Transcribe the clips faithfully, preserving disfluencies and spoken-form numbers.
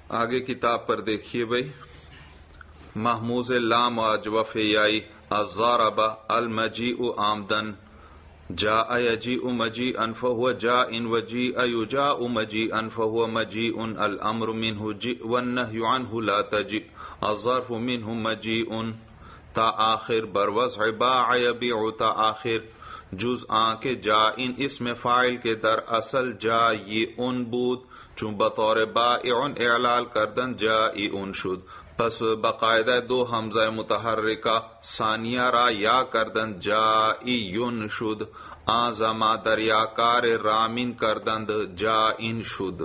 آگے کتاب پر دیکھیے بھائی، محموز لام واجوف یائی الضارب المجیء آمدن جاء یجیء مجیئا فهو جاء وجیء یجاء مجیئا فهو مجیء الامر منه جئ والنهی عنه لا تجئ الظرف منه مجیء تا آخر بروضع باع یبیع تا آخر جز آن کے جائن اسم فاعل کے در اصل جائعن بود چون بطور بائع اعلال کردن جائعن شد، پس باقاعدہ دو حمزہ متحرکہ ثانیہ را یا کردن جائعن شد، آن زما دریاکار رامن کردند جائن شد۔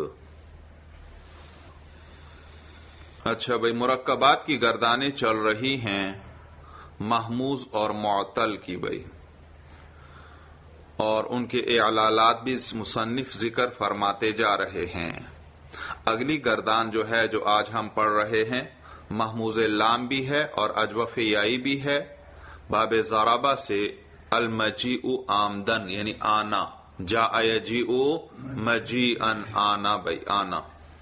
اچھا بھائی، مرکبات کی گردانیں چل رہی ہیں محموز اور معطل کی بھائی، اور ان کے اعلالات بھی مصنف ذکر فرماتے جا رہے ہیں۔ اگلی گردان جو ہے جو آج ہم پڑھ رہے ہیں محموز لام بھی ہے اور اجوف یائی بھی ہے، باب ضربہ سے المجیء آمدن یعنی آنا، جاء یجیء مجیئا آنا بھائی آنا۔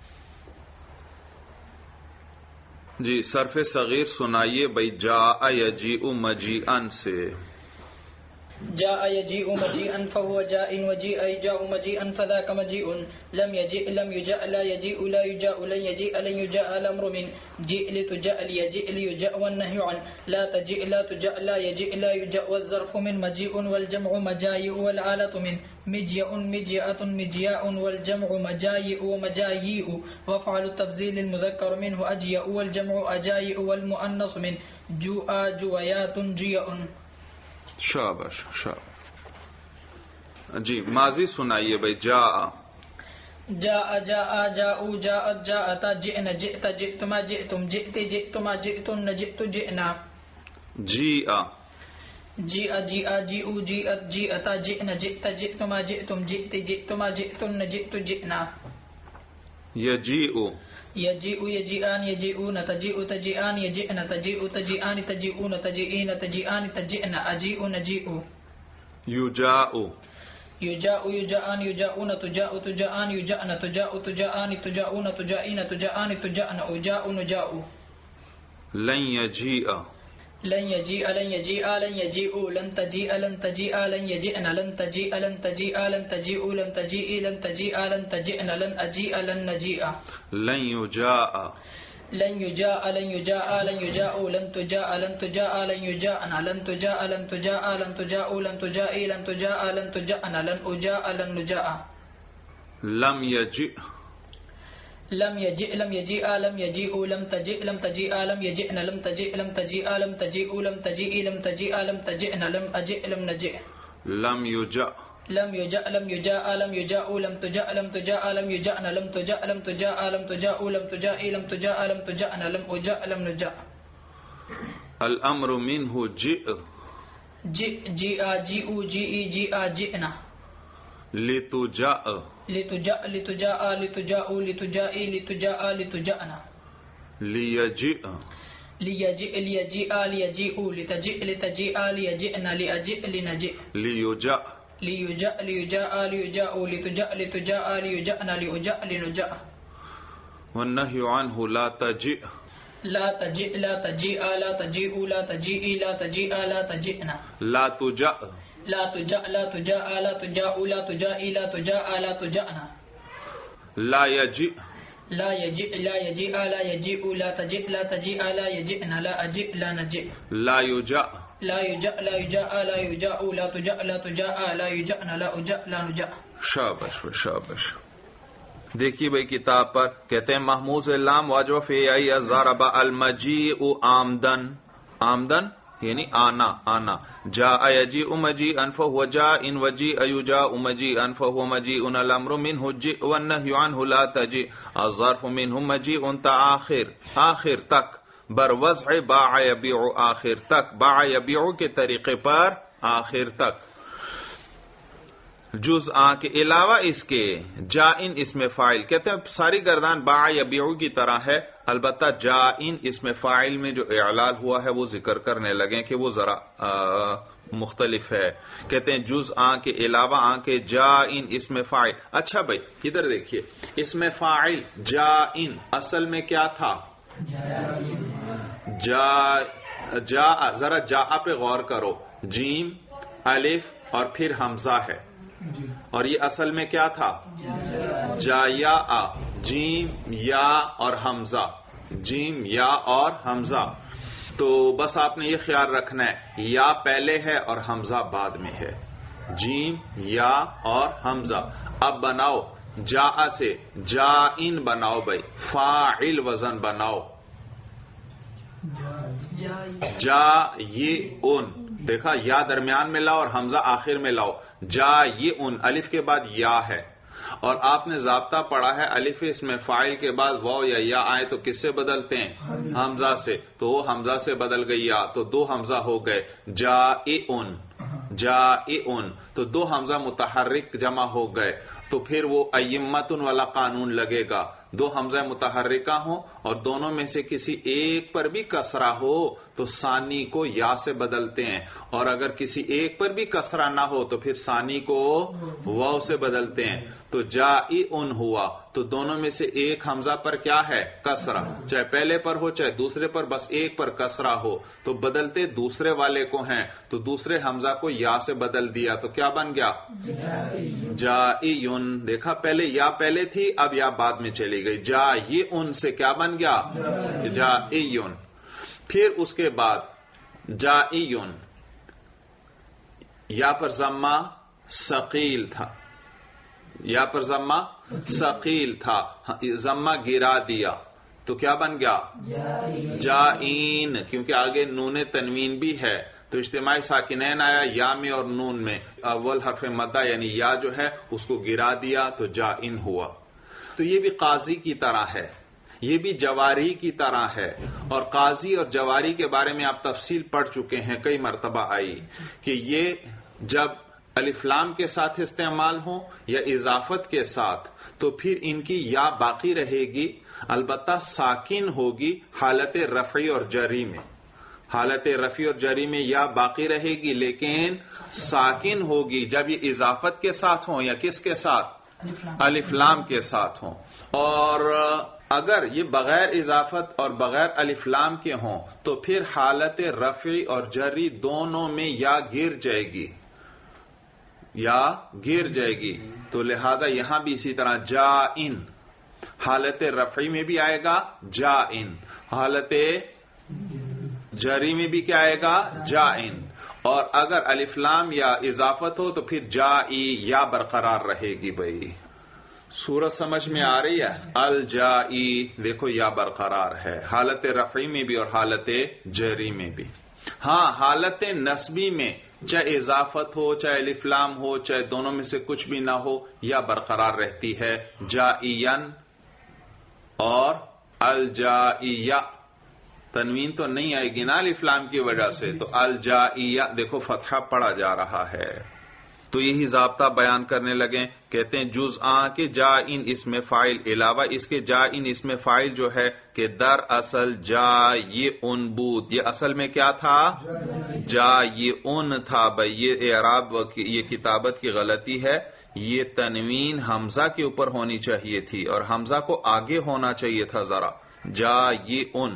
جی صرف صغیر سنائیے بھائی جاء یجیء مجیئا سے۔ جاء يجيء مجيئا فهو جاء وجيء يجاء مجيئا فذاك مجيء لم يجيء لم يجاء لا يجيء لا يجاء لن يجيء لن يجاء الأمر من جيء لتجاء ليجيء ليجاء والنهي عن لا تجيء لا تجاء لا يجيء لا يجاء والظرف من مجيء والجمع مجايء والآلة من مجيء مجيئة مجياء والجمع مجايء ومجاييء وفعل التفضيل المذكر منه أجيء والجمع أجايء والمؤنث من جوء جويات جيء۔ شاباش شاباش۔ جی ماضی سنائیے بھائی جاء جاء جاء جاءوا جاءت جاءتا جئنا جئت جئتما جئتم جئت جئتما جئتن جئت جئنا۔ جیء جیء جیء جیءوا جیءت جیءتا جئنا جئت جئتما جئتم جئت جئتما جئتن جئت جئنا۔ یجیء یجیء یجیئان یجیئون تجیء تجیئان یجئن تجیء تجیئان تجیئون تجیئین تجیئان تجئن اجیء نجیء۔ یجاء یجاء یجاءان یجاؤون تجاء تجاءان یجأن تجاء تجاءان تجاؤون تجائین تجاءان تجأن اجاء نجاء۔ لن یجیء لن یجیء لن یجیء لن یجیء لن تجیء لن تجیء لن یجئن لن تجیء لن تجیء لن تجیء لن تجیء لن تجیء لن تجئن لن اجیء لن نجیء۔ لن یجاء لن یجاء لن یجاء لن یجاء لن تجاء لن تجاء لن یجاءن لن تجاء لن تجاء لن تجاء لن تجاء لن تجاء لن تجأن لن اجاء لن نجاء۔ لم یجئ لم يجئ لم يجيء لم يجيء لم تجئ لم تجيء لم يجئن لم تجئ لم تجيء لم تجيء لم تجيء لم تجيء لم تجئن لم أجئ لم نجئ۔ لم یجأ لم يجأ لم يجاء لم يجاء لم تجاء لم تجاء لم يجأن لم تجاء لم تجاء لم تجاء لم تجاء لم تجاء لم تجأن لم أجاء لم نجاء۔ الامر منه جئ جئ جیء جیء جیء جیء جئنا۔ لتجأ لتجاء لتجاء لتجاء لتجاء لتجاء لتجأنا۔ لیجئ ليجئ ليجيء ليجيء لتجئ لتجيء ليجئن لأجئ لنجئ۔ لیجأ ليجأ ليجاء ليجاء لتجأ لتجاء ليجأن لأجأ لنجأ۔ والنهي عنه لا تجئ لا تجئ لا تجيء لا تجيء لا تجيء لا تجيء لا تجئنا۔ لا تجأ لا تجأ لا تجاء لا تجاء لا تجاء لا تجاء لا تجأنا۔ لا يجئ لا يجئ لا يجيء لا يجيء لا تجئ لا تجيء لا يجئن لا أجئ لا نجئ۔ لا يجأ لا يجأ لا يجاء لا يجاء لا تجاء لا تجاء لا يجأن لا أجأ لا نجأ۔ شابش شابش۔ دیکھیے بھائی کتاب پر کہتے ہیں محموز لام واجوف یائی ضرب المجیء آمدن، آمدن یعنی آنا آنا، جاء یجیء مجیئا فهو جاء وجیء یجاء مجیئا فهو مجیء الامر منه جئ والنهی عنه لا تجئ الظرف منه مجیء تا آخر آخر تک بروضع باع یبیع آخر تک، باع یبیع کے طریقے پر آخر تک، جز آن کے علاوہ اس کے جائن اسم فاعل، کہتے ہیں ساری گردان باع یبیع کی طرح ہے، البتہ جائن اسم فاعل میں جو اعلال ہوا ہے وہ ذکر کرنے لگے کہ وہ ذرا مختلف ہے. کہتے ہیں جز آ کے علاوہ آ کے جا ان اسم فاعل. اچھا بھائی ادھر دیکھیے، اسم فاعل جا ان اصل میں کیا تھا؟ جا جا ذرا جا پہ غور کرو، جیم الف اور پھر حمزہ ہے، اور یہ اصل میں کیا تھا؟ جا یا آ، جیم یا اور حمزہ، جیم یا اور حمزہ. تو بس آپ نے یہ خیال رکھنا ہے یا پہلے ہے اور حمزہ بعد میں ہے، جیم یا اور حمزہ. اب بناؤ جا سے جا ان بناؤ بھائی، فاعل وزن بناؤ، جا یہ ان، دیکھا یا درمیان میں لاؤ اور حمزہ آخر میں لاؤ. جا یہ ان الف کے بعد یا ہے، اور آپ نے ضابطہ پڑھا ہے الف اس میں فاعل کے بعد واو یا یا آئے تو کس سے بدلتے ہیں؟ حمزہ سے. تو وہ حمزہ سے بدل گئی یا، تو دو حمزہ ہو گئے جا ان، جا ان، تو دو حمزہ متحرک جمع ہو گئے. تو پھر وہ ائمتن والا قانون لگے گا، دو حمزہ متحرکہ ہوں اور دونوں میں سے کسی ایک پر بھی کسرہ ہو تو ثانی کو یا سے بدلتے ہیں، اور اگر کسی ایک پر بھی کسرہ نہ ہو تو پھر ثانی کو واو سے بدلتے ہیں. تو جا ان ہوا تو دونوں میں سے ایک حمزہ پر کیا ہے؟ کسرہ، چاہے پہلے پر ہو چاہے دوسرے پر، بس ایک پر کسرہ ہو تو بدلتے دوسرے والے کو ہیں. تو دوسرے حمزہ کو یا سے بدل دیا تو کیا بن گیا؟ جائیون. دیکھا پہلے یا پہلے تھی، اب یا بعد میں چلی گئی. جا یہ ان سے کیا بن گیا؟ جائیون. پھر اس کے بعد جائیون، یا پر ضمہ ثقیل تھا، یا پر ضمہ ثقیل تھا، ضمہ گرا دیا تو کیا بن گیا؟ جائین. کیونکہ آگے نون تنوین بھی ہے تو اجتماعی ساکنین آیا یا میں اور نون میں، اول حرف مدہ یعنی یا جو ہے اس کو گرا دیا تو جائن ہوا. تو یہ بھی قاضی کی طرح ہے، یہ بھی جواری کی طرح ہے. اور قاضی اور جواری کے بارے میں آپ تفصیل پڑھ چکے ہیں، کئی مرتبہ آئی کہ یہ جب الف لام کے ساتھ استعمال ہوں یا اضافت کے ساتھ تو پھر ان کی یا باقی رہے گی، البتہ ساکن ہوگی حالت رفعی اور جری میں. حالت رفعی اور جری میں یا باقی رہے گی لیکن ساکن ہوگی جب یہ اضافت کے ساتھ ہوں یا کس کے ساتھ؟ الف لام کے ساتھ ہوں. اور اگر یہ بغیر اضافت اور بغیر الف لام کے ہوں تو پھر حالت رفعی اور جری دونوں میں یا گر جائے گی، یا گر جائے گی. تو لہذا یہاں بھی اسی طرح جا ان حالت رفعی میں بھی آئے گا جا ان، حالت جری میں بھی کیا آئے گا؟ جا ان. اور اگر الف لام یا اضافت ہو تو پھر جا ای یا برقرار رہے گی. بھائی صورت سمجھ میں آ رہی ہے؟ الجائی دیکھو یا برقرار ہے حالت رفعی میں بھی اور حالت جری میں بھی. ہاں حالت نصبی میں چاہے اضافت ہو چاہے الف لام ہو چاہے دونوں میں سے کچھ بھی نہ ہو یا برقرار رہتی ہے، جائین اور الجائیہ. تنوین تو نہیں آئے گی نا الف لام کی وجہ سے، تو الجائیہ دیکھو فتحہ پڑا جا رہا ہے. تو یہی ضابطہ بیان کرنے لگے، کہتے ہیں جز آ کے جا ان اسم فاعل، علاوہ اس کے جا ان اسم فاعل جو ہے کہ در اصل جا یہ ان بود، یہ اصل میں کیا تھا؟ جا یہ ان تھا. بھائی یہ اعراب یہ کتابت کی غلطی ہے، یہ تنوین حمزہ کے اوپر ہونی چاہیے تھی اور حمزہ کو آگے ہونا چاہیے تھا ذرا. جا یہ ان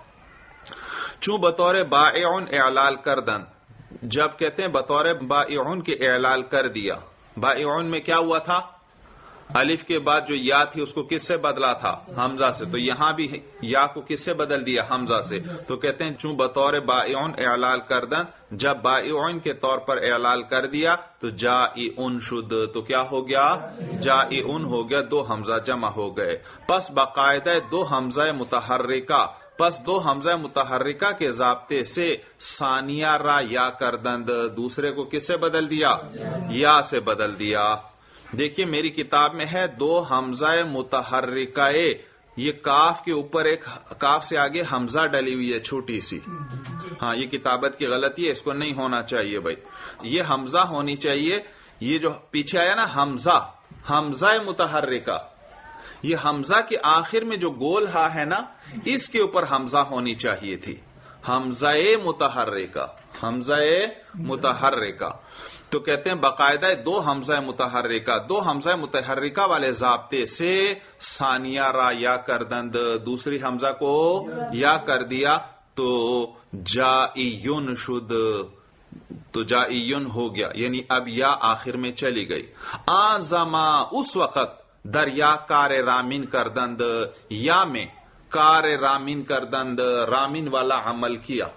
چوں بطور بائعن اعلال کردن، جب کہتے ہیں بطور بائعن کے اعلال کر دیا، بائعن میں کیا ہوا تھا؟ الف کے بعد جو یا تھی اس کو کس سے بدلا تھا؟ حمزہ سے. تو یہاں بھی یا کو کس سے بدل دیا؟ حمزہ سے. تو کہتے ہیں چوں بطور بائعن اعلال کردن، جب بائعن کے طور پر اعلال کر دیا تو جائعن شد، تو کیا ہو گیا؟ جائعن ہو گیا، دو حمزہ جمع ہو گئے. پس باقاعدہ دو حمزہ متحرکہ پس دو حمزہ متحرکہ کے ضابطے سے ثانیہ را یا کردند، دوسرے کو کس سے بدل دیا؟ یا سے بدل دیا. دیکھیے میری کتاب میں ہے دو حمزہ متحرکہ، یہ کاف کے اوپر ایک کاف سے آگے حمزہ ڈلی ہوئی ہے چھوٹی سی. ہاں یہ کتابت کی غلطی ہے، اس کو نہیں ہونا چاہیے بھائی، یہ حمزہ ہونی چاہیے. یہ جو پیچھے آیا نا حمزہ، حمزہ متحرکہ، یہ حمزہ کے آخر میں جو گول ہا ہے نا اس کے اوپر حمزہ ہونی چاہیے تھی. حمزہ متحرکہ، حمزہ متحرکہ. تو کہتے ہیں باقاعدہ دو حمزہ متحرکہ دو حمزہ متحرکہ والے ضابطے سے ثانیہ را یا کردند دوسری حمزہ کو یا کر دیا تو جائیون شد، تو جائیون ہو گیا، یعنی اب یا آخر میں چلی گئی. آزما اس وقت دریا کار رامین کردند، یا میں کار رامین کردند رامین والا عمل کیا.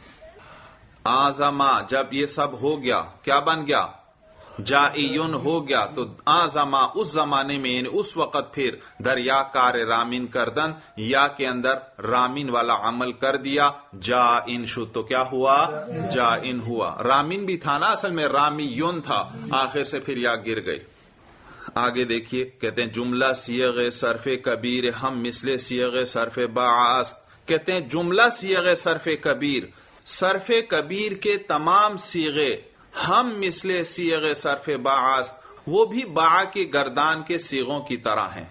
آزما جب یہ سب ہو گیا کیا بن گیا؟ جائیون ہو گیا. تو آزما اس زمانے میں یعنی اس وقت پھر دریا کار رامین کردن یا کے اندر رامین والا عمل کر دیا. جائن شد تو کیا ہوا؟ جائن ہوا. رامین بھی تھا نا اصل میں، رامیون تھا، آخر سے پھر یا گر گئی. آگے دیکھیے کہتے ہیں جملہ صیغ صرف کبیر ہم مثل صیغ صرف باعث. کہتے ہیں جملہ صیغ صرف کبیر، صرف کبیر کے تمام صیغے ہم مثل صیغ صرف باعث وہ بھی باع کی گردان کے صیغوں کی طرح ہیں.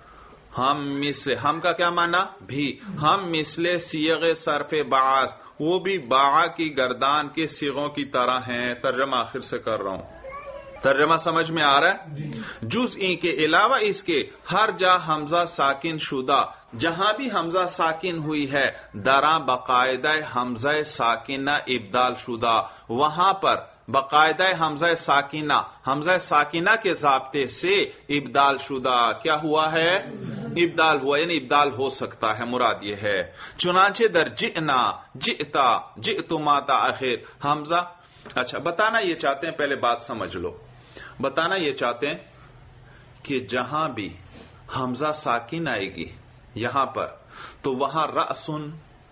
ہم مثل، ہم کا کیا معنی؟ بھی. ہم مثل صیغ صرف باعث وہ بھی باع کی گردان کے صیغوں کی طرح ہیں. ترجمہ آخر سے کر رہا ہوں، ترجمہ سمجھ میں آ رہا ہے؟ جز این کے علاوہ اس کے ہر جا حمزہ ساکن شدہ، جہاں بھی حمزہ ساکن ہوئی ہے دراں باقاعدہ حمزہ ساکنہ ابدال شدہ، وہاں پر باقاعدہ حمزہ ساکنہ حمزہ ساکنہ کے ضابطے سے ابدال شدہ کیا ہوا ہے؟ ابدال ہوا، یعنی ابدال ہو سکتا ہے، مراد یہ ہے. چنانچہ در جئنا جئتا جئتما تا آخر حمزہ. اچھا بتانا یہ چاہتے ہیں، پہلے بات سمجھ لو، بتانا یہ چاہتے ہیں کہ جہاں بھی حمزہ ساکن آئے گی یہاں پر تو وہاں رأسن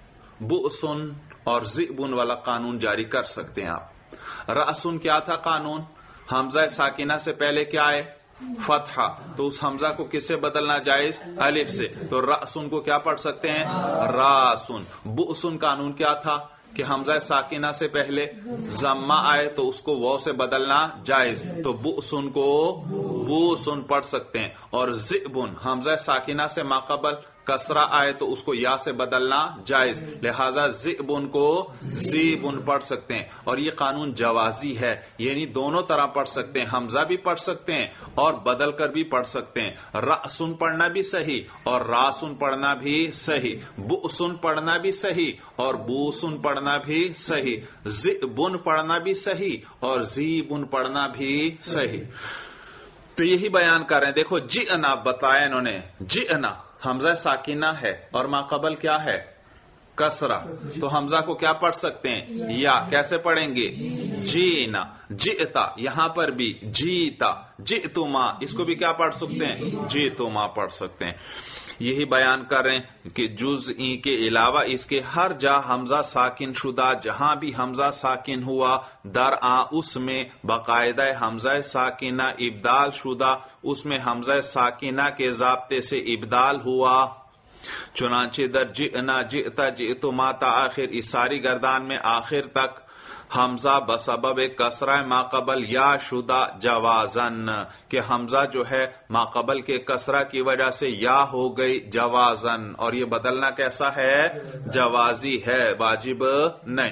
بؤسن اور ذئبن والا قانون جاری کر سکتے ہیں آپ. رأسن کیا تھا قانون؟ حمزہ ساکنہ سے پہلے کیا ہے؟ فتحہ. تو اس حمزہ کو کس سے بدلنا جائز؟ الف سے. تو رأسن کو کیا پڑھ سکتے ہیں؟ راسن. بؤسن قانون کیا تھا کہ حمزہ ساکنہ سے پہلے ضمہ آئے تو اس کو واو سے بدلنا جائز، تو بؤسن کو بوسن پڑھ سکتے ہیں. اور ذئبن حمزہ ساکنہ سے ماقبل کسرہ آئے تو اس کو یا سے بدلنا جائز، لہذا ذئبن کو ذیبن پڑھ سکتے ہیں. اور یہ قانون جوازی ہے، یعنی دونوں طرح پڑھ سکتے ہیں، حمزہ بھی پڑھ سکتے ہیں اور بدل کر بھی پڑھ سکتے ہیں. رأسن پڑھنا بھی صحیح اور راسن پڑھنا بھی صحیح، بؤسن پڑھنا بھی صحیح اور بوسن پڑھنا بھی صحیح، ذئبن پڑھنا بھی صحیح اور ذیبن پڑھنا بھی صحیح. تو یہی بیان کر رہے ہیں. دیکھو جئنا بتایا انہوں نے، جئنا حمزہ ساکنہ ہے اور ماقبل کیا ہے؟ کسرہ. تو حمزہ کو کیا پڑھ سکتے ہیں؟ یا. کیسے پڑھیں گے؟ جینا. جئتا یہاں پر بھی جیتا. جئتما اس کو بھی کیا پڑھ سکتے ہیں؟ جئتما پڑھ سکتے ہیں. یہی بیان کر رہے ہیں کہ جز این کے علاوہ اس کے ہر جا حمزہ ساکن شدہ، جہاں بھی حمزہ ساکن ہوا در آ اس میں باقاعدہ حمزہ ساکنہ ابدال شدہ، اس میں حمزہ ساکنہ کے ضابطے سے ابدال ہوا. چنانچہ در جئنا جئتا جئتما تا آخر اس ساری گردان میں آخر تک حمزہ بسبب کسرہ ماقبل یا شدہ جوازن، کہ حمزہ جو ہے ماقبل کے کسرہ کی وجہ سے یا ہو گئی جوازن. اور یہ بدلنا کیسا ہے؟ جوازی ہے، واجب نہیں.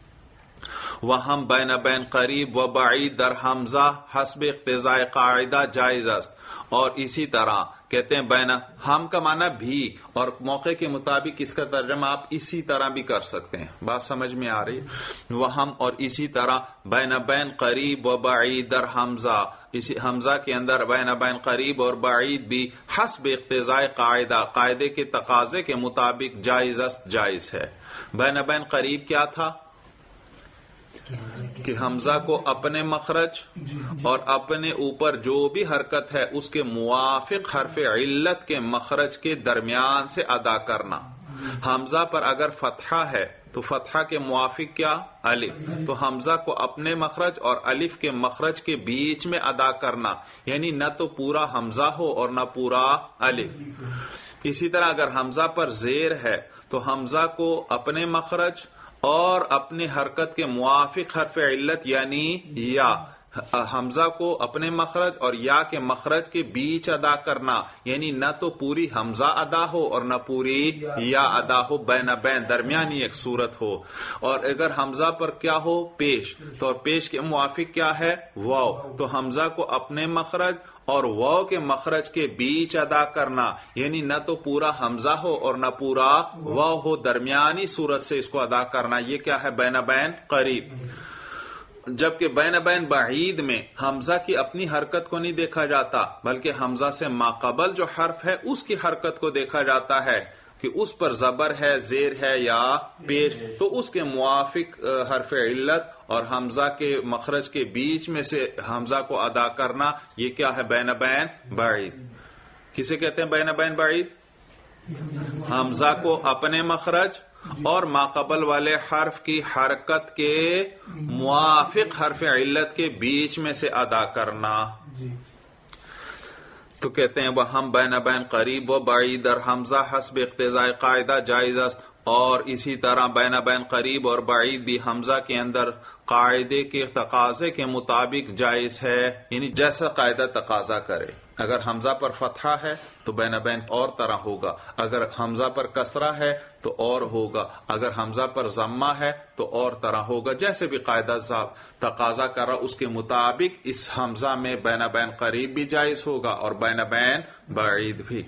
وہم بین بین قریب و بعید در حمزہ حسب اقتضاء قاعدہ جائز است. اور اسی طرح کہتے ہیں بین، ہم کا معنی بھی، اور موقع کے مطابق اس کا ترجمہ آپ اسی طرح بھی کر سکتے ہیں. بات سمجھ میں آ رہی؟ وہ ہم اور اسی طرح بین بین قریب و بعید در حمزہ، اسی حمزہ کے اندر بین بین قریب اور بعید بھی حسب اقتضاء قاعدہ، قاعدے کے تقاضے کے مطابق جائز است، جائز ہے. بین بین قریب کیا تھا؟ کہ حمزہ کو اپنے مخرج اور اپنے اوپر جو بھی حرکت ہے اس کے موافق حرف علت کے مخرج کے درمیان سے ادا کرنا. حمزہ پر اگر فتحہ ہے تو فتحہ کے موافق کیا؟ الف. تو حمزہ کو اپنے مخرج اور الف کے مخرج کے بیچ میں ادا کرنا، یعنی نہ تو پورا حمزہ ہو اور نہ پورا الف. اسی طرح اگر حمزہ پر زیر ہے تو حمزہ کو اپنے مخرج اور اپنی حرکت کے موافق حرف علت یعنی یا حمزہ کو اپنے مخرج اور یا کے مخرج کے بیچ ادا کرنا، یعنی نہ تو پوری حمزہ ادا ہو اور نہ پوری یا ادا ہو، بین بین درمیانی ایک صورت ہو۔ اور اگر حمزہ پر کیا ہو پیش، تو اور پیش کے موافق کیا ہے واو، تو حمزہ کو اپنے مخرج اور واو کے مخرج کے بیچ ادا کرنا، یعنی نہ تو پورا حمزہ ہو اور نہ پورا واو ہو، درمیانی صورت سے اس کو ادا کرنا، یہ کیا ہے بین بین قریب۔ جبکہ بین بین بعید میں حمزہ کی اپنی حرکت کو نہیں دیکھا جاتا، بلکہ حمزہ سے ماقبل جو حرف ہے اس کی حرکت کو دیکھا جاتا ہے کہ اس پر زبر ہے، زیر ہے یا پیش، تو اس کے موافق حرف علت اور حمزہ کے مخرج کے بیچ میں سے حمزہ کو ادا کرنا، یہ کیا ہے بین بین بعید۔ کسے کہتے ہیں بین بین بعید؟ حمزہ کو اپنے مخرج اور ماقبل والے حرف کی حرکت کے موافق حرف علت کے بیچ میں سے ادا کرنا، تو کہتے ہیں وہ ہم بین بین قریب و بعید اور حمزہ حسب اقتضاء قاعدہ جائز است، اور اسی طرح بین بین قریب اور بعید بھی حمزہ کے اندر قاعدے کے تقاضے کے مطابق جائز ہے، یعنی جیسا قاعدہ تقاضا کرے۔ اگر حمزہ پر فتحہ ہے تو بین بین اور طرح ہوگا، اگر حمزہ پر کسرہ ہے تو اور ہوگا، اگر حمزہ پر ضمہ ہے تو اور طرح ہوگا، جیسے بھی قاعدہ تقاضا کرا اس کے مطابق اس حمزہ میں بین بین قریب بھی جائز ہوگا اور بین بین بعید بھی۔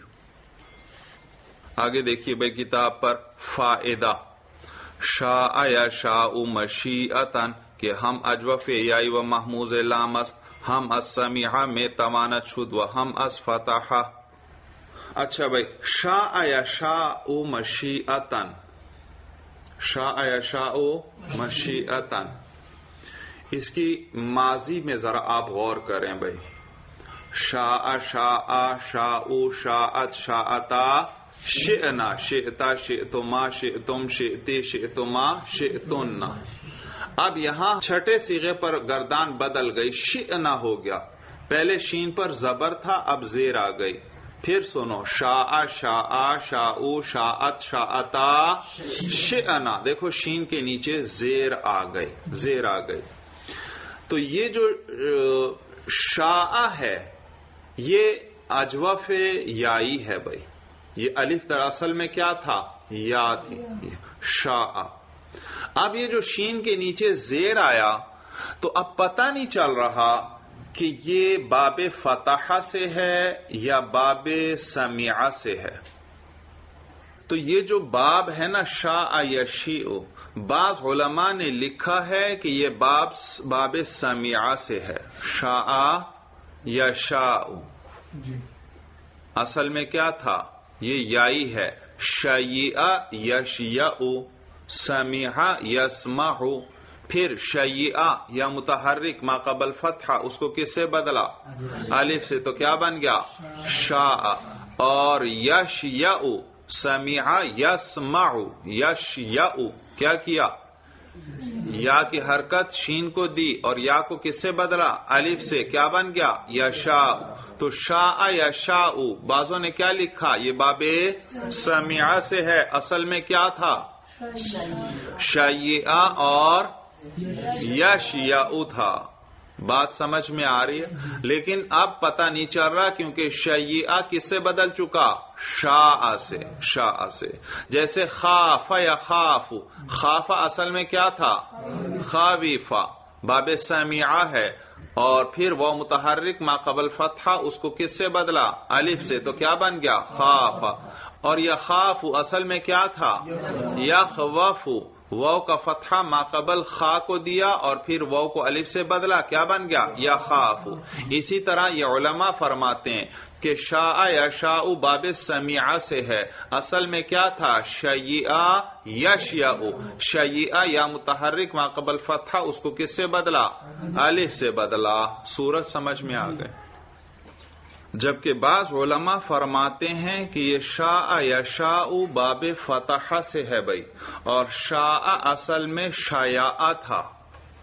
آگے دیکھیے بھائی کتاب پر فائدہ، شاء یشاء مشیئتاً کہ ہم اجوف یائی و محموز لام است، ہم از سمیعہ میں توانت شد و ہم از فتحہ۔ اچھا بھائی، شاء یشاء مشیئتاً، شاء یشاء مشیئتاً، اس کی ماضی میں ذرا آپ غور کریں بھائی، شاء شاء شاء شاءت شاءتا شئنا شئتا شئتما شئتم شئتی شئتما شئتن۔ اب یہاں چھٹے صیغے پر گردان بدل گئی، شئنا ہو گیا، پہلے شین پر زبر تھا اب زیر آ گئی، پھر سنو شاء شاء شاء شاءت شاءتا شئنا، دیکھو شین کے نیچے زیر آ گئی، زیر آ گئی۔ تو یہ جو شاء ہے یہ اجوف یائی ہے بھائی، یہ الف دراصل میں کیا تھا یا تھی، شاء۔ اب یہ جو شین کے نیچے زیر آیا تو اب پتہ نہیں چل رہا کہ یہ باب فتحہ سے ہے یا باب سمیعہ سے ہے۔ تو یہ جو باب ہے نا شاء یشیء، بعض علماء نے لکھا ہے کہ یہ باب باب سمیعہ سے ہے، شاء یشاء، اصل میں کیا تھا یہ یائی ہے، شیء یشیء، سمیع یسمع، پھر شیء یا متحرک ما قبل فتحہ اس کو کس سے بدلا الف سے، تو کیا بن گیا شاء، اور یشیء سمیع یسمع، یشیء کیا کیا یا کی حرکت شین کو دی اور یا کو کس سے بدلا الف سے، کیا بن گیا یشاء۔ تو شاء یشاء بعضوں نے کیا لکھا یہ باب سمیعہ سے ہے، اصل میں کیا تھا شیء اور یشیء تھا۔ بات سمجھ میں آ رہی ہے، لیکن اب پتہ نہیں چل رہا کیونکہ شیء کس سے بدل چکا شاء سے، شاء سے۔ جیسے خاف یا خاف، خاف اصل میں کیا تھا خاویفا، باب سمیعہ ہے، اور پھر وہ متحرک ما قبل فتحہ اس کو کس سے بدلا الف سے، تو کیا بن گیا خاف۔ اور یخاف اصل میں کیا تھا یخوف، واو کا فتحہ ما قبل خا کو دیا اور پھر واو کو الف سے بدلا، کیا بن گیا یخاف۔ اسی طرح یہ علماء فرماتے ہیں کہ شاء یشاء باب سمیعہ سے ہے، اصل میں کیا تھا شیء یشیء، شیء یا متحرک ما قبل فتحہ اس کو کس سے بدلا الف سے بدلا۔ صورت سمجھ میں آ گئے۔ جبکہ بعض علماء فرماتے ہیں کہ یہ شاء یشاء باب فتحہ سے ہے بھائی، اور شاء اصل میں شیاء تھا،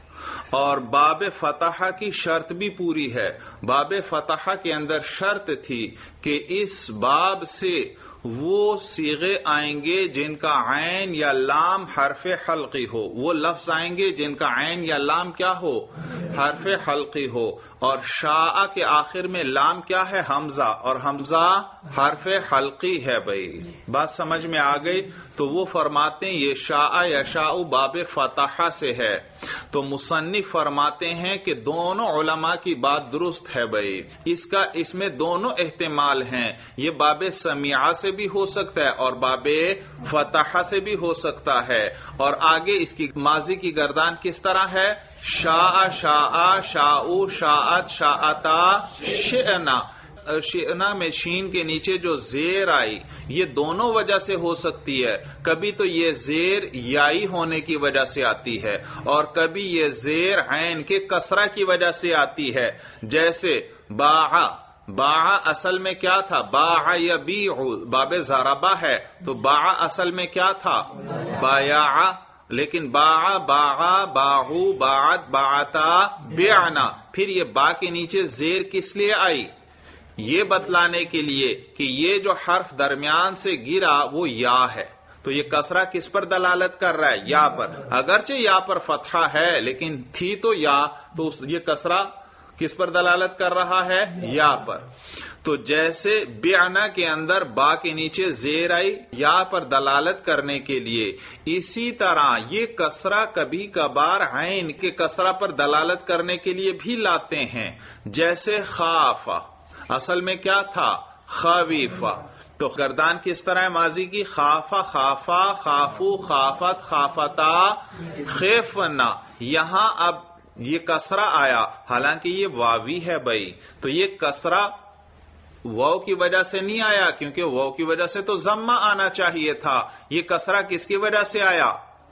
اور باب فتح کی شرط بھی پوری ہے. باب فتح کے اندر شرط تھی کہ اس باب سے وہ صیغے آئیں گے جن کا عین یا لام حرف حلقی ہو، وہ لفظ آئیں گے جن کا عین یا لام کیا ہو، حرف حلقی ہو. اور شاء کے آخر میں لام کیا ہے، حمزہ، اور حمزہ حرف حلقی ہے. بھائی بات سمجھ میں آ گئی؟ تو وہ فرماتے ہیں یہ شاء یشاء باب فتح سے ہے. تو مصنف فرماتے ہیں کہ دونوں علماء کی بات درست ہے. بھائی اس کا اس میں دونوں احتمال ہیں، یہ باب سمیعہ سے بھی ہو سکتا ہے اور باب فتح سے بھی ہو سکتا ہے. اور آگے اس کی ماضی کی گردان کس طرح ہے، شاء شاء شاء شاءت شاءتا شئنا. شئنا میں شین کے نیچے جو زیر آئی یہ دونوں وجہ سے ہو سکتی ہے. کبھی تو یہ زیر یائی ہونے کی وجہ سے آتی ہے اور کبھی یہ زیر عین کے کسرہ کی وجہ سے آتی ہے. جیسے باع، باع اصل میں کیا تھا، باع یبیع، باب ضربہ ہے تو باع اصل میں کیا تھا، بایع. لیکن باع باع باعو باعت باعتا بیعنا، پھر یہ با کے نیچے زیر کس لیے آئی، یہ بتلانے کے لیے کہ یہ جو حرف درمیان سے گرا وہ یا ہے. تو یہ کسرہ کس پر دلالت کر رہا ہے، یا پر. اگرچہ یا پر فتحہ ہے لیکن تھی تو یا، تو یہ کسرہ کس پر دلالت کر رہا ہے، یا پر. تو جیسے بیعنا کے اندر با کے نیچے زیر آئی یا پر دلالت کرنے کے لیے، اسی طرح یہ کسرہ کبھی کبھار عین کے کسرہ پر دلالت کرنے کے لیے بھی لاتے ہیں. جیسے خاف اصل میں کیا تھا، خویفہ. تو گردان کس طرح ہے ماضی کی، خافا خافا خافو خافت خافتا خیفنا. یہاں اب یہ کسرہ آیا حالانکہ یہ واوی ہے. بھائی تو یہ کسرہ واو کی وجہ سے نہیں آیا کیونکہ واو کی وجہ سے تو ضمہ آنا چاہیے تھا. یہ کسرہ کس کی وجہ سے آیا،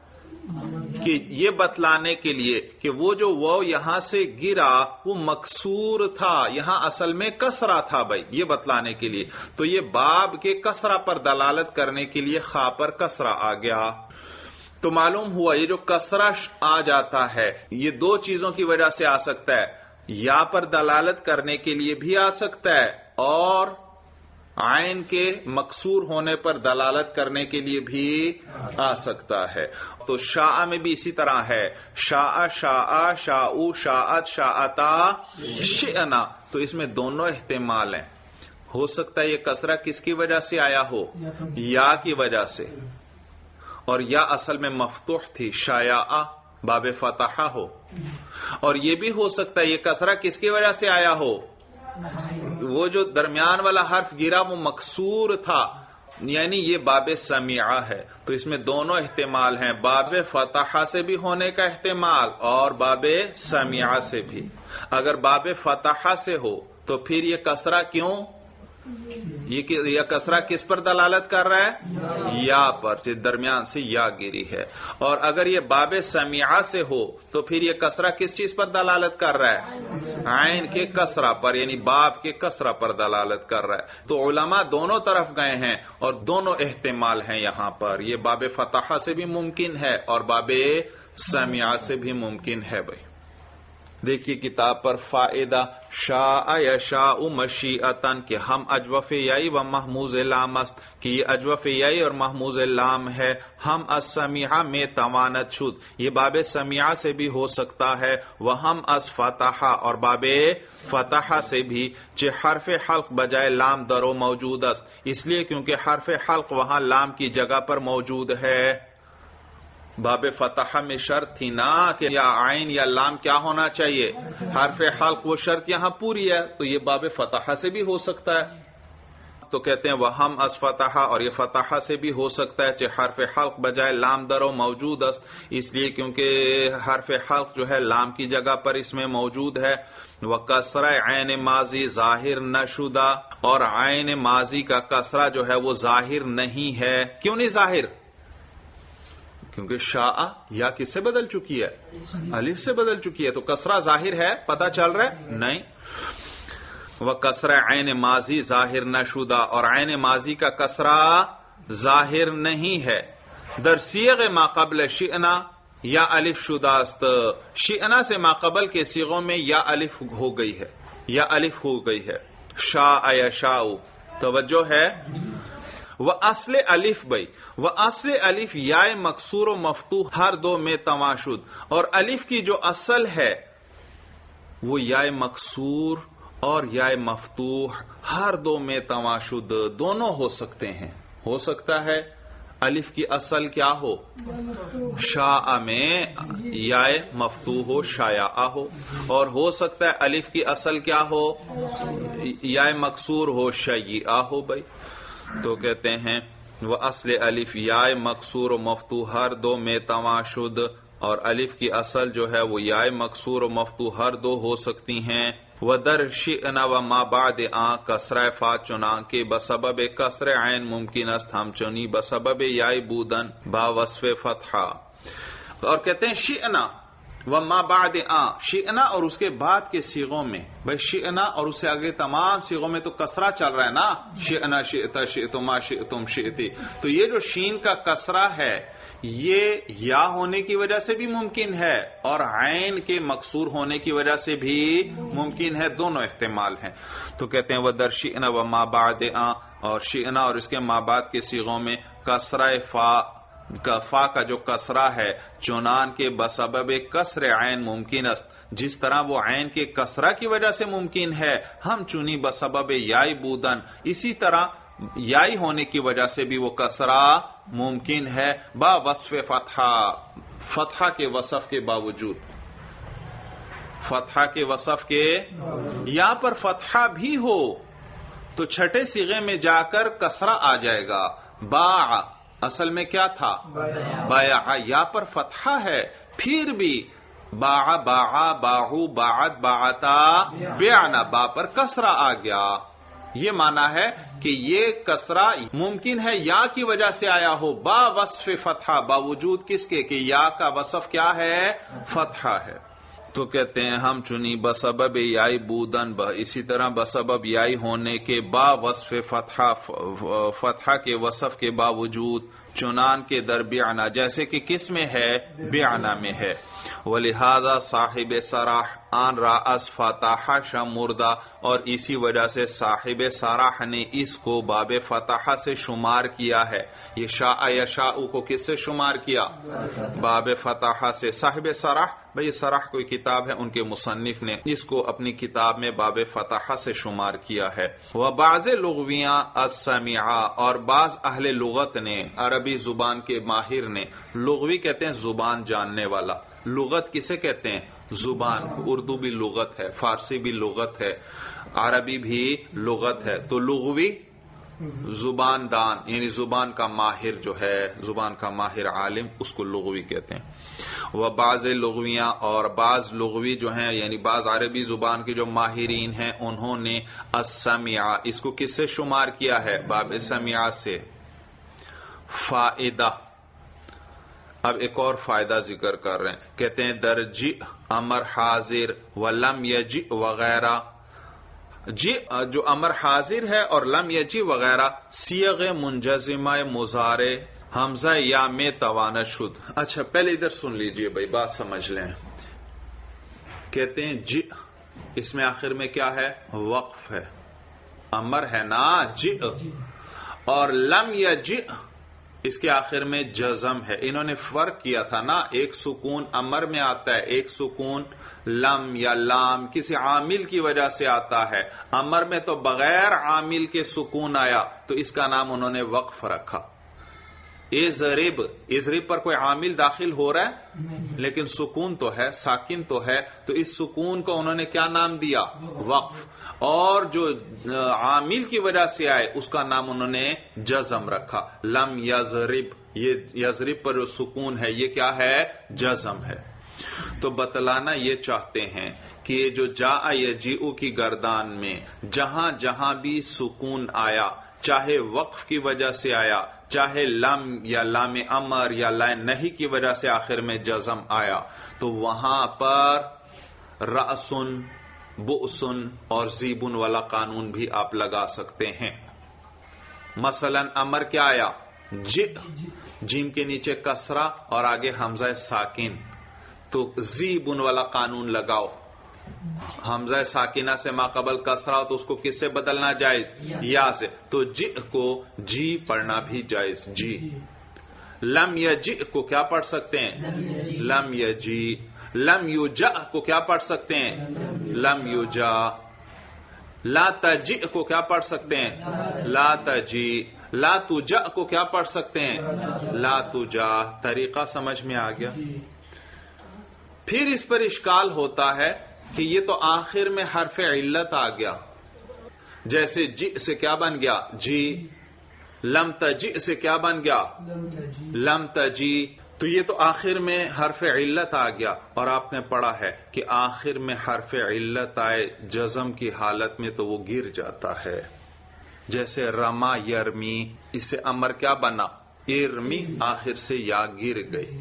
کہ یہ بتلانے کے لیے کہ وہ جو واو یہاں سے گرا وہ مکسور تھا، یہاں اصل میں کسرہ تھا. بھائی یہ بتلانے کے لیے تو یہ باب کے کسرہ پر دلالت کرنے کے لیے خا پر کسرہ آ گیا. تو معلوم ہوا یہ جو کسرہ آ جاتا ہے یہ دو چیزوں کی وجہ سے آ سکتا ہے، یا پر دلالت کرنے کے لیے بھی آ سکتا ہے اور عین کے مکسور ہونے پر دلالت کرنے کے لیے بھی آ سکتا ہے. تو شاء میں بھی اسی طرح ہے، شاء شاء شاء شاءت شاءتا شئنا. تو اس میں دونوں احتمال ہیں. ہو سکتا ہے یہ کسرہ کس کی وجہ سے آیا ہو، یا کی وجہ سے، اور یا اصل میں مفتوح تھی، شایع باب فتح ہو. اور یہ بھی ہو سکتا ہے یہ کسرہ کس کی وجہ سے آیا ہو، وہ جو درمیان والا حرف گرا وہ مکسور تھا، یعنی یہ باب سمیعہ ہے. تو اس میں دونوں احتمال ہیں، باب فتح سے بھی ہونے کا احتمال اور باب سمیعہ سے بھی. اگر باب فتح سے ہو تو پھر یہ کسرہ کیوں، یہ کسرہ کس پر دلالت کر رہا ہے، یا پر، درمیان سے یا گری ہے. اور اگر یہ باب سمیعہ سے ہو تو پھر یہ کسرہ کس چیز پر دلالت کر رہا ہے، عین کے کسرہ پر، یعنی باب کے کسرہ پر دلالت کر رہا ہے. تو علماء دونوں طرف گئے ہیں اور دونوں احتمال ہیں یہاں پر. یہ باب فتح سے بھی ممکن ہے اور باب سمیعہ سے بھی ممکن ہے. بھائی دیکھیے کتاب پر فائدہ، شاء یشاء مشیئتن کہ ہم اجوف یائی و محموز لام است، کہ یہ اجوف یائی اور محموز لام ہے. ہم السمیعہ میں توانت شد، یہ باب سمیعہ سے بھی ہو سکتا ہے. وہ ہم اس فتح اور باب فتح سے بھی، چہ حرف حلق بجائے لام درو موجود است، اس لیے کیونکہ حرف حلق وہاں لام کی جگہ پر موجود ہے. باب فتح میں شرط تھی نا کہ یا عین یا لام کیا ہونا چاہیے، حرف حلق، وہ شرط یہاں پوری ہے تو یہ باب فتح سے بھی ہو سکتا ہے. تو کہتے ہیں وہم اس فتح، اور یہ فتح سے بھی ہو سکتا ہے کہ حرف حلق بجائے لام درو موجود است، اس لیے کیونکہ حرف حلق جو ہے لام کی جگہ پر اس میں موجود ہے. وکسرہ عین ماضی ظاہر نشدہ، اور عین ماضی کا کسرہ جو ہے وہ ظاہر نہیں ہے. کیوں نہیں ظاہر، کیونکہ شاء یا کس سے بدل چکی ہے، الف سے بدل چکی ہے. تو کسرہ ظاہر ہے، پتہ چل رہا ہے نہیں. وہ کسرہ عین ماضی ظاہر نشدہ، اور عین ماضی کا کسرہ ظاہر نہیں ہے. در صیغ ما قبل شئنا، یا الف شداست. شئنا سے ماقبل کے صیغوں میں یا الف ہو گئی ہے، یا الف ہو گئی ہے. شاء یشاء، توجہ ہے. وہ اصل الف بھائی، وہ اصل الف یا مکسور و مفتوح ہر دو میں تماشد، اور الف کی جو اصل ہے وہ یا مکسور اور یا مفتوح ہر دو میں تماشد دونوں ہو سکتے ہیں. ہو سکتا ہے الف کی اصل کیا ہو، شاء میں یا مفتوح ہو، شایع ہو، اور ہو سکتا ہے الف کی اصل کیا ہو، یا مکسور ہو، شیعہ ہو. بھائی تو کہتے ہیں وہ اصل الف یا مکسور و مفتوح ہر دو میں تماشد، اور الف کی اصل جو ہے وہ یا مکسور و مفتوح ہر دو ہو سکتی ہیں. وَدَرْ شِئْنَ وَمَا بَعْدِ آن کسرہ فا چنان کے بسبب کسر عین ممکن است ہم چنی بسبب یائی بودن با وصف فتحہ. اور کہتے ہیں شئنا وما بعد آن، شئنا اور اس کے بعد کے صیغوں میں، بھائی شئنا اور اس سے آگے تمام صیغوں میں تو کسرہ چل رہا ہے نا، شئنا شئتا شئتما شئتم شئتی، تو یہ جو شین کا کسرہ ہے یہ یا ہونے کی وجہ سے بھی ممکن ہے اور عین کے مکسور ہونے کی وجہ سے بھی ممکن ہے، دونوں احتمال ہیں. تو کہتے ہیں وَدَرْ شِئْنَ وَمَا بَعْدِ آن، اور شئنا اور اس کے ما بعد کے صیغوں میں کسرہ فا کا فا کا جو کسرہ ہے چنان کے بسبب کسر عین ممکن است، جس طرح وہ عین کے کسرہ کی وجہ سے ممکن ہے، ہم چنی بسبب یائی بودن، اسی طرح یائی ہونے کی وجہ سے بھی وہ کسرہ ممکن ہے با وصف فتحہ، فتحہ کے وصف کے باوجود، فتحہ کے وصف کے. یہاں پر فتحہ بھی ہو تو چھٹے صیغے میں جا کر کسرہ آ جائے گا. باع اصل میں کیا تھا، بایا، یا پر فتحہ ہے پھر بھی باع باع باعو باعت باعتا بیعنا، با پر کسرہ آ گیا. یہ معنی ہے کہ یہ کسرہ ممکن ہے یا کی وجہ سے آیا ہو با وصف فتحہ، باوجود کس کے کہ یا کا وصف کیا ہے، فتحہ ہے. تو کہتے ہیں ہم چنی بسبب یائی بودن، اسی طرح بسبب یائی ہونے کے با وصف فتحہ، فتحہ کے وصف کے باوجود، چنان کے در بیعنا، جیسے کہ کس میں ہے، بیعنا میں ہے. ولہذا صاحب سراح آن را از فتحہ شمردہ، اور اسی وجہ سے صاحب سراح نے اس کو باب فتحہ سے شمار کیا ہے. یہ شاء یشاء کو کس سے شمار کیا، باب فتحہ سے. صاحب سراح، بھئی سراح کوئی کتاب ہے ان کے مصنف نے اس کو اپنی کتاب میں باب فتحہ سے شمار کیا ہے. وبعض لغویاں السمیعہ، اور بعض اہل لغت نے، عربی زبان کے ماہر نے، لغوی کہتے ہیں زبان جاننے والا، لغت کسے کہتے ہیں، زبان. اردو بھی لغت ہے، فارسی بھی لغت ہے، عربی بھی لغت ہے. تو لغوی زبان دان، یعنی زبان کا ماہر جو ہے، زبان کا ماہر عالم، اس کو لغوی کہتے ہیں. وہ بعض لغویاں، اور بعض لغوی جو ہیں یعنی بعض عربی زبان کے جو ماہرین ہیں انہوں نے السمیعہ، اس کو کس سے شمار کیا ہے، باب سمیعہ سے. فائدہ، اب ایک اور فائدہ ذکر کر رہے ہیں. کہتے ہیں درجی امر حاضر ولم یجی وغیرہ، جی جو امر حاضر ہے اور لم یجی وغیرہ صیغ منجزمہ مضارع حمزہ یا میں توانش شد. اچھا پہلے ادھر سن لیجئے بھائی، بات سمجھ لیں. کہتے ہیں جی، اس میں آخر میں کیا ہے، وقف ہے، امر ہے نا جی، اور لم یجی اس کے آخر میں جزم ہے. انہوں نے فرق کیا تھا نا، ایک سکون امر میں آتا ہے، ایک سکون لم یا لام کسی عامل کی وجہ سے آتا ہے. امر میں تو بغیر عامل کے سکون آیا تو اس کا نام انہوں نے وقف رکھا. اضرب، اضرب پر کوئی عامل داخل ہو رہا ہے لیکن سکون تو ہے، ساکن تو ہے، تو اس سکون کو انہوں نے کیا نام دیا، وقف. اور جو عامل کی وجہ سے آئے اس کا نام انہوں نے جزم رکھا. لم یضرب، یہ یضرب پر جو سکون ہے یہ کیا ہے، جزم ہے. تو بتلانا یہ چاہتے ہیں کہ یہ جو جاء یجیء کی گردان میں جہاں جہاں بھی سکون آیا، چاہے وقف کی وجہ سے آیا، چاہے لم یا لام امر یا لام نہیں کی وجہ سے آخر میں جزم آیا، تو وہاں پر رأسن، بؤسن اور زیبن والا قانون بھی آپ لگا سکتے ہیں. مثلا امر کیا آیا، ج جیم کے نیچے کسرہ اور آگے حمزہ ساکن، تو زیبن والا قانون لگاؤ. حمزہ ساکنہ سے ما قبل کسرہ تو اس کو کس سے بدلنا جائز؟ یا سے. تو ج کو جی پڑھنا بھی جائز. جی. لم یجی کو کیا پڑھ سکتے ہیں؟ لم یجی. لم یوجا کو کیا پڑھ سکتے ہیں؟ لم یوجا. لا تجی کو کیا پڑھ سکتے ہیں؟ لا تجی. لا تجا کو کیا پڑھ سکتے ہیں؟ لا تجا. طریقہ سمجھ میں آ گیا؟ پھر اس پر اشکال ہوتا ہے کہ یہ تو آخر میں حرف علت آ گیا، جیسے جی سے کیا بن گیا؟ جی. لم تجی سے کیا بن گیا؟ لم تجی. تو یہ تو آخر میں حرف علت آ گیا، اور آپ نے پڑھا ہے کہ آخر میں حرف علت آئے جزم کی حالت میں تو وہ گر جاتا ہے. جیسے رما یرمی، اس سے امر کیا بنا؟ ارمی، آخر سے یا گر گئی.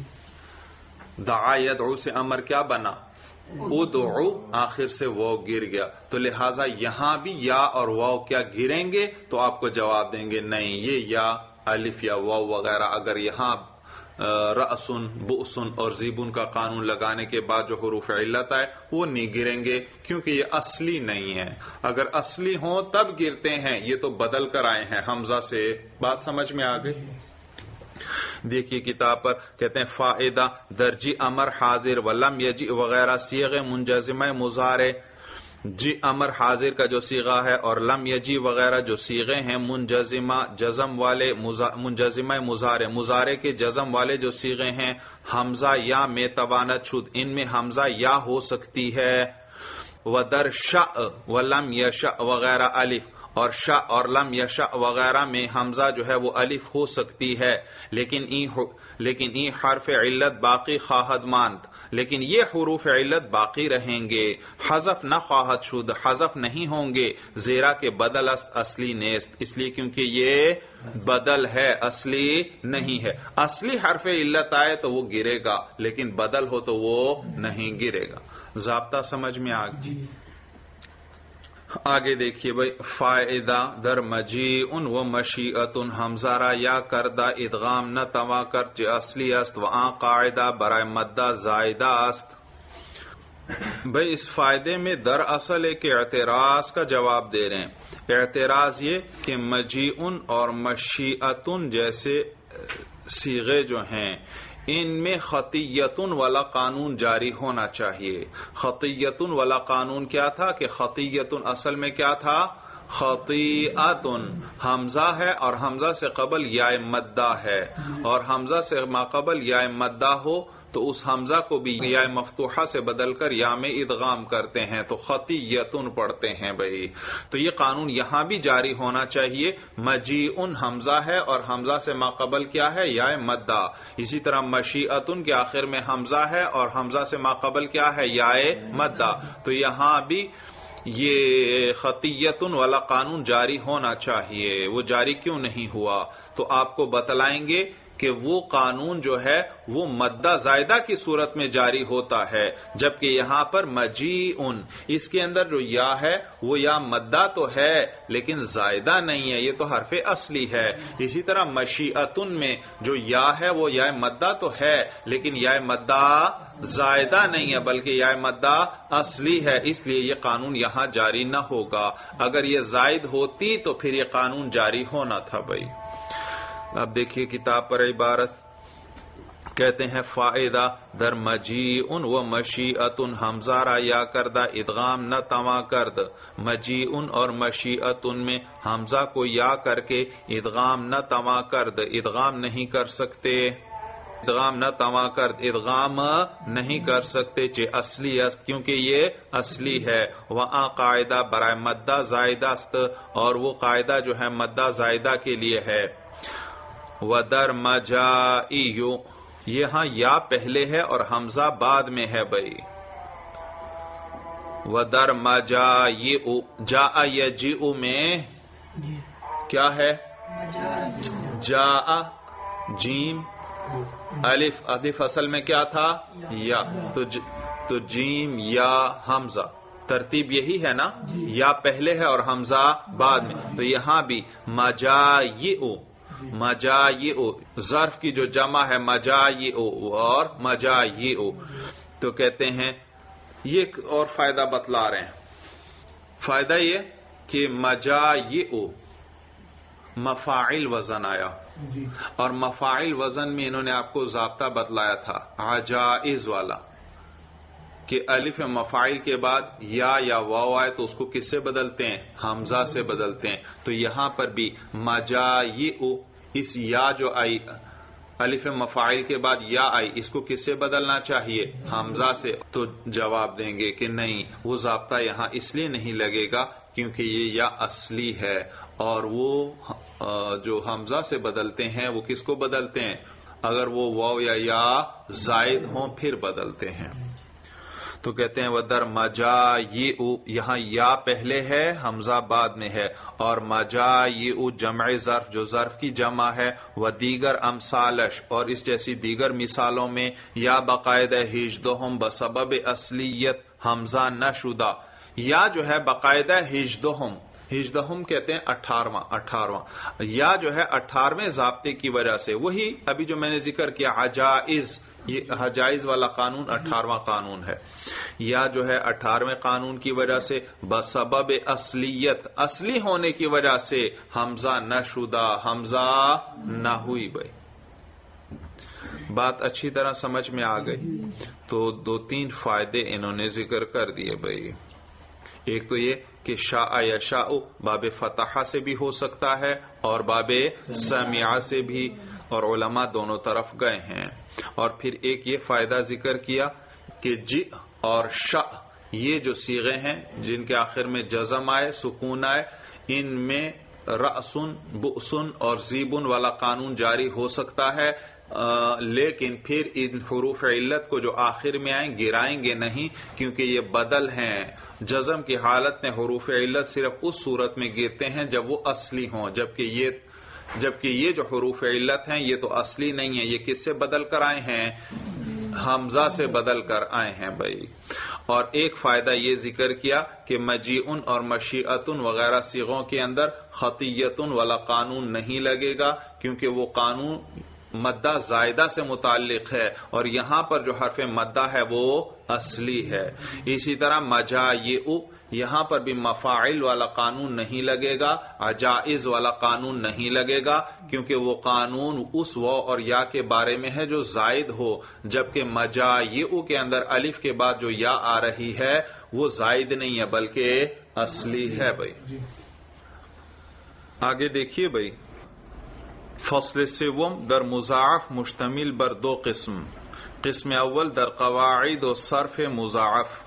دعا یدعو سے امر کیا بنا؟ ادعو، آخر سے وہ گر گیا. تو لہذا یہاں بھی یا اور واو کیا گریں گے؟ تو آپ کو جواب دیں گے نہیں، یہ یا الف یا واو وغیرہ اگر یہاں رأسن بؤسن اور زیبن کا قانون لگانے کے بعد جو حروف علت آئے وہ نہیں گریں گے، کیونکہ یہ اصلی نہیں ہے. اگر اصلی ہوں تب گرتے ہیں، یہ تو بدل کر آئے ہیں حمزہ سے. بات سمجھ میں آ گئی؟ دیکھیے کتاب پر کہتے ہیں فائدہ درجی امر حاضر ولم یجی وغیرہ صیغ منجزمہ مضارع. جی امر حاضر کا جو صیغہ ہے اور لم یجی وغیرہ جو صیغے ہیں منجزمہ جزم والے، منجزمہ مضارع مضارع کے جزم والے جو صیغے ہیں، حمزہ یا میں توانت شد، ان میں حمزہ یا ہو سکتی ہے. ودر شاء ولم یشاء وغیرہ الف، اور شاء اور لم یشاء وغیرہ میں حمزہ جو ہے وہ الف ہو سکتی ہے، لیکن ای لیکن ای حرف علت باقی خواہد ماند، لیکن یہ حروف علت باقی رہیں گے. حذف نہ خواہد شد، حذف نہیں ہوں گے، زیرا کے بدل است اصلی نیست، اس لیے کیونکہ یہ بدل ہے، اصلی نہیں ہے. اصلی حرف علت آئے تو وہ گرے گا، لیکن بدل ہو تو وہ نہیں گرے گا. ضابطہ سمجھ میں آ گئی؟ آگے دیکھیے بھائی، فائدہ در مجیء و مشیئت حمزہ را یا کردہ ادغام نہ توا کر چہ اصلی است و آن قاعدہ برائے مدہ زائدہ است. بھائی اس فائدے میں در اصل ایک اعتراض کا جواب دے رہے ہیں. اعتراض یہ کہ مجیء اور مشیئت جیسے صیغے جو ہیں ان میں خطیتن والا قانون جاری ہونا چاہیے. خطیتن والا قانون کیا تھا کہ خطیتن اصل میں کیا تھا؟ خطیئتن. حمزہ ہے اور حمزہ سے قبل یا مدہ ہے، اور حمزہ سے ما قبل یا مدہ ہو تو اس حمزہ کو بھی یا مفتوحہ سے بدل کر یا میں ادغام کرتے ہیں تو خطیتن پڑھتے ہیں. بھائی تو یہ قانون یہاں بھی جاری ہونا چاہیے. مجیئن حمزہ ہے اور حمزہ سے ما قبل کیا ہے؟ یا مدہ. اسی طرح مشیئتن کے آخر میں حمزہ ہے اور حمزہ سے ما قبل کیا ہے؟ یا مدہ. تو یہاں بھی یہ خطیتن والا قانون جاری ہونا چاہیے. وہ جاری کیوں نہیں ہوا؟ تو آپ کو بتلائیں گے کہ وہ قانون جو ہے وہ مدہ زائدہ کی صورت میں جاری ہوتا ہے، جبکہ یہاں پر مجیئن اس کے اندر جو یا ہے وہ یا مدہ تو ہے لیکن زائدہ نہیں ہے، یہ تو حرف اصلی ہے. اسی طرح مشیئتن میں جو یا ہے وہ یا مدہ تو ہے لیکن یا مدہ زائدہ نہیں ہے بلکہ یا مدہ اصلی ہے، اس لیے یہ قانون یہاں جاری نہ ہوگا. اگر یہ زائد ہوتی تو پھر یہ قانون جاری ہونا تھا. بھائی اب دیکھیے کتاب پر عبارت کہتے ہیں فائدہ در مجیئن و مشیئتن حمزہ را یا کردہ ادغام نہ توا کرد. مجیئن اور مشیئتن میں حمزہ کو یا کر کے ادغام نہ توا کرد، ادغام نہیں کر سکتے. ادغام نہ توا کرد ادغام نہیں کر سکتے چہ اصلی است کیونکہ یہ اصلی ہے. وہاں قاعدہ برائے مدہ زائدہ است، اور وہ قاعدہ جو ہے مدہ زائدہ کے لیے ہے. ودر مجائیو یہاں یا پہلے ہے اور حمزہ بعد میں ہے. بھائی ودر مجائیو جا یجیء میں کیا ہے؟ جا جیم الف، الف اصل میں کیا تھا؟ یا. تو ج... تو جیم یا حمزہ ترتیب یہی ہے نا، یا پہلے ہے اور حمزہ بعد میں. تو یہاں بھی مجائیء مجایئ ظرف کی جو جمع ہے مجایئ اور مجایئ، تو کہتے ہیں یہ ایک اور فائدہ بتلا رہے ہیں۔ فائدہ یہ کہ مجایئ مفاعل وزن آیا، اور مفاعل وزن میں انہوں نے آپ کو ضابطہ بتلایا تھا عجائز والا، کہ الف مفاعل کے بعد یا یا واو آئے تو اس کو کس سے بدلتے ہیں؟ حمزہ سے بدلتے ہیں۔ تو یہاں پر بھی مجایئ اس یا جو آئی الف مفاعل کے بعد یا آئی، اس کو کس سے بدلنا چاہیے؟ حمزہ سے۔ تو جواب دیں گے کہ نہیں، وہ ضابطہ یہاں اس لیے نہیں لگے گا کیونکہ یہ یا اصلی ہے، اور وہ جو حمزہ سے بدلتے ہیں وہ کس کو بدلتے ہیں؟ اگر وہ واو یا یا زائد ہوں پھر بدلتے ہیں۔ تو کہتے ہیں ودر مجایئ، یہاں یا پہلے ہے حمزہ بعد میں ہے، اور مجایئ جمع ظرف جو ظرف کی جمع ہے، و دیگر امثالش اور اس جیسی دیگر مثالوں میں، یا باقاعدہ ہجدہم بسبب اصلیت حمزہ نہ شدہ، یا جو ہے باقاعدہ ہجدہم، ہجدہم کہتے ہیں اٹھارواں اٹھارواں، یا جو ہے اٹھارہویں ضابطے کی وجہ سے، وہی ابھی جو میں نے ذکر کیا عجائز، یہ حجائز والا قانون اٹھارہواں قانون ہے، یا جو ہے اٹھارہویں قانون کی وجہ سے بسبب اصلیت اصلی ہونے کی وجہ سے حمزہ نہ شدہ، حمزہ نہ ہوئی۔ بھائی بات اچھی طرح سمجھ میں آ گئی؟ تو دو تین فائدے انہوں نے ذکر کر دیے بھائی۔ ایک تو یہ کہ شاء یشاء باب فتحہ سے بھی ہو سکتا ہے اور باب سمع سے بھی، اور علماء دونوں طرف گئے ہیں۔ اور پھر ایک یہ فائدہ ذکر کیا کہ جی اور شاء یہ جو صیغے ہیں جن کے آخر میں جزم آئے، سکون آئے، ان میں رأسن بؤسن اور زیبن والا قانون جاری ہو سکتا ہے، آ, لیکن پھر ان حروف علت کو جو آخر میں آئیں گرائیں گے نہیں، کیونکہ یہ بدل ہیں۔ جزم کی حالت میں حروف علت صرف اس صورت میں گرتے ہیں جب وہ اصلی ہوں، جبکہ یہ جبکہ یہ جو حروف علت ہیں یہ تو اصلی نہیں ہیں، یہ کس سے بدل کر آئے ہیں؟ حمزہ سے بدل کر آئے ہیں بھائی۔ اور ایک فائدہ یہ ذکر کیا کہ مجیئن اور مشیئتن وغیرہ صیغوں کے اندر خطیتن والا قانون نہیں لگے گا، کیونکہ وہ قانون مدہ زائدہ سے متعلق ہے، اور یہاں پر جو حرف مدہ ہے وہ اصلی ہے۔ اسی طرح مجایئ یہاں پر بھی مفاعل والا قانون نہیں لگے گا، عجائز والا قانون نہیں لگے گا، کیونکہ وہ قانون اس واو اور یا کے بارے میں ہے جو زائد ہو، جبکہ مجایئ کے اندر الف کے بعد جو یا آ رہی ہے وہ زائد نہیں ہے بلکہ اصلی ہے بھائی۔ آگے دیکھیے بھائی، فصل سوم در مضاعف مشتمل بر دو قسم، قسم اول در قواعد و صرف مضاعف۔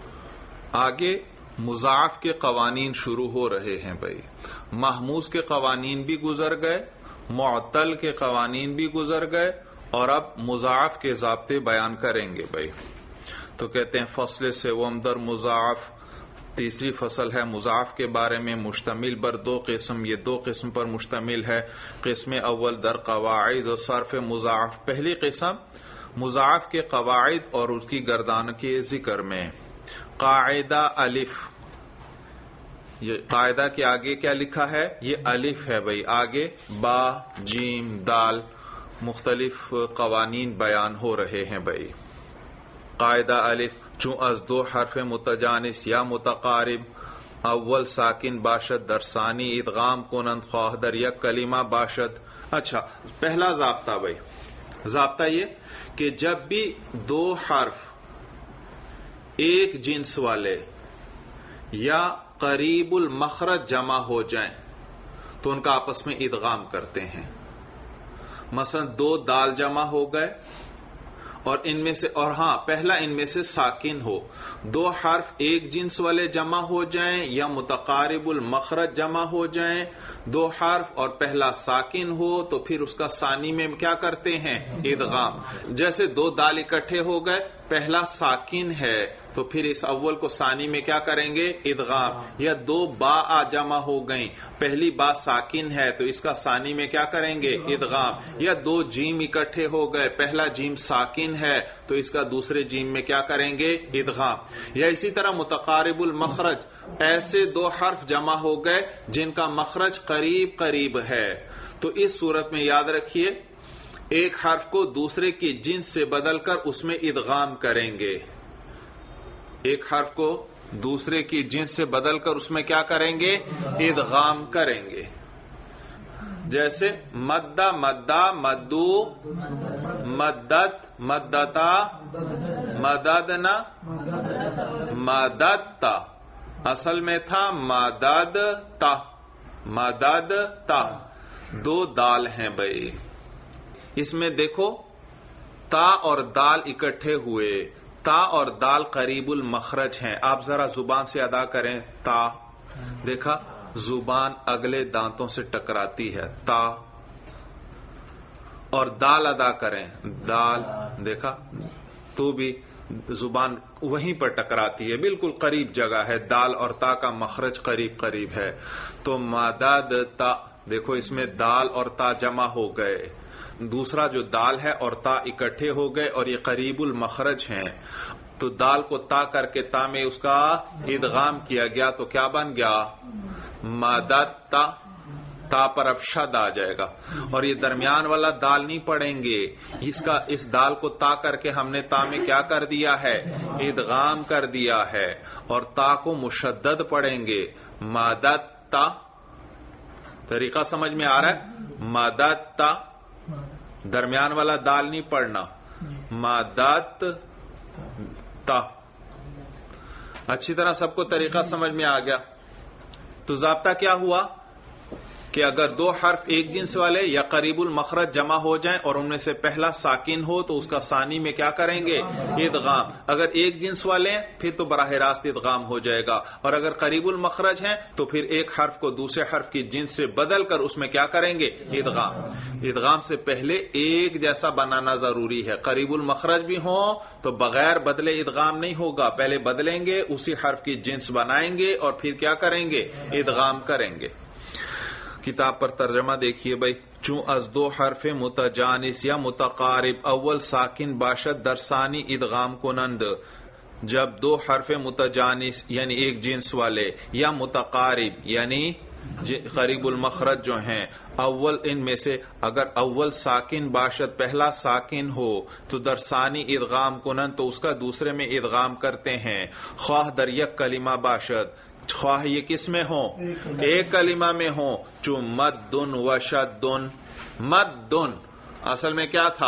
آگے مضاعف کے قوانین شروع ہو رہے ہیں بھائی۔ محموز کے قوانین بھی گزر گئے، معطل کے قوانین بھی گزر گئے، اور اب مضاعف کے ضابطے بیان کریں گے بھائی۔ تو کہتے ہیں فصل سوم در مضاعف، تیسری فصل ہے مضاعف کے بارے میں، مشتمل بر دو قسم، یہ دو قسم پر مشتمل ہے۔ قسم اول در قواعد و صرف مضاعف، پہلی قسم مضاعف کے قواعد اور اس کی گردان کے ذکر میں۔ قاعدہ الف، یہ قاعدہ کے آگے کیا لکھا ہے؟ یہ الف ہے بھائی، آگے با جیم دال مختلف قوانین بیان ہو رہے ہیں بھائی۔ قاعدہ الف، چون از دو حرف متجانس یا متقارب اول ساکن باشد در ثانی ادغام کنند خواہ در یک کلمہ باشد۔ اچھا، پہلا ضابطہ بھائی، ضابطہ یہ کہ جب بھی دو حرف ایک جنس والے یا قریب المخرج جمع ہو جائیں تو ان کا آپس میں ادغام کرتے ہیں۔ مثلا دو دال جمع ہو گئے اور ان میں سے، اور ہاں پہلا ان میں سے ساکن ہو، دو حرف ایک جنس والے جمع ہو جائیں یا متقارب المخرج جمع ہو جائیں، دو حرف اور پہلا ساکن ہو تو پھر اس کا ثانی میں کیا کرتے ہیں؟ ادغام۔ جیسے دو دال اکٹھے ہو گئے، پہلا ساکن ہے تو پھر اس اول کو ثانی میں کیا کریں گے؟ ادغام۔ یا دو با آ جمع ہو گئیں، پہلی با ساکن ہے تو اس کا ثانی میں کیا کریں گے؟ ادغام۔ یا دو جیم اکٹھے ہو گئے، پہلا جیم ساکن ہے تو اس کا دوسرے جیم میں کیا کریں گے؟ ادغام۔ یا اسی طرح متقارب المخرج، ایسے دو حرف جمع ہو گئے جن کا مخرج قریب قریب ہے تو اس صورت میں یاد رکھیے ایک حرف کو دوسرے کی جنس سے بدل کر اس میں ادغام کریں گے. ایک حرف کو دوسرے کی جنس سے بدل کر اس میں کیا کریں گے؟ ادغام کریں گے. جیسے مدہ مدہ مدو مدت مدتا مددنا مددتا. اصل میں تھا مددتا مددتا. دو دال ہیں بھائی. اس میں دیکھو تا اور دال اکٹھے ہوئے. تا اور دال قریب المخرج ہیں. آپ ذرا زبان سے ادا کریں تا. دیکھا زبان اگلے دانتوں سے ٹکراتی ہے تا. اور دال ادا کریں دال. دیکھا تو بھی زبان وہیں پر ٹکراتی ہے. بالکل قریب جگہ ہے. دال اور تا کا مخرج قریب قریب ہے. تو مدد تا. دیکھو اس میں دال اور تا جمع ہو گئے. دوسرا جو دال ہے اور تا اکٹھے ہو گئے اور یہ قریب المخرج ہیں. تو دال کو تا کر کے تا میں اس کا ادغام کیا گیا تو کیا بن گیا؟ مدد تا. تا پر اب شد آ جائے گا. اور یہ درمیان والا دال نہیں پڑھیں گے. اس کا اس دال کو تا کر کے ہم نے تا میں کیا کر دیا ہے؟ ادغام کر دیا ہے. اور تا کو مشدد پڑھیں گے مدد تا. طریقہ سمجھ میں آ رہا ہے؟ مدد تا. درمیان والا دال نہیں پڑھنا. مدد تا. اچھی طرح سب کو طریقہ سمجھ میں آ گیا. تو ضابطہ کیا ہوا کہ اگر دو حرف ایک جنس والے یا قریب المخرج جمع ہو جائیں اور ان میں سے پہلا ساکن ہو تو اس کا ثانی میں کیا کریں گے؟ ادغام. اگر ایک جنس والے ہیں پھر تو براہ راست ادغام ہو جائے گا. اور اگر قریب المخرج ہیں تو پھر ایک حرف کو دوسرے حرف کی جنس سے بدل کر اس میں کیا کریں گے؟ ادغام. ادغام سے پہلے ایک جیسا بنانا ضروری ہے. قریب المخرج بھی ہوں تو بغیر بدلے ادغام نہیں ہوگا. پہلے بدلیں گے, اسی حرف کی جنس بنائیں گے اور پھر کیا کریں گے؟ ادغام کریں گے. کتاب پر ترجمہ دیکھیے بھائی. چون از دو حرف متجانس یا متقارب اول ساکن باشد در ثانی ادغام کنند. جب دو حرف متجانس یعنی ایک جنس والے یا متقارب یعنی قریب المخرج جو ہیں اول ان میں سے اگر اول ساکن باشد پہلا ساکن ہو تو در ثانی ادغام کنند تو اس کا دوسرے میں ادغام کرتے ہیں. خواہ در یک کلمہ باشد خواہ یہ کس میں ہوں؟ ایک کلمہ میں ہوں. چو مدن و شدن. مدن اصل میں کیا تھا؟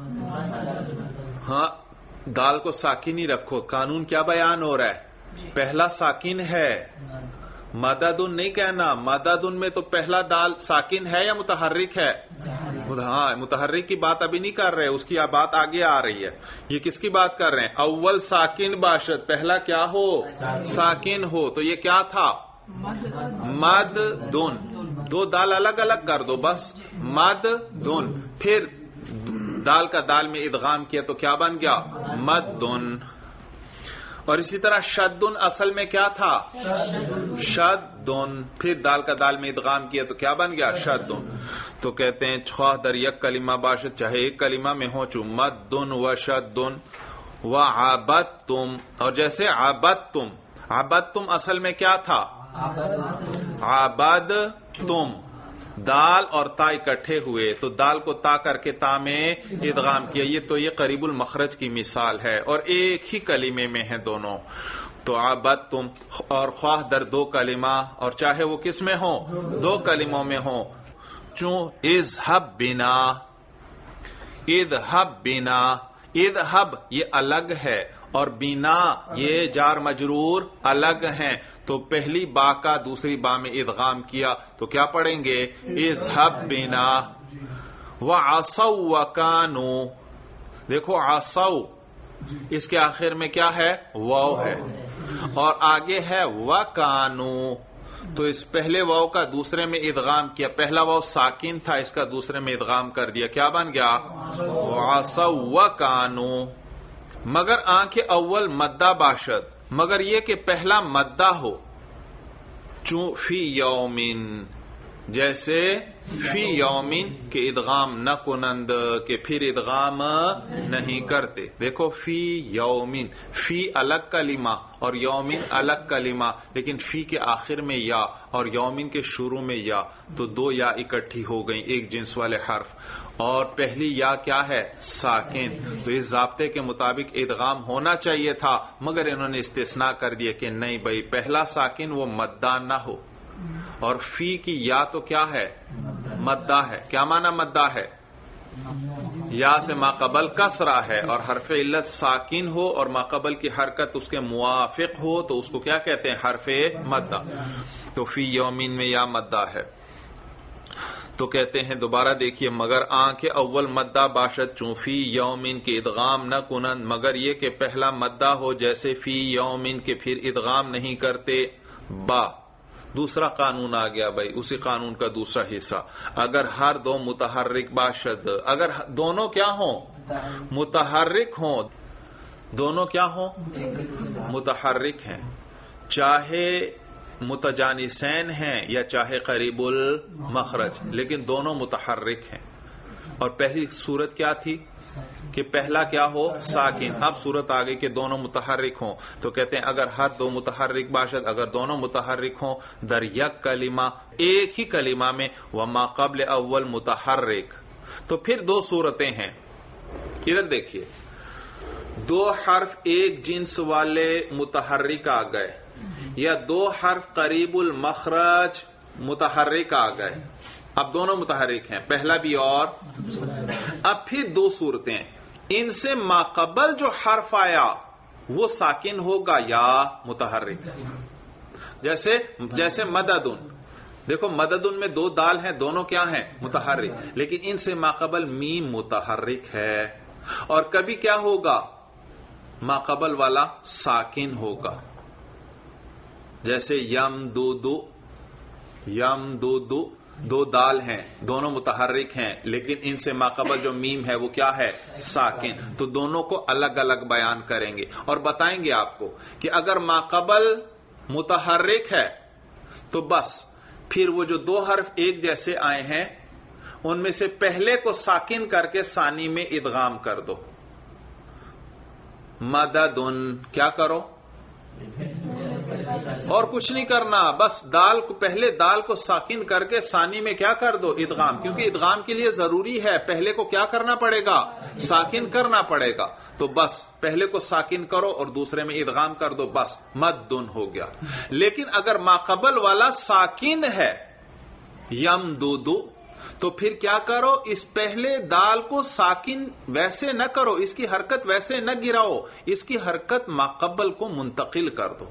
ہاں دال کو ساکن ہی رکھو. قانون کیا بیان ہو رہا ہے؟ پہلا ساکن ہے. مددن نہیں کہنا. مددن میں تو پہلا دال ساکن ہے یا متحرک ہے؟ ہاں متحرک کی بات ابھی نہیں کر رہے, اس کی بات آگے آ رہی ہے. یہ کس کی بات کر رہے ہیں؟ اول ساکن باشد پہلا کیا ہو؟ ساکن ہو. تو یہ کیا تھا؟ مد دن. دو دال الگ الگ کر دو بس. مد دن. پھر دال کا دال میں ادغام کیا تو کیا بن گیا؟ مد دن. اور اسی طرح شدن اصل میں کیا تھا؟ شدن. پھر دال کا دال میں ادغام کیا تو کیا بن گیا؟ شدن. تو کہتے ہیں خواہ در یک کلمہ باشد چاہے ایک کلمہ میں ہو چو مدن و شدن و عبدتم. اور جیسے عبدتم. عبدتم اصل میں کیا تھا؟ عبدتم. دال اور تا اکٹھے ہوئے تو دال کو تا کر کے تا میں ادغام کیا. یہ تو یہ قریب المخرج کی مثال ہے اور ایک ہی کلمے میں ہیں دونوں. تو عبدتم. اور خواہ در دو کلمہ اور چاہے وہ کس میں ہوں؟ دو کلموں میں ہوں. چون اذهب بنا. اذهب بنا. اذهب یہ الگ ہے اور بنا یہ جار مجرور الگ ہیں. تو پہلی با کا دوسری با میں ادغام کیا تو کیا پڑھیں گے؟ اذهب بنا. وعصوا وكانوا. دیکھو عصوا اس کے آخر میں کیا ہے؟ واو ہے اور آگے ہے وكانوا. تو اس پہلے واو کا دوسرے میں ادغام کیا. پہلا واو ساکن تھا, اس کا دوسرے میں ادغام کر دیا. کیا بن گیا؟ وعصوا وكانوا. مگر آنکھ اول مدہ باشد. مگر یہ کہ پہلا مدہ ہو. چون فی یومن جیسے فی یومن کے ادغام نہ کنند کہ پھر ادغام نہیں کرتے. دیکھو فی یومن، فی الگ کلمہ اور یومن الگ کلمہ، لیکن فی کے آخر میں یا اور یومن کے شروع میں یا، تو دو یا اکٹھی ہو گئیں ایک جنس والے حرف، اور پہلی یا کیا ہے؟ ساکن. تو اس ضابطے کے مطابق ادغام ہونا چاہیے تھا، مگر انہوں نے استثناء کر دیا کہ نہیں بھائی، پہلا ساکن وہ مدہ نہ ہو، اور فی کی یا تو کیا ہے؟ مدہ ہے. کیا معنی مدہ ہے؟ یا سے ماقبل کسرہ ہے، اور حرف علت ساکن ہو اور ماقبل کی حرکت اس کے موافق ہو تو اس کو کیا کہتے ہیں؟ حرف مدہ. تو فی یومین میں یا مدہ ہے. تو کہتے ہیں دوبارہ دیکھیے، مگر آنکھ اول مدہ باشد چون فی یومین کے ادغام نہ کنند، مگر یہ کہ پہلا مدہ ہو جیسے فی یومین کے پھر ادغام نہیں کرتے. با دوسرا قانون آ گیا بھائی، اسی قانون کا دوسرا حصہ. اگر ہر دو متحرک باشد، اگر دونوں کیا ہوں؟ متحرک ہوں. دونوں کیا ہوں؟ متحرک ہیں، چاہے متجانسین ہیں یا چاہے قریب المخرج، لیکن دونوں متحرک ہیں. اور پہلی صورت کیا تھی کہ پہلا کیا ہو؟ ساکن. اب صورت آ گئی کہ دونوں متحرک ہوں، تو کہتے ہیں اگر ہر دو متحرک باشد، اگر دونوں متحرک ہوں در یک کلمہ، ایک ہی کلمہ میں، وما قبل اول متحرک، تو پھر دو صورتیں ہیں. ادھر دیکھیے، دو حرف ایک جنس والے متحرک آ گئے، یا دو حرف قریب المخرج متحرک آ گئے. اب دونوں متحرک ہیں، پہلا بھی اور. اب پھر دو صورتیں، ان سے ماقبل جو حرف آیا وہ ساکن ہوگا یا متحرک. جیسے جیسے مددن، دیکھو مددن میں دو دال ہیں، دونوں کیا ہیں؟ متحرک، لیکن ان سے ماقبل میم متحرک ہے. اور کبھی کیا ہوگا؟ ماقبل والا ساکن ہوگا. جیسے یم دو دو، یم دو دو، دو دال ہیں، دونوں متحرک ہیں، لیکن ان سے ماقبل جو میم ہے وہ کیا ہے؟ ساکن. تو دونوں کو الگ الگ بیان کریں گے اور بتائیں گے آپ کو کہ اگر ماقبل متحرک ہے تو بس پھر وہ جو دو حرف ایک جیسے آئے ہیں ان میں سے پہلے کو ساکن کر کے ثانی میں ادغام کر دو. مددن، کیا کرو؟ اور کچھ نہیں کرنا، بس دال کو، پہلے دال کو ساکن کر کے ثانی میں کیا کر دو؟ ادغام. کیونکہ ادغام کے لیے ضروری ہے پہلے کو کیا کرنا پڑے گا؟ ساکن کرنا پڑے گا. تو بس پہلے کو ساکن کرو اور دوسرے میں ادغام کر دو، بس مدن ہو گیا. لیکن اگر ماقبل والا ساکن ہے، یم دو دو، تو پھر کیا کرو؟ اس پہلے دال کو ساکن ویسے نہ کرو، اس کی حرکت ویسے نہ گراؤ، اس کی حرکت ماقبل کو منتقل کر دو.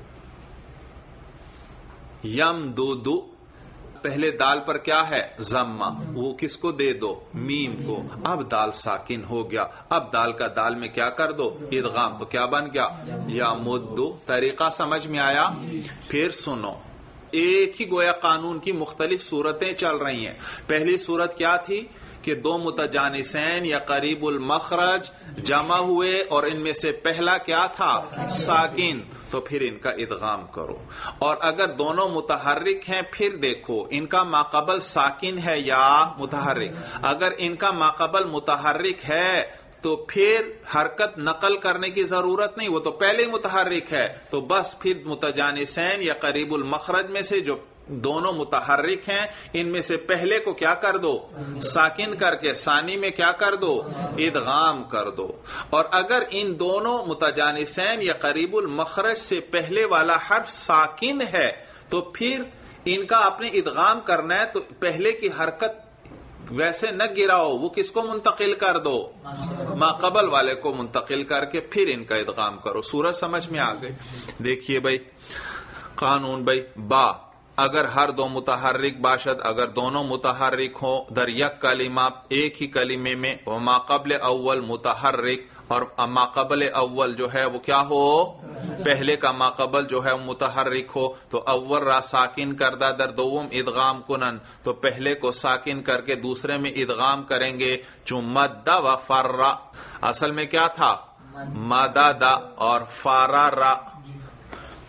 یم دو دو، پہلے دال پر کیا ہے؟ ضمہ، وہ کس کو دے دو؟ میم کو. اب دال ساکن ہو گیا، اب دال کا دال میں کیا کر دو؟ ادغام. تو کیا بن گیا؟ یا مدو. طریقہ سمجھ میں آیا؟ پھر سنو، ایک ہی گویا قانون کی مختلف صورتیں چل رہی ہیں. پہلی صورت کیا تھی کہ دو متجانسین یا قریب المخرج جمع ہوئے اور ان میں سے پہلا کیا تھا؟ ساکن. تو پھر ان کا ادغام کرو. اور اگر دونوں متحرک ہیں پھر دیکھو ان کا ماقبل ساکن ہے یا متحرک. اگر ان کا ماقبل متحرک ہے تو پھر حرکت نقل کرنے کی ضرورت نہیں، وہ تو پہلے ہی متحرک ہے. تو بس پھر متجانسین یا قریب المخرج میں سے جو دونوں متحرک ہیں ان میں سے پہلے کو کیا کر دو؟ ساکن کر کے ثانی میں کیا کر دو؟ ادغام کر دو. اور اگر ان دونوں متجانسین یا قریب المخرج سے پہلے والا حرف ساکن ہے تو پھر ان کا اپنے ادغام کرنا ہے، تو پہلے کی حرکت ویسے نہ گراؤ، وہ کس کو منتقل کر دو؟ ماقبل والے کو منتقل کر کے پھر ان کا ادغام کرو. سورج سمجھ میں آ گئی؟ دیکھیے بھائی قانون بھائی، با اگر ہر دو متحرک باشد، اگر دونوں متحرک ہوں در یک کلمہ، ایک ہی کلمے میں، وما قبل اول متحرک، اور ماقبل اول جو ہے وہ کیا ہو؟ پہلے کا ماقبل جو ہے وہ متحرک ہو، تو اول را ساکن کردہ در دوم ادغام کنن، تو پہلے کو ساکن کر کے دوسرے میں ادغام کریں گے. چون مدہ و فرا، اصل میں کیا تھا؟ مدہ دا اور فارا را.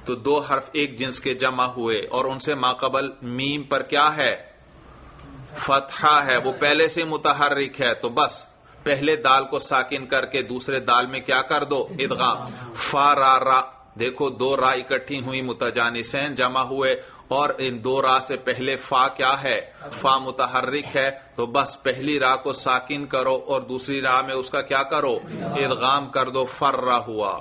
تو دو حرف ایک جنس کے جمع ہوئے اور ان سے ماقبل میم پر کیا ہے؟ فتحہ ہے، وہ پہلے سے متحرک ہے، تو بس پہلے دال کو ساکن کر کے دوسرے دال میں کیا کر دو؟ ادغام. فا را را، دیکھو دو را اکٹھی ہوئی متجانسین جمع ہوئے اور ان دو را سے پہلے فا کیا ہے؟ فا متحرک ہے، تو بس پہلی را کو ساکن کرو اور دوسری را میں اس کا کیا کرو؟ ادغام کر دو. فرا ہوا.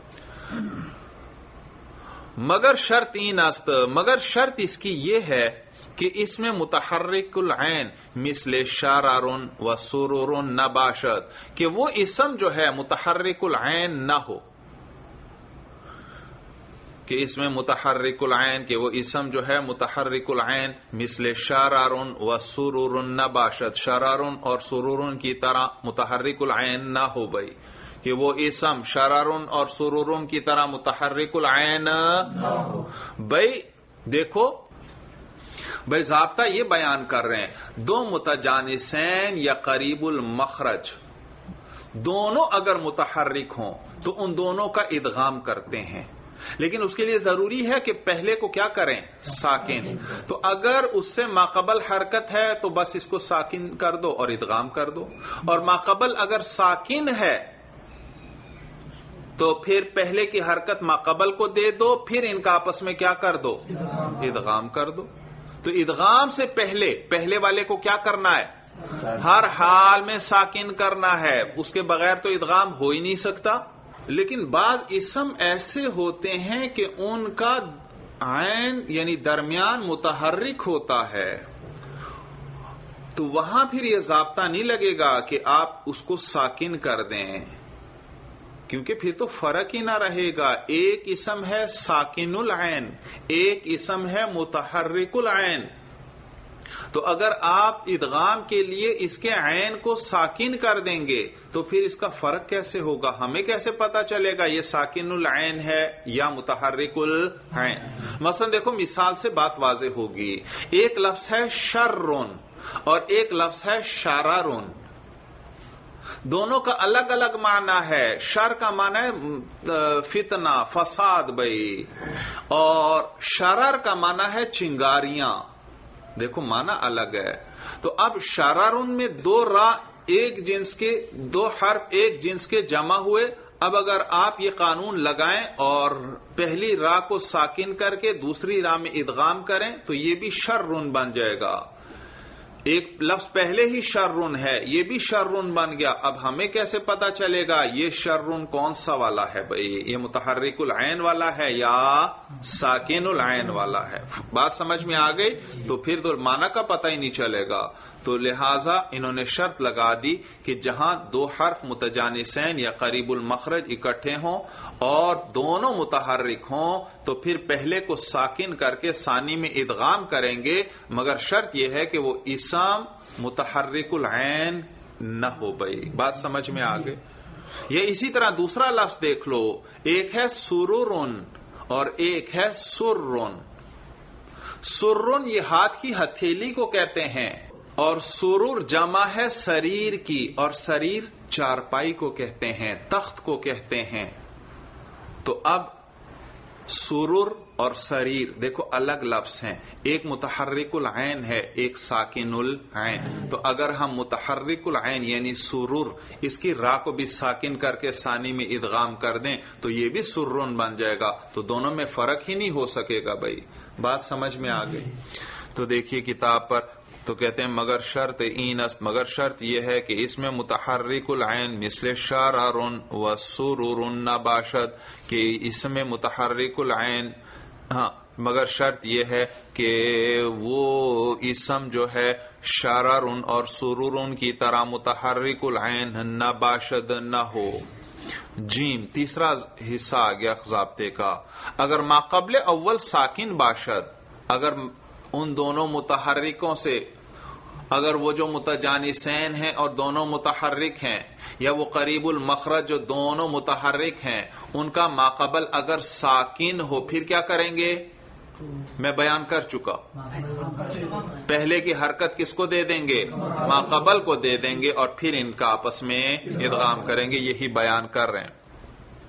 مگر شرط این است، مگر شرط اس کی یہ ہے کہ اس میں متحرک العین مثل شرر و سرور نہ باشد، کہ وہ اسم جو ہے متحرک العین نہ ہو، کہ اس میں متحرک العین کہ وہ اسم جو ہے متحرک العین مثل شرر و سرور نہ باشد، شرر اور سرور کی طرح متحرک العین نہ ہو بھائی، کہ وہ اسم شرر اور سرور کی طرح متحرک العین نہ ہو. بھائی دیکھو بھائی ضابطہ یہ بیان کر رہے ہیں، دو متجانسین یا قریب المخرج دونوں اگر متحرک ہوں تو ان دونوں کا ادغام کرتے ہیں، لیکن اس کے لیے ضروری ہے کہ پہلے کو کیا کریں؟ ساکن. تو اگر اس سے ماقبل حرکت ہے تو بس اس کو ساکن کر دو اور ادغام کر دو، اور ماقبل اگر ساکن ہے تو پھر پہلے کی حرکت ماقبل کو دے دو، پھر ان کا آپس میں کیا کر دو؟ ادغام کر دو. تو ادغام سے پہلے پہلے والے کو کیا کرنا ہے؟ ہر حال میں ساکن کرنا ہے، اس کے بغیر تو ادغام ہو ہی نہیں سکتا. لیکن بعض اسم ایسے ہوتے ہیں کہ ان کا عین یعنی درمیان متحرک ہوتا ہے، تو وہاں پھر یہ ضابطہ نہیں لگے گا کہ آپ اس کو ساکن کر دیں، کیونکہ پھر تو فرق ہی نہ رہے گا. ایک اسم ہے ساکن العین، ایک اسم ہے متحرک العین. تو اگر آپ ادغام کے لیے اس کے عین کو ساکن کر دیں گے تو پھر اس کا فرق کیسے ہوگا؟ ہمیں کیسے پتا چلے گا یہ ساکن العین ہے یا متحرک العین؟ مثلا دیکھو مثال سے بات واضح ہوگی. ایک لفظ ہے شررن اور ایک لفظ ہے شرارن، دونوں کا الگ الگ معنی ہے. شر کا معنی ہے فتنہ فساد بھائی، اور شرر کا معنی ہے چنگاریاں. دیکھو معنی الگ ہے. تو اب شرارن میں دو را ایک جنس کے، دو حرف ایک جنس کے جمع ہوئے. اب اگر آپ یہ قانون لگائیں اور پہلی را کو ساکن کر کے دوسری را میں ادغام کریں تو یہ بھی شررن بن جائے گا. ایک لفظ پہلے ہی شررن ہے، یہ بھی شررن بن گیا. اب ہمیں کیسے پتا چلے گا یہ شررن کون سا والا ہے بھائی؟ یہ متحرک العین والا ہے یا ساکن العین والا ہے؟ بات سمجھ میں آ گئی؟ تو پھر تو معنی کا پتہ ہی نہیں چلے گا. تو لہذا انہوں نے شرط لگا دی کہ جہاں دو حرف متجانسین یا قریب المخرج اکٹھے ہوں اور دونوں متحرک ہوں تو پھر پہلے کو ساکن کر کے ثانی میں ادغام کریں گے، مگر شرط یہ ہے کہ وہ اسم متحرک العین نہ ہو بھائی. بات سمجھ میں آ گئی؟ یہ اسی طرح دوسرا لفظ دیکھ لو، ایک ہے سرورن اور ایک ہے سررن. سررن یہ ہاتھ کی ہتھیلی کو کہتے ہیں، اور سرور جمع ہے سریر کی، اور سریر چارپائی کو کہتے ہیں، تخت کو کہتے ہیں. تو اب سرور اور سریر دیکھو الگ لفظ ہیں، ایک متحرک العین ہے ایک ساکن العین. تو اگر ہم متحرک العین یعنی سرور اس کی را کو بھی ساکن کر کے ثانی میں ادغام کر دیں تو یہ بھی سررن بن جائے گا. تو دونوں میں فرق ہی نہیں ہو سکے گا بھائی. بات سمجھ میں آ گئی؟ تو دیکھیے کتاب پر تو کہتے ہیں مگر شرط این است، مگر شرط یہ ہے کہ اس میں متحرک العین مثل شرر و سرور نہ باشد، کہ اس میں متحرک العین، ہاں مگر شرط یہ ہے کہ وہ اسم جو ہے شرر اور سرور کی طرح متحرک العین نہ باشد نہ ہو. جیم تیسرا حصہ آ گیا ضابطے کا. اگر ما قبل اول ساکن باشد، اگر ان دونوں متحرکوں سے، اگر وہ جو متجانسین ہیں اور دونوں متحرک ہیں، یا وہ قریب المخرج جو دونوں متحرک ہیں، ان کا ماقبل اگر ساکن ہو پھر کیا کریں گے؟ میں بیان کر چکا، پہلے کی حرکت کس کو دے دیں گے؟ ماقبل کو دے دیں گے، اور پھر ان کا آپس میں ادغام کریں گے. یہی بیان کر رہے ہیں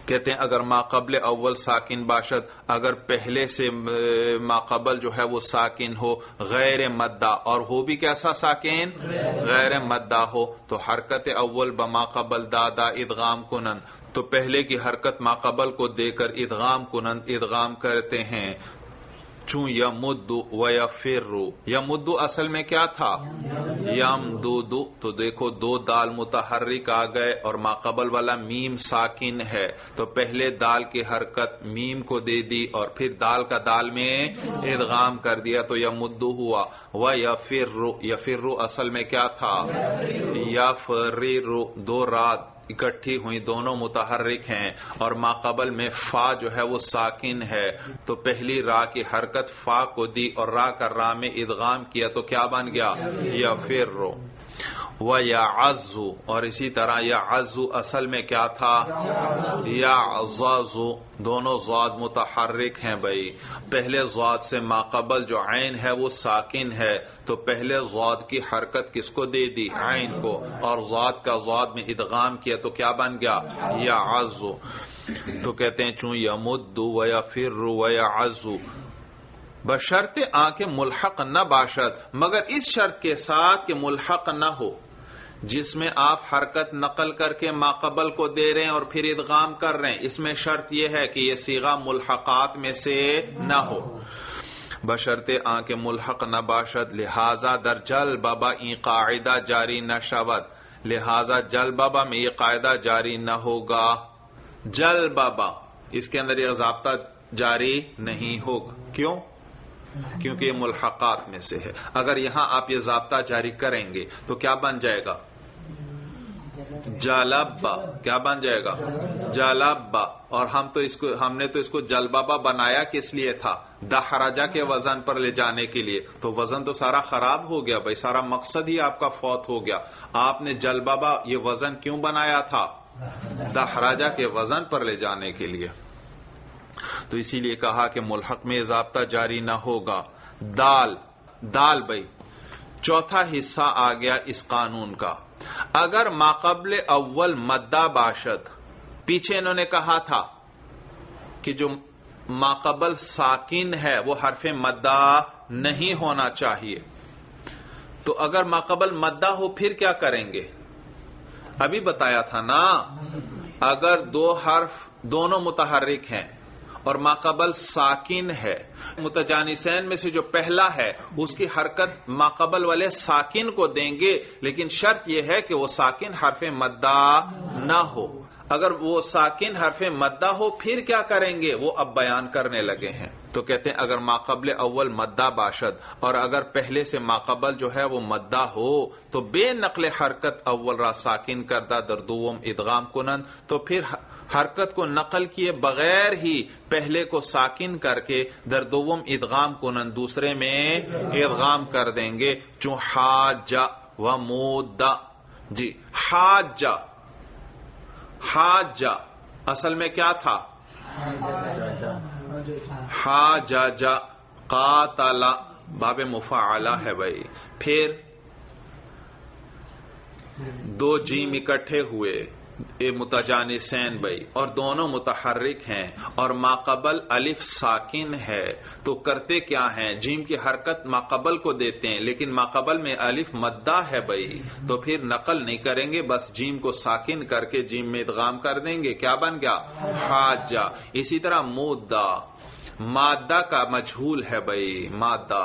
کہتے ہیں اگر ما قبل اول ساکن باشد، اگر پہلے سے ما قبل جو ہے وہ ساکن ہو غیر مدہ، اور ہو بھی کیسا ساکن؟ غیر مدہ ہو، تو حرکت اول بما قبل دادا ادغام کنن، تو پہلے کی حرکت ما قبل کو دے کر ادغام کنن ادغام کرتے ہیں. چون یمد و یفر، یمد اصل میں کیا تھا؟ یمدود، تو دیکھو دو دال متحرک آ گئے اور ما قبل والا میم ساکن ہے، تو پہلے دال کی حرکت میم کو دے دی اور پھر دال کا دال میں ادغام کر دیا تو یمد ہوا. و یفر، یفر اصل میں کیا تھا؟ یفرر، دو رات اکٹھی ہوئی دونوں متحرک ہیں اور ما قبل میں فا جو ہے وہ ساکن ہے، تو پہلی را کی حرکت فا کو دی اور را کا را میں ادغام کیا تو کیا بن گیا؟ یفر. و یعز، اور اسی طرح یعز اصل میں کیا تھا؟ یعزز، دونوں ضاد متحرک ہیں بھائی. پہلے ضاد سے ما قبل جو عین ہے وہ ساکن ہے، تو پہلے ضاد کی حرکت کس کو دے دی؟ عین کو، اور ضاد کا ضاد میں ادغام کیا تو کیا بن گیا؟ یعز. تو کہتے ہیں چون یمد و یفر و یعز، بشرط آنکہ ملحق نہ باشد، مگر اس شرط کے ساتھ کہ ملحق نہ ہو، جس میں آپ حرکت نقل کر کے ما قبل کو دے رہے ہیں اور پھر ادغام کر رہے ہیں، اس میں شرط یہ ہے کہ یہ صیغہ ملحقات میں سے نہ ہو. بشرط آنکہ ملحق نہ باشد، لہذا در جل بابا این قاعدہ جاری نہ شود، لہذا جل بابا میں یہ قاعدہ جاری نہ ہوگا. جل بابا اس کے اندر یہ ضابطہ جاری نہیں ہوگا. کیوں؟ کیونکہ یہ ملحقات میں سے ہے. اگر یہاں آپ یہ ضابطہ جاری کریں گے تو کیا بن جائے گا؟ جلبا. کیا بن جائے گا؟ جلبا. اور ہم تو اس کو ہم نے تو اس کو جلبابا بنایا کس لیے تھا؟ دحرجہ کے وزن پر لے جانے کے لیے. تو وزن تو سارا خراب ہو گیا بھائی، سارا مقصد ہی آپ کا فوت ہو گیا. آپ نے جلبابا یہ وزن کیوں بنایا تھا؟ دحرجہ کے وزن پر لے جانے کے لیے. تو اسی لیے کہا کہ ملحق میں ضابطہ جاری نہ ہوگا. دال، دال بھائی چوتھا حصہ آ گیا اس قانون کا. اگر ما قبل اول مدہ باشد، پیچھے انہوں نے کہا تھا کہ جو ما قبل ساکن ہے وہ حرف مدہ نہیں ہونا چاہیے، تو اگر ما قبل مدہ ہو پھر کیا کریں گے؟ ابھی بتایا تھا نا، اگر دو حرف دونوں متحرک ہیں اور ما قبل ساکن ہے، متجانسین میں سے جو پہلا ہے اس کی حرکت ما قبل والے ساکن کو دیں گے، لیکن شرط یہ ہے کہ وہ ساکن حرف مدہ نہ ہو. اگر وہ ساکن حرف مدہ ہو پھر کیا کریں گے؟ وہ اب بیان کرنے لگے ہیں. تو کہتے ہیں اگر ما قبل اول مدہ باشد، اور اگر پہلے سے ما قبل جو ہے وہ مدہ ہو، تو بے نقل حرکت اول را ساکن کردہ در دوم ادغام کنن، تو پھر حرکت کو نقل کیے بغیر ہی پہلے کو ساکن کر کے در دوم ادغام کنن دوسرے میں ادغام کر دیں گے. چون حاجہ و مودہ. جی حاجہ، حاجہ اصل میں کیا تھا؟ حاجہ. قاتل باب مفاعلہ ہے بھائی. پھر دو جیم اکٹھے ہوئے اے متجانسین بھائی، اور دونوں متحرک ہیں اور ما قبل الف ساکن ہے، تو کرتے کیا ہیں؟ جیم کی حرکت ما قبل کو دیتے ہیں، لیکن ما قبل میں الف مدہ ہے بھائی، تو پھر نقل نہیں کریں گے، بس جیم کو ساکن کر کے جیم میں ادغام کر دیں گے. کیا بن گیا؟ حاجہ. اسی طرح مودہ، مادہ کا مجہول ہے بھائی، مادہ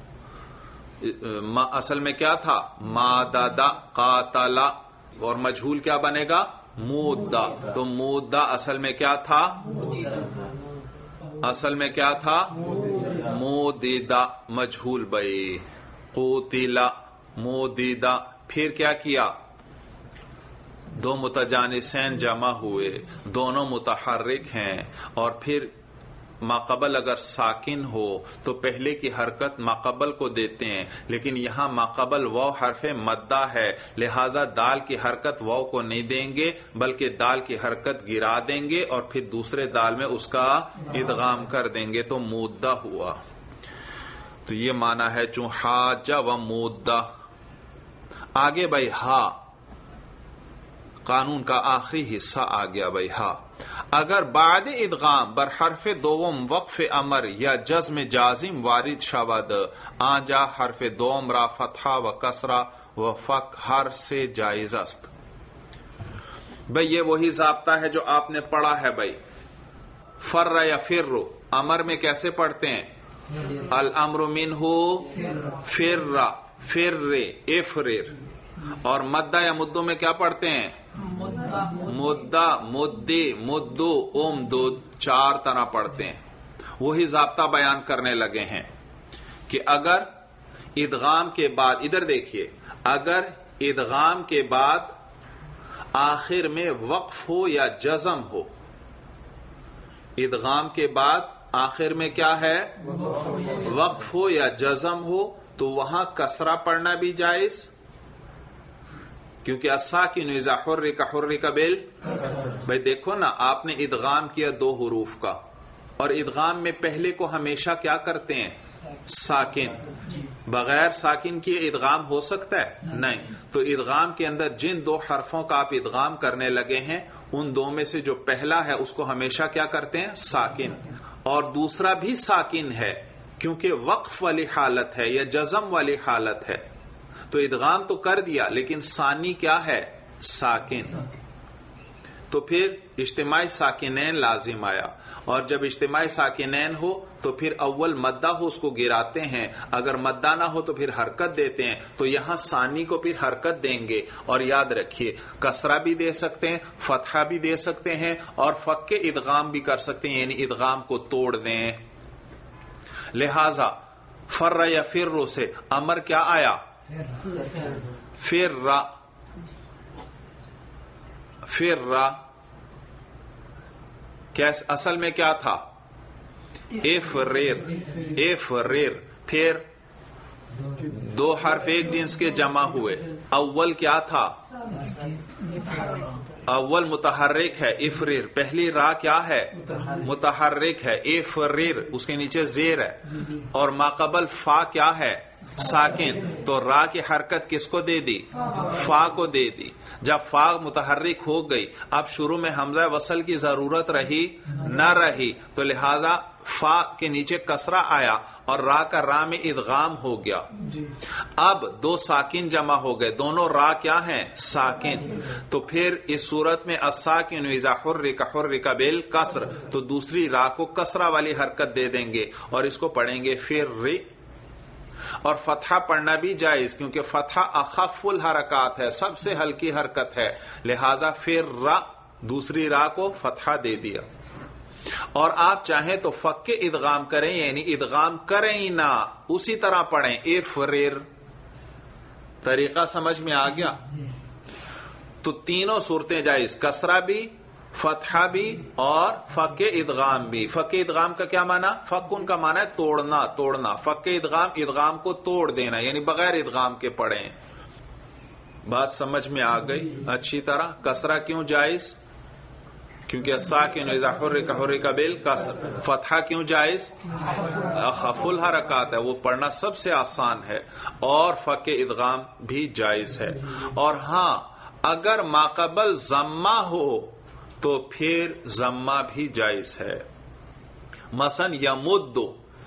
اصل میں کیا تھا؟ مادہ. قاتل، اور مجہول کیا بنے گا؟ مودہ. تو مودہ اصل میں کیا تھا؟ اصل میں کیا تھا؟ مودیدہ مجہول بھائی. قوتل، مودیدہ. پھر کیا کیا؟ دو متجانسین جمع ہوئے، دونوں متحرک ہیں، اور پھر ما قبل اگر ساکن ہو تو پہلے کی حرکت ما قبل کو دیتے ہیں، لیکن یہاں ما قبل واو حرف مدہ ہے، لہذا دال کی حرکت واو کو نہیں دیں گے بلکہ دال کی حرکت گرا دیں گے اور پھر دوسرے دال میں اس کا ادغام کر دیں گے، تو مودہ ہوا. تو یہ معنی ہے چون حاجہ و مودہ. آگے بھائی ہا، قانون کا آخری حصہ آ گیا بھائی ہا. اگر بعد ادغام بر حرف دوم وقف امر یا جزم جازم وارد شود آنجا حرف دوم را فتحہ و کسرہ و فک ہر سے جائز است. بھئی یہ وہی ضابطہ ہے جو آپ نے پڑھا ہے. بھئی فر یا فر امر میں کیسے پڑھتے ہیں؟ الامر منہ فر فر افرر. اور مدہ یا مدو میں کیا پڑھتے ہیں؟ مدہ مدی مدو امدود. چار طرح پڑھتے ہیں. وہی ضابطہ بیان کرنے لگے ہیں کہ اگر ادغام کے بعد، ادھر دیکھیے، اگر ادغام کے بعد آخر میں وقف ہو یا جزم ہو، ادغام کے بعد آخر میں کیا ہے؟ وقف ہو یا جزم ہو، تو وہاں کسرہ پڑھنا بھی جائز، کیونکہ الساکن اذا حرک حرک بال. بھائی دیکھو نا، آپ نے ادغام کیا دو حروف کا، اور ادغام میں پہلے کو ہمیشہ کیا کرتے ہیں؟ ساکن. بغیر ساکن کی ادغام ہو سکتا ہے؟ نہیں. تو ادغام کے اندر جن دو حرفوں کا آپ ادغام کرنے لگے ہیں، ان دو میں سے جو پہلا ہے اس کو ہمیشہ کیا کرتے ہیں؟ ساکن. اور دوسرا بھی ساکن ہے کیونکہ وقف والی حالت ہے یا جزم والی حالت ہے. تو ادغام تو کر دیا، لیکن ثانی کیا ہے؟ ساکن. تو پھر اجتماعی ساکنین لازم آیا، اور جب اجتماعی ساکنین ہو تو پھر اول مدہ ہو اس کو گراتے ہیں، اگر مدہ نہ ہو تو پھر حرکت دیتے ہیں. تو یہاں ثانی کو پھر حرکت دیں گے. اور یاد رکھیے، کسرہ بھی دے سکتے ہیں، فتحہ بھی دے سکتے ہیں، اور فک ادغام بھی کر سکتے ہیں، یعنی ادغام کو توڑ دیں. لہذا فر یا فر سے امر کیا آیا؟ فر فر. کیس اصل میں کیا تھا؟ افرر افرر. پھر دو حرف ایک جنس کے جمع ہوئے. اول کیا تھا؟ اول متحرک ہے افرر. پہلی را کیا ہے؟ متحرک ہے افرر. اس کے نیچے زیر ہے، اور ماقبل فا کیا ہے؟ ساکن. تو را کی حرکت کس کو دے دی؟ فا کو دے دی. جب فا متحرک ہو گئی، اب شروع میں حمزہ وصل کی ضرورت رہی نہ رہی، تو لہذا فا کے نیچے کسرہ آیا اور را کا را میں ادغام ہو گیا. اب دو ساکن جمع ہو گئے، دونوں را کیا ہیں؟ ساکن. تو پھر اس صورت میں الساکن اذا حرک حرک بالکسر، تو دوسری را کو کسرہ والی حرکت دے دیں گے اور اس کو پڑھیں گے فر. اور فتحہ پڑھنا بھی جائز، کیونکہ فتحہ اخف الحرکات ہے، سب سے ہلکی حرکت ہے، لہذا فر دوسری را کو فتحہ دے دیا. اور آپ چاہیں تو فک ادغام کریں، یعنی ادغام کریں ہی نہ، اسی طرح پڑھیں افرر. طریقہ سمجھ میں آ گیا؟ تو تینوں صورتیں جائز، کسرہ بھی، فتحہ بھی، اور فک ادغام بھی. فک ادغام کا کیا معنی؟ فکن کا معنی ہے توڑنا توڑنا. فک ادغام ادغام کو توڑ دینا، یعنی بغیر ادغام کے پڑھیں. بات سمجھ میں آ گئی اچھی طرح؟ کسرہ کیوں جائز؟ کیونکہ الساکن اذا حرک حرک بالکسر. فتحہ کیوں جائز؟ اخف الحرکات ہے، وہ پڑھنا سب سے آسان ہے. اور فک ادغام بھی جائز ہے. اور ہاں، اگر ماقبل ضمہ ہو تو پھر ضمہ بھی جائز ہے. مثلا یمدو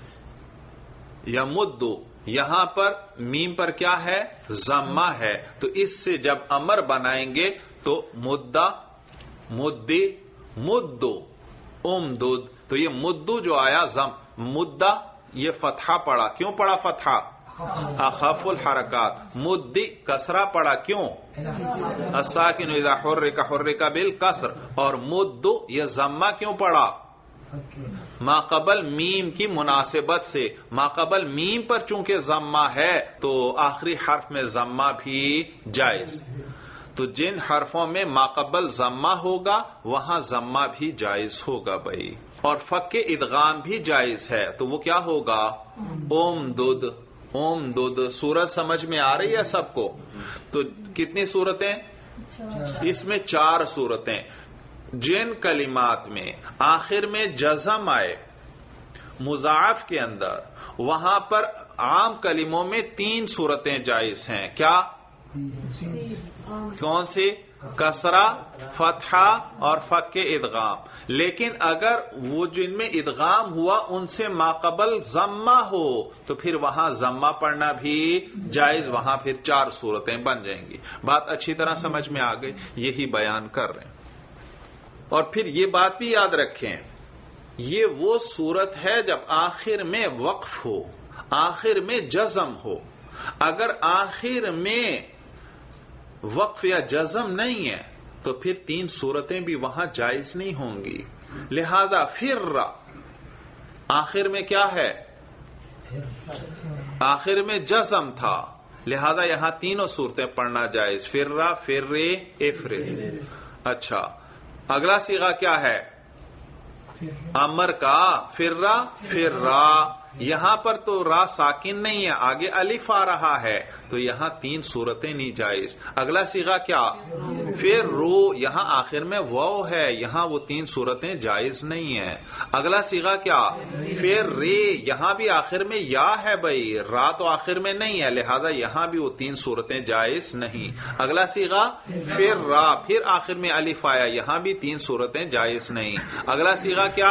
یمدو، یہاں پر میم پر کیا ہے؟ ضمہ ہے. تو اس سے جب امر بنائیں گے تو مدہ مدی مدو امدود. تو یہ مدو جو آیا زم مدہ، یہ فتحہ پڑا. کیوں پڑا فتحہ؟ اخف الحرکات. مدی کسرہ پڑا. کیوں؟ الساکن اذا حرک حرک بالکسر. اور مدو یہ ضمہ کیوں پڑا؟ ماقبل میم کی مناسبت سے. ماقبل میم پر چونکہ ضمہ ہے تو آخری حرف میں ضمہ بھی جائز. تو جن حرفوں میں ماقبل ضمہ ہوگا وہاں ضمہ بھی جائز ہوگا بھائی. اور فک ادغام بھی جائز ہے. تو وہ کیا ہوگا؟ امدد امدد. سورت سمجھ میں آ رہی ہے سب کو؟ تو کتنی صورتیں؟ اس میں چار صورتیں. جن کلمات میں آخر میں جزم آئے مضاعف کے اندر، وہاں پر عام کلموں میں تین صورتیں جائز ہیں. کیا؟ کون سی؟ کسرہ، فتحہ اور فک ادغام. لیکن اگر وہ جن میں ادغام ہوا ان سے ماقبل ضمہ ہو تو پھر وہاں ضمہ پڑھنا بھی جائز، وہاں پھر چار صورتیں بن جائیں گی. بات اچھی طرح سمجھ میں آ گئی، یہی بیان کر رہے ہیں. اور پھر یہ بات بھی یاد رکھیں، یہ وہ صورت ہے جب آخر میں وقف ہو، آخر میں جزم ہو. اگر آخر میں وقف یا جزم نہیں ہے تو پھر تین صورتیں بھی وہاں جائز نہیں ہوں گی. لہذا فر آخر میں کیا ہے؟ آخر میں جزم تھا، لہذا یہاں تینوں صورتیں پڑھنا جائز. فرا، فرے، افرے. اچھا، اگلا صیغہ کیا ہے؟ امر کا. فرا، فرا. یہاں پر تو را ساکن نہیں ہے، آگے الف آ رہا ہے تو یہاں تین صورتیں نہیں جائز. اگلا صیغہ کیا؟ پھر رو، یہاں آخر میں واو ہے، یہاں وہ تین صورتیں جائز نہیں ہیں. اگلا صیغہ کیا؟ پھر رے، یہاں بھی آخر میں یا ہے بھائی، را تو آخر میں نہیں ہے، لہذا یہاں بھی وہ تین صورتیں جائز نہیں. اگلا صیغہ پھر را، پھر آخر میں الف آیا، یہاں بھی تین صورتیں جائز نہیں. اگلا صیغہ کیا؟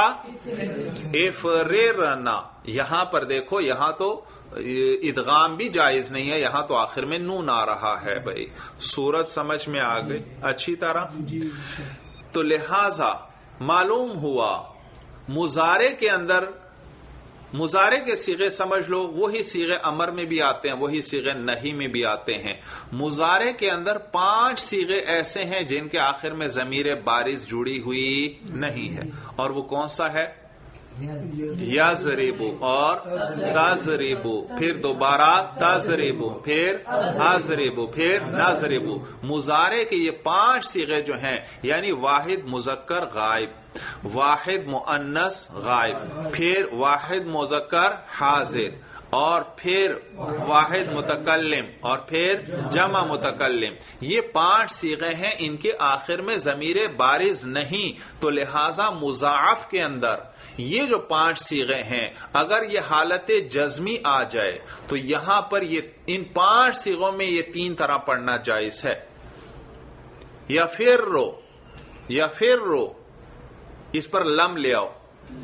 افررنا. یہاں پر دیکھو، یہاں تو ادغام بھی جائز نہیں ہے، یہاں تو آخر میں نون آ رہا ہے بھائی. صورت سمجھ میں آ گئی اچھی طرح؟ تو لہذا معلوم ہوا مضارع کے اندر، مضارع کے صیغے سمجھ لو وہی صیغے امر میں بھی آتے ہیں، وہی صیغے نہی میں بھی آتے ہیں. مضارع کے اندر پانچ صیغے ایسے ہیں جن کے آخر میں ضمیر بارز جڑی ہوئی نہیں ہے، اور وہ کون سا ہے؟ یضربو اور تضربو، پھر دوبارہ تضربو، پھر اضربو، پھر نضربو. مضارع کے یہ پانچ صیغے جو ہیں، یعنی واحد مذکر غائب، واحد مؤنث غائب، پھر واحد مذکر حاضر، اور پھر واحد متکلم، اور پھر جمع متکلم. یہ پانچ صیغے ہیں، ان کے آخر میں ضمیر بارز نہیں، تو لہذا مضاعف کے اندر یہ جو پانچ صیغے ہیں اگر یہ حالت جزمی آ جائے تو یہاں پر یہ ان پانچ صیغوں میں یہ تین طرح پڑھنا جائز ہے. یا پھر رو، یا پھر رو، اس پر لم لے آؤ.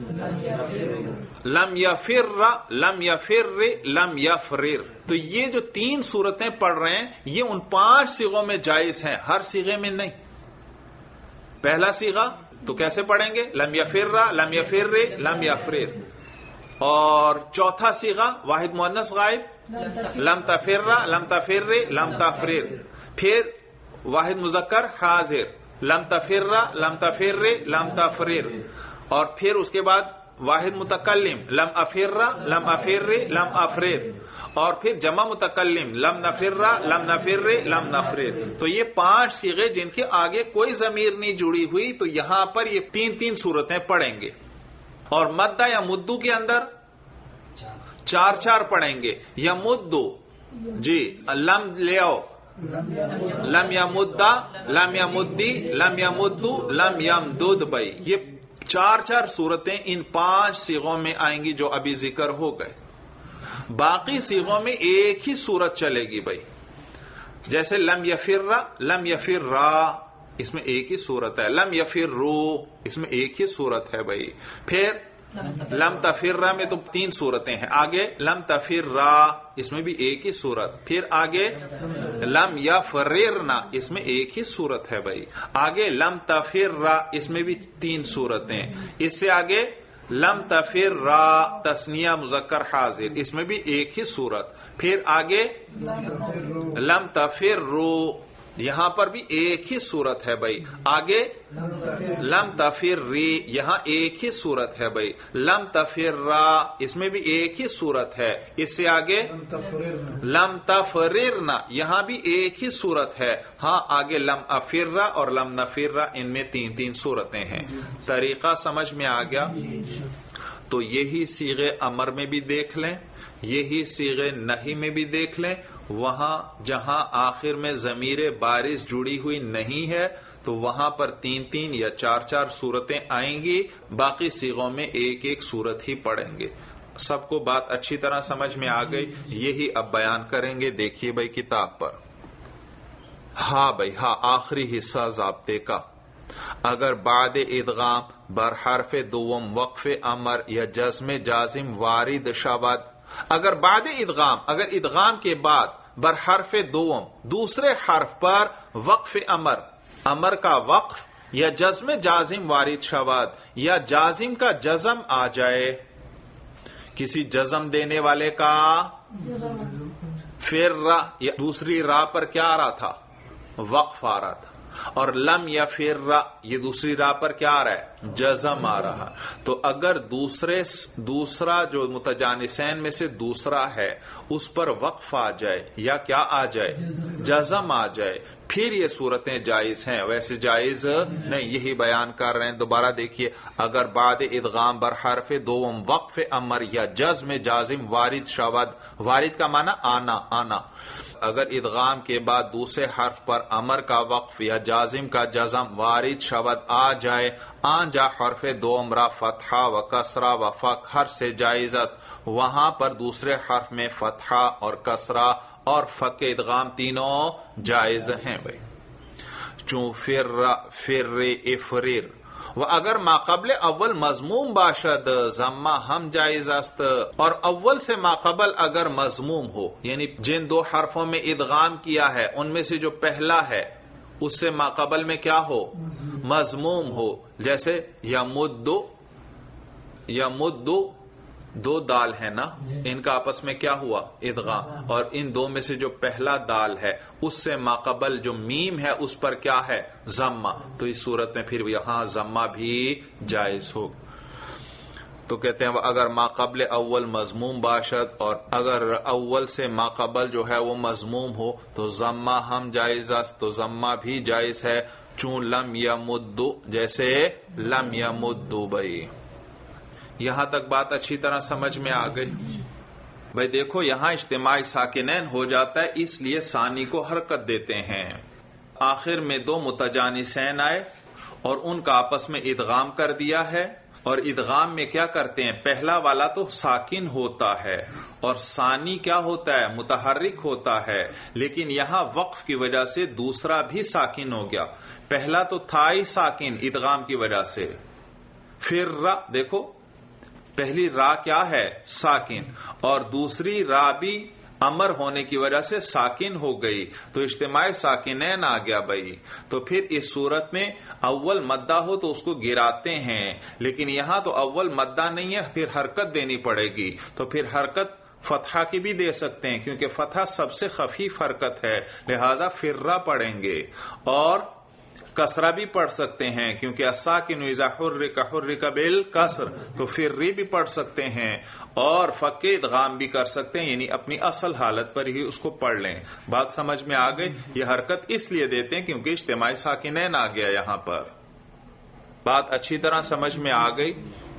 لم یفر، لم یفر، لم یفرر. تو یہ جو تین صورتیں پڑھ رہے ہیں یہ ان پانچ صیغوں میں جائز ہیں، ہر صیغے میں نہیں. پہلا صیغہ تو کیسے پڑھیں گے؟ لم یفر، لم یفر، لم یفرر. اور چوتھا صیغہ واحد مؤنث غائب، لم تفر، لم تفر، لم تفرر. پھر واحد مذکر حاضر، لم تفر، لم تفر، لم تفرر. اور پھر اس کے بعد واحد متکلم، لم افر، لم افر، لم افرر. اور پھر جمع متکلم، لم نفر، لم نفر، لم نفرر. تو یہ پانچ صیغے جن کے آگے کوئی ضمیر نہیں جڑی ہوئی، تو یہاں پر یہ تین تین صورتیں پڑھیں گے. اور مدہ یا مدو کے اندر چار چار پڑھیں گے. یا مدو، جی لم لے آؤ. لم یا مدہ، لم یا مدی، لم یا مدو، لم یم دود. بھائی یہ چار چار صورتیں ان پانچ صیغوں میں آئیں گی جو ابھی ذکر ہو گئے. باقی صیغوں میں ایک ہی صورت چلے گی بھائی. جیسے لم یفر، لم یفر را، اس میں ایک ہی صورت ہے. لم یفر رو، اس میں ایک ہی صورت ہے بھائی. پھر لم تفر میں تو تین صورتیں ہیں. آگے لم تفر را، اس میں بھی ایک ہی صورت. پھر آگے لم یفررنا، اس میں ایک ہی صورت ہے بھائی. آگے لم تفر را، اس میں بھی تین صورتیں. اس سے آگے لم تفر را تسنیہ مذکر حاضر، اس میں بھی ایک ہی صورت. پھر آگے لم تفر رو، یہاں پر بھی ایک ہی صورت ہے بھائی. آگے لم تفر ری، یہاں ایک ہی صورت ہے بھائی. لم تفر را، اس میں بھی ایک ہی صورت ہے. اس سے آگے لم تفررنا، یہاں بھی ایک ہی صورت ہے. ہاں آگے لم افررا اور لم نفررا، ان میں تین تین صورتیں ہیں. طریقہ سمجھ میں آ گیا؟ تو یہی صیغے امر میں بھی دیکھ لیں، یہی صیغے نہی میں بھی دیکھ لیں. وہاں جہاں آخر میں ضمیر بارز جڑی ہوئی نہیں ہے تو وہاں پر تین تین یا چار چار صورتیں آئیں گی، باقی صیغوں میں ایک ایک صورت ہی پڑھیں گے. سب کو بات اچھی طرح سمجھ میں آ گئی؟ یہی اب بیان کریں گے. دیکھیے بھائی کتاب پر ہاں بھائی ہاں آخری حصہ ضابطے کا، اگر بعد ادغام بر حرف دوم وقف امر یا جزم جازم وارد شود، اگر بعد ادغام، اگر ادغام کے بعد بر حرف دوم دوسرے حرف پر وقف امر، امر کا وقف یا جزم جازم وارد شود، یا جازم کا جزم آ جائے، کسی جزم دینے والے کا، پھر را یا دوسری را پر کیا آ رہا تھا؟ وقف آ رہا تھا، اور لم یا پھر را یہ دوسری را پر کیا آ رہا ہے؟ جزم آ رہا۔ تو اگر دوسرے دوسرا جو متجانسین میں سے دوسرا ہے اس پر وقف آ جائے یا کیا آ جائے؟ جزم آ جائے، پھر یہ صورتیں جائز ہیں، ویسے جائز نہیں، یہی بیان کر رہے ہیں۔ دوبارہ دیکھیے، اگر بعد ادغام بر حرف دوم وقف امر یا جزم جازم وارد شود، وارد کا معنی آنا، آنا، اگر ادغام کے بعد دوسرے حرف پر امر کا وقف یا جازم کا جزم وارد شود آ جائے، آن جا حرف دوم را فتحہ و کسرہ و فک ہر سے جائز است، وہاں پر دوسرے حرف میں فتحہ اور کسرہ اور فک ادغام تینوں جائز ہیں بھائی۔ چون فر فر افرر، و اگر ما قبل اول مضموم باشد ضمہ ہم جائز است، اور اول سے ما قبل اگر مضموم ہو، یعنی جن دو حرفوں میں ادغام کیا ہے ان میں سے جو پہلا ہے اس سے ما قبل میں کیا ہو؟ مضموم ہو، جیسے یمدو، یمدو دو دال ہے نا، ان کا آپس میں کیا ہوا؟ ادغام، اور ان دو میں سے جو پہلا دال ہے اس سے ماقبل جو میم ہے اس پر کیا ہے؟ ضمہ، تو اس صورت میں پھر یہاں ضمہ بھی جائز ہو۔ تو کہتے ہیں اگر ماقبل اول مضموم باشد، اور اگر اول سے ماقبل جو ہے وہ مضموم ہو تو ضمہ ہم جائز است، تو ضمہ بھی جائز ہے، چون لم یمدو، جیسے لم یمدو بھائی۔ یہاں تک بات اچھی طرح سمجھ میں آ گئی بھائی؟ دیکھو یہاں اجتماعی ساکنین ہو جاتا ہے، اس لیے ثانی کو حرکت دیتے ہیں۔ آخر میں دو متجانسین آئے اور ان کا آپس میں ادغام کر دیا ہے، اور ادغام میں کیا کرتے ہیں؟ پہلا والا تو ساکن ہوتا ہے اور ثانی کیا ہوتا ہے؟ متحرک ہوتا ہے، لیکن یہاں وقف کی وجہ سے دوسرا بھی ساکن ہو گیا، پہلا تو تھا ہی ساکن ادغام کی وجہ سے، پھر را، دیکھو پہلی را کیا ہے؟ ساکن، اور دوسری را بھی امر ہونے کی وجہ سے ساکن ہو گئی، تو اجتماعی ساکنین آ گیا بھائی۔ تو پھر اس صورت میں اول مدہ ہو تو اس کو گراتے ہیں، لیکن یہاں تو اول مدہ نہیں ہے، پھر حرکت دینی پڑے گی، تو پھر حرکت فتحہ کی بھی دے سکتے ہیں، کیونکہ فتحہ سب سے خفیف حرکت ہے، لہذا فرہ پڑھیں گے، اور کسرہ بھی پڑھ سکتے ہیں، کیونکہ الساکن اذا حرک حرک بالکسر، تو فرری بھی پڑھ سکتے ہیں، اور فک ادغام بھی کر سکتے ہیں، یعنی اپنی اصل حالت پر ہی اس کو پڑھ لیں۔ بات سمجھ میں آ گئی؟ یہ حرکت اس لیے دیتے ہیں کیونکہ اجتماعی ساکنین آ گیا یہاں پر۔ بات اچھی طرح سمجھ میں آ گئی؟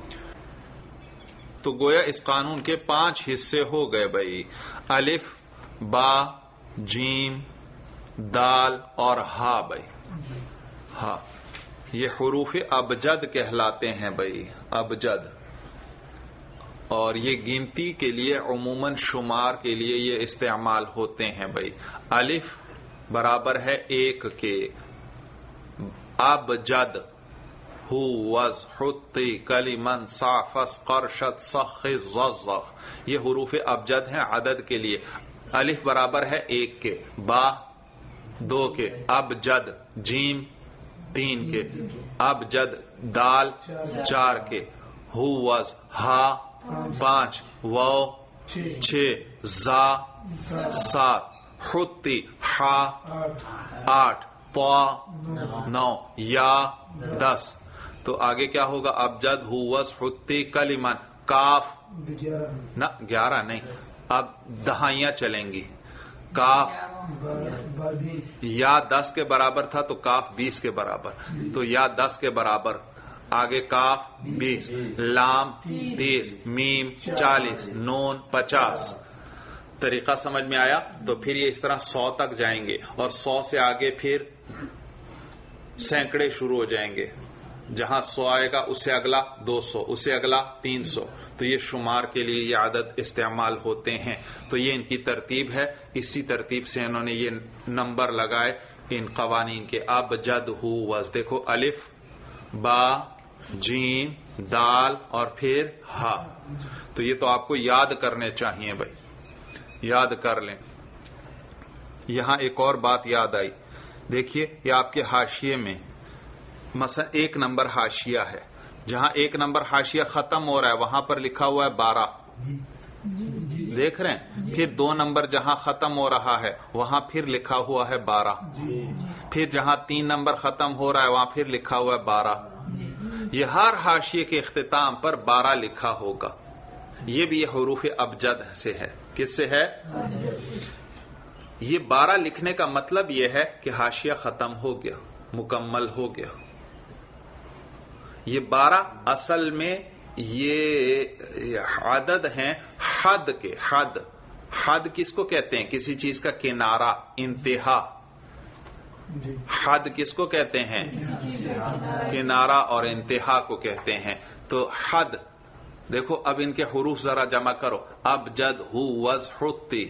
تو گویا اس قانون کے پانچ حصے ہو گئے بھائی، الف، با، جیم، دال اور ہا بھائی، ہاں یہ حروف ابجد کہلاتے ہیں بھائی، ابجد، اور یہ گنتی کے لیے عموماً شمار کے لیے یہ استعمال ہوتے ہیں بھائی۔ الف برابر ہے ایک کے، ابجد، ہو، وز، حتی، کلیمن، صافس، قرشت، سخ، ززخ، یہ حروف ابجد ہیں عدد کے لیے۔ الف برابر ہے ایک کے، با دو کے، ابجد، جیم تین کے، ابجد، دال چار کے، ہووز، ہا پانچ، واو چھ، زا سات، حتی ہا آٹھ، طا نو، یا دس۔ تو آگے کیا ہوگا؟ ابجد، ہووز، حتی، کلمن، کاف نہ گیارہ نہیں، اب دہائیاں چلیں گی، کاف یا دس کے برابر تھا تو کاف بیس کے برابر، تو یا دس کے برابر، آگے کاف بیس، لام تیس، میم چالیس، نون پچاس۔ طریقہ سمجھ میں آیا؟ تو پھر یہ اس طرح سو تک جائیں گے، اور سو سے آگے پھر سینکڑے شروع ہو جائیں گے، جہاں سو آئے گا اس سے اگلا دو سو، اس سے اگلا تین سو، تو یہ شمار کے لیے یہ عدد استعمال ہوتے ہیں۔ تو یہ ان کی ترتیب ہے، اسی ترتیب سے انہوں نے یہ نمبر لگائے ان قوانین کے. اب جد ہو وز دیکھو الف با جیم دال اور پھر ہا. تو یہ تو آپ کو یاد کرنے چاہیے بھائی, یاد کر لیں. یہاں ایک اور بات یاد آئی, دیکھیے یہ آپ کے حاشیے میں مثلا ایک نمبر حاشیہ ہے, جہاں ایک نمبر حاشیہ ختم ہو رہا ہے وہاں پر لکھا ہوا ہے بارہ, دیکھ رہے ہیں. پھر دو نمبر جہاں ختم ہو رہا ہے وہاں پھر لکھا ہوا ہے بارہ. پھر جہاں تین نمبر ختم ہو رہا ہے وہاں پھر لکھا ہوا ہے بارہ. یہ ہر حاشیے کے اختتام پر بارہ لکھا ہوگا. یہ بھی یہ حروف ابجد سے ہے. کس سے ہے؟ یہ بارہ لکھنے کا مطلب یہ ہے کہ حاشیہ ختم ہو گیا, مکمل ہو گیا. یہ بارہ اصل میں یہ عدد ہیں حد کے. حد حد کس کو کہتے ہیں؟ کسی چیز کا کنارہ, انتہا. حد کس کو کہتے ہیں؟ کنارہ اور انتہا کو کہتے ہیں. تو حد دیکھو, اب ان کے حروف ذرا جمع کرو. اب جد ہو وز حتی.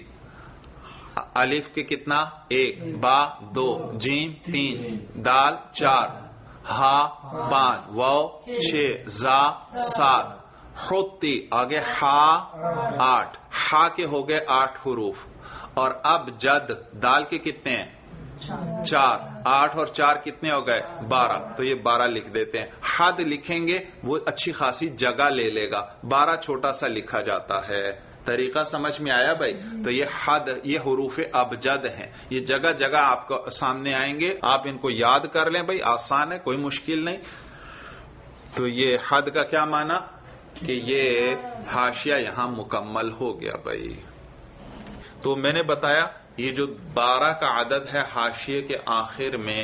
الف کے کتنا؟ ایک, با دو, جیم تین, دال چار, ہا پانچ, واو چھ, زا سات, حتی آگے ہا آٹھ. ہا کے ہو گئے آٹھ حروف. اور اب جد دال کے کتنے ہیں؟ چار. آٹھ اور چار کتنے ہو گئے؟ بارہ. تو یہ بارہ لکھ دیتے ہیں. حد لکھیں گے وہ اچھی خاصی جگہ لے لے گا. بارہ چھوٹا سا لکھا جاتا ہے. طریقہ سمجھ میں آیا بھائی؟ تو یہ حد, یہ حروف ابجد ہیں. یہ جگہ جگہ آپ کو سامنے آئیں گے, آپ ان کو یاد کر لیں بھائی, آسان ہے, کوئی مشکل نہیں. تو یہ حد کا کیا معنی کہ یہ حاشیہ یہاں مکمل ہو گیا بھائی. تو میں نے بتایا یہ جو بارہ کا عدد ہے حاشیے کے آخر میں,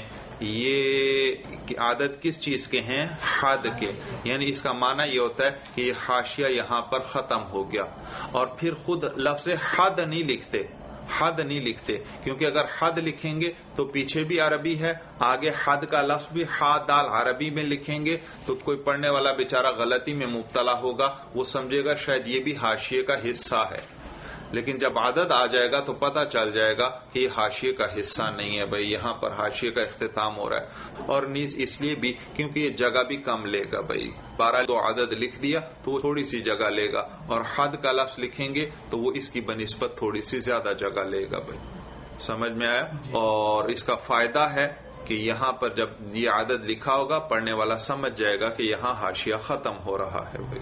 یہ عدد کس چیز کے ہیں؟ حد کے. یعنی اس کا معنی یہ ہوتا ہے کہ یہ حاشیہ یہاں پر ختم ہو گیا. اور پھر خود لفظ حد نہیں لکھتے, حد نہیں لکھتے, کیونکہ اگر حد لکھیں گے تو پیچھے بھی عربی ہے, آگے حد کا لفظ بھی ہا دال عربی میں لکھیں گے تو کوئی پڑھنے والا بیچارہ غلطی میں مبتلا ہوگا, وہ سمجھے گا شاید یہ بھی حاشیے کا حصہ ہے. لیکن جب عدد آ جائے گا تو پتہ چل جائے گا کہ یہ حاشیے کا حصہ نہیں ہے بھائی, یہاں پر حاشیے کا اختتام ہو رہا ہے. اور نیز اس لیے بھی کیونکہ یہ جگہ بھی کم لے گا بھائی. بارہ تو عدد لکھ دیا تو وہ تھوڑی سی جگہ لے گا, اور حد کا لفظ لکھیں گے تو وہ اس کی بنسبت تھوڑی سی زیادہ جگہ لے گا بھائی. سمجھ میں آیا؟ اور اس کا فائدہ ہے کہ یہاں پر جب یہ عدد لکھا ہوگا پڑھنے والا سمجھ جائے گا کہ یہاں حاشیہ ختم ہو رہا ہے بھائی.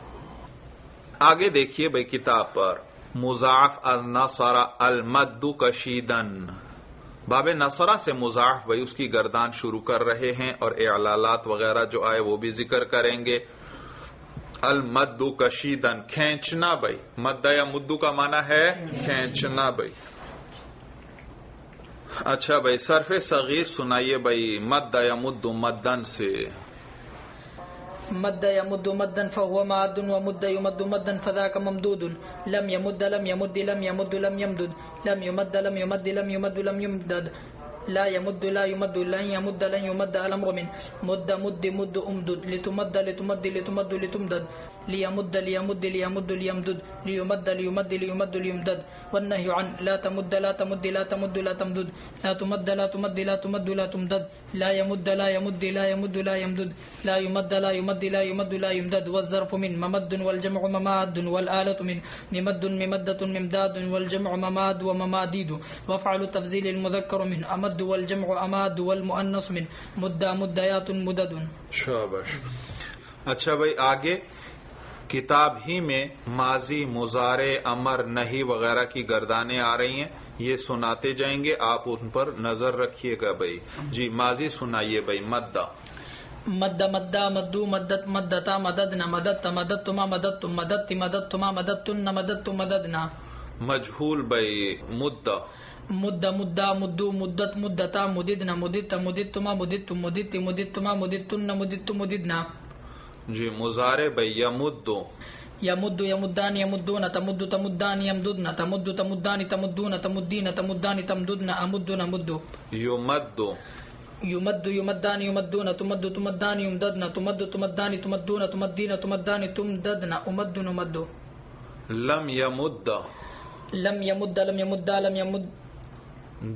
آگے دیکھیے بھائی کتاب پر مضاعف از نصر المد کشیدن. باب نصرہ سے مضاعف بھائی اس کی گردان شروع کر رہے ہیں, اور اعلالات وغیرہ جو آئے وہ بھی ذکر کریں گے. المد کشیدن کھینچنا بھائی. مد یا مدو کا معنی ہے کھینچنا بھائی. اچھا بھائی صرف صغیر سنائیے بھائی مد یا مد مدن سے. مد يمد مدا فهو ماد ومد يمد مدا فذاك ممدود. لم يمد لم يمد لم يمد لم يمدد. لم يمد لم يمد لم يمد لم يمدد. لا يمد لا يمد لن يمد لن يمد الأمر من مد مد مد أمدد. لتمد لتمد لتمد لتمدد. ليمد ليمد ليمد ليمدد. ليمد ليمد ليمد ليمدد. والنهي عن لا تمد لا تمد لا تمد لا تمدد. لا تمد لا تمد لا تمد لا تمدد. لا يمد لا يمد لا يمد لا يمدد. لا يمد لا يمد لا يمد لا يمدد. والظرف من ممد والجمع مماد والآلة من ممد ممدة ممداد والجمع مماد ومماديد. وفعل تفضيل المذكر من أمد والجمع أماد والمؤنث من مدة مديات مدد. شاباش. اچھا بھائی آگے کتاب ہی میں ماضی مضارع امر نہی وغیرہ کی گردانیں آ رہی ہیں, یہ سناتے جائیں گے, آپ ان پر نظر رکھیے گا بھائی. جی ماضی سنائیے بھائی. مدہ مد مدہ مدو مدت مدتا مددنا مددت مددتما مددتم مددت مددتما مددتن مددت مددنا. مجہول بھائی. مدہ مد مدہ مدو مدت مدتا مددنا مددت مددتما مددتم مددت مددتما مددتن مددت مددنا. جی مضارع بھائی. یمدو یمد یمدان یمدون تمد تمدان یمددن تمد تمدان تمدون تمدین تمدان تمددن امد نمد. یمدو یمد یمدان یمدون تمد تمدان یمددن تمد تمدان تمدون تمدین تمدان تمددن امد نمد. لم یمد لم یمد لم یمد لم یمد. جی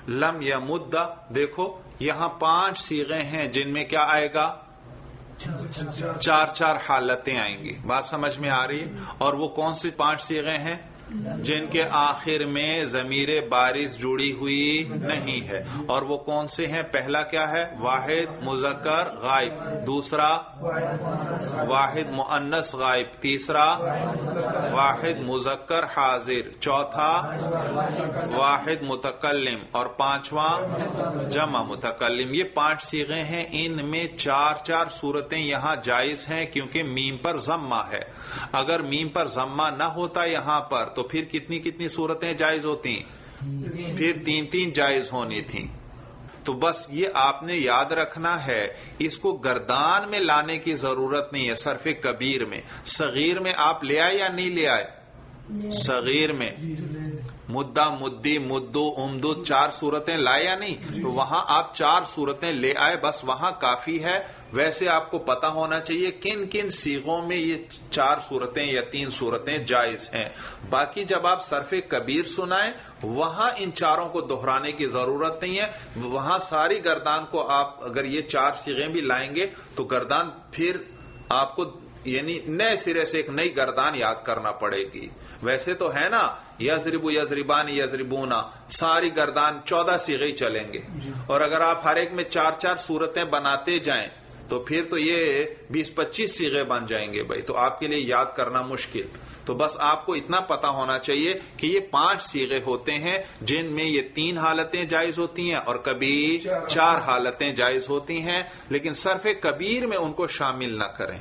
لم یمد، دیکھو یہاں پانچ صیغے ہیں جن میں کیا آئے گا؟ چار چار حالتیں آئیں گی. بات سمجھ میں آ رہی ہے؟ اور وہ کون سی پانچ صیغے ہیں؟ جن کے آخر میں ضمیر بارز جڑی ہوئی نہیں ہے. اور وہ کون سے ہیں؟ پہلا کیا ہے؟ واحد مذکر غائب، دوسرا واحد مؤنث غائب، تیسرا واحد مذکر حاضر، چوتھا واحد متکلم، اور پانچواں جمع متکلم. یہ پانچ صیغے ہیں. ان میں چار چار صورتیں یہاں جائز ہیں کیونکہ میم پر ضمہ ہے. اگر میم پر ضمہ نہ ہوتا یہاں پر تو پھر کتنی کتنی صورتیں جائز ہوتی؟ پھر تین تین جائز ہونی تھیں. تو بس یہ آپ نے یاد رکھنا ہے، اس کو گردان میں لانے کی ضرورت نہیں ہے. صرف کبیر میں، صغیر میں آپ لے آئے یا نہیں لے آئے؟ صغیر میں مدہ، مدی، مدو، امدد چار صورتیں لائے یا نہیں؟ تو وہاں آپ چار صورتیں لے آئے، بس وہاں کافی ہے. ویسے آپ کو پتا ہونا چاہیے کن کن صیغوں میں یہ چار صورتیں یا تین صورتیں جائز ہیں. باقی جب آپ صرف کبیر سنائیں وہاں ان چاروں کو دہرانے کی ضرورت نہیں ہے. وہاں ساری گردان کو آپ اگر یہ چار صیغیں بھی لائیں گے تو گردان پھر آپ کو یعنی نئے سرے سے ایک نئی گردان یاد کرنا پڑے گی. ویسے تو ہے نا یضربو یضربانی یضربونا، ساری گردان چودہ صیغے ہی چلیں گے. اور اگر آپ ہر ایک میں چار چار صورتیں بناتے جائیں تو پھر تو یہ بیس پچیس صیغے بن جائیں گے بھائی، تو آپ کے لیے یاد کرنا مشکل. تو بس آپ کو اتنا پتا ہونا چاہیے کہ یہ پانچ صیغے ہوتے ہیں جن میں یہ تین حالتیں جائز ہوتی ہیں اور کبھی چار حالتیں جائز ہوتی ہیں، لیکن صرف کبیر میں ان کو شامل نہ کریں.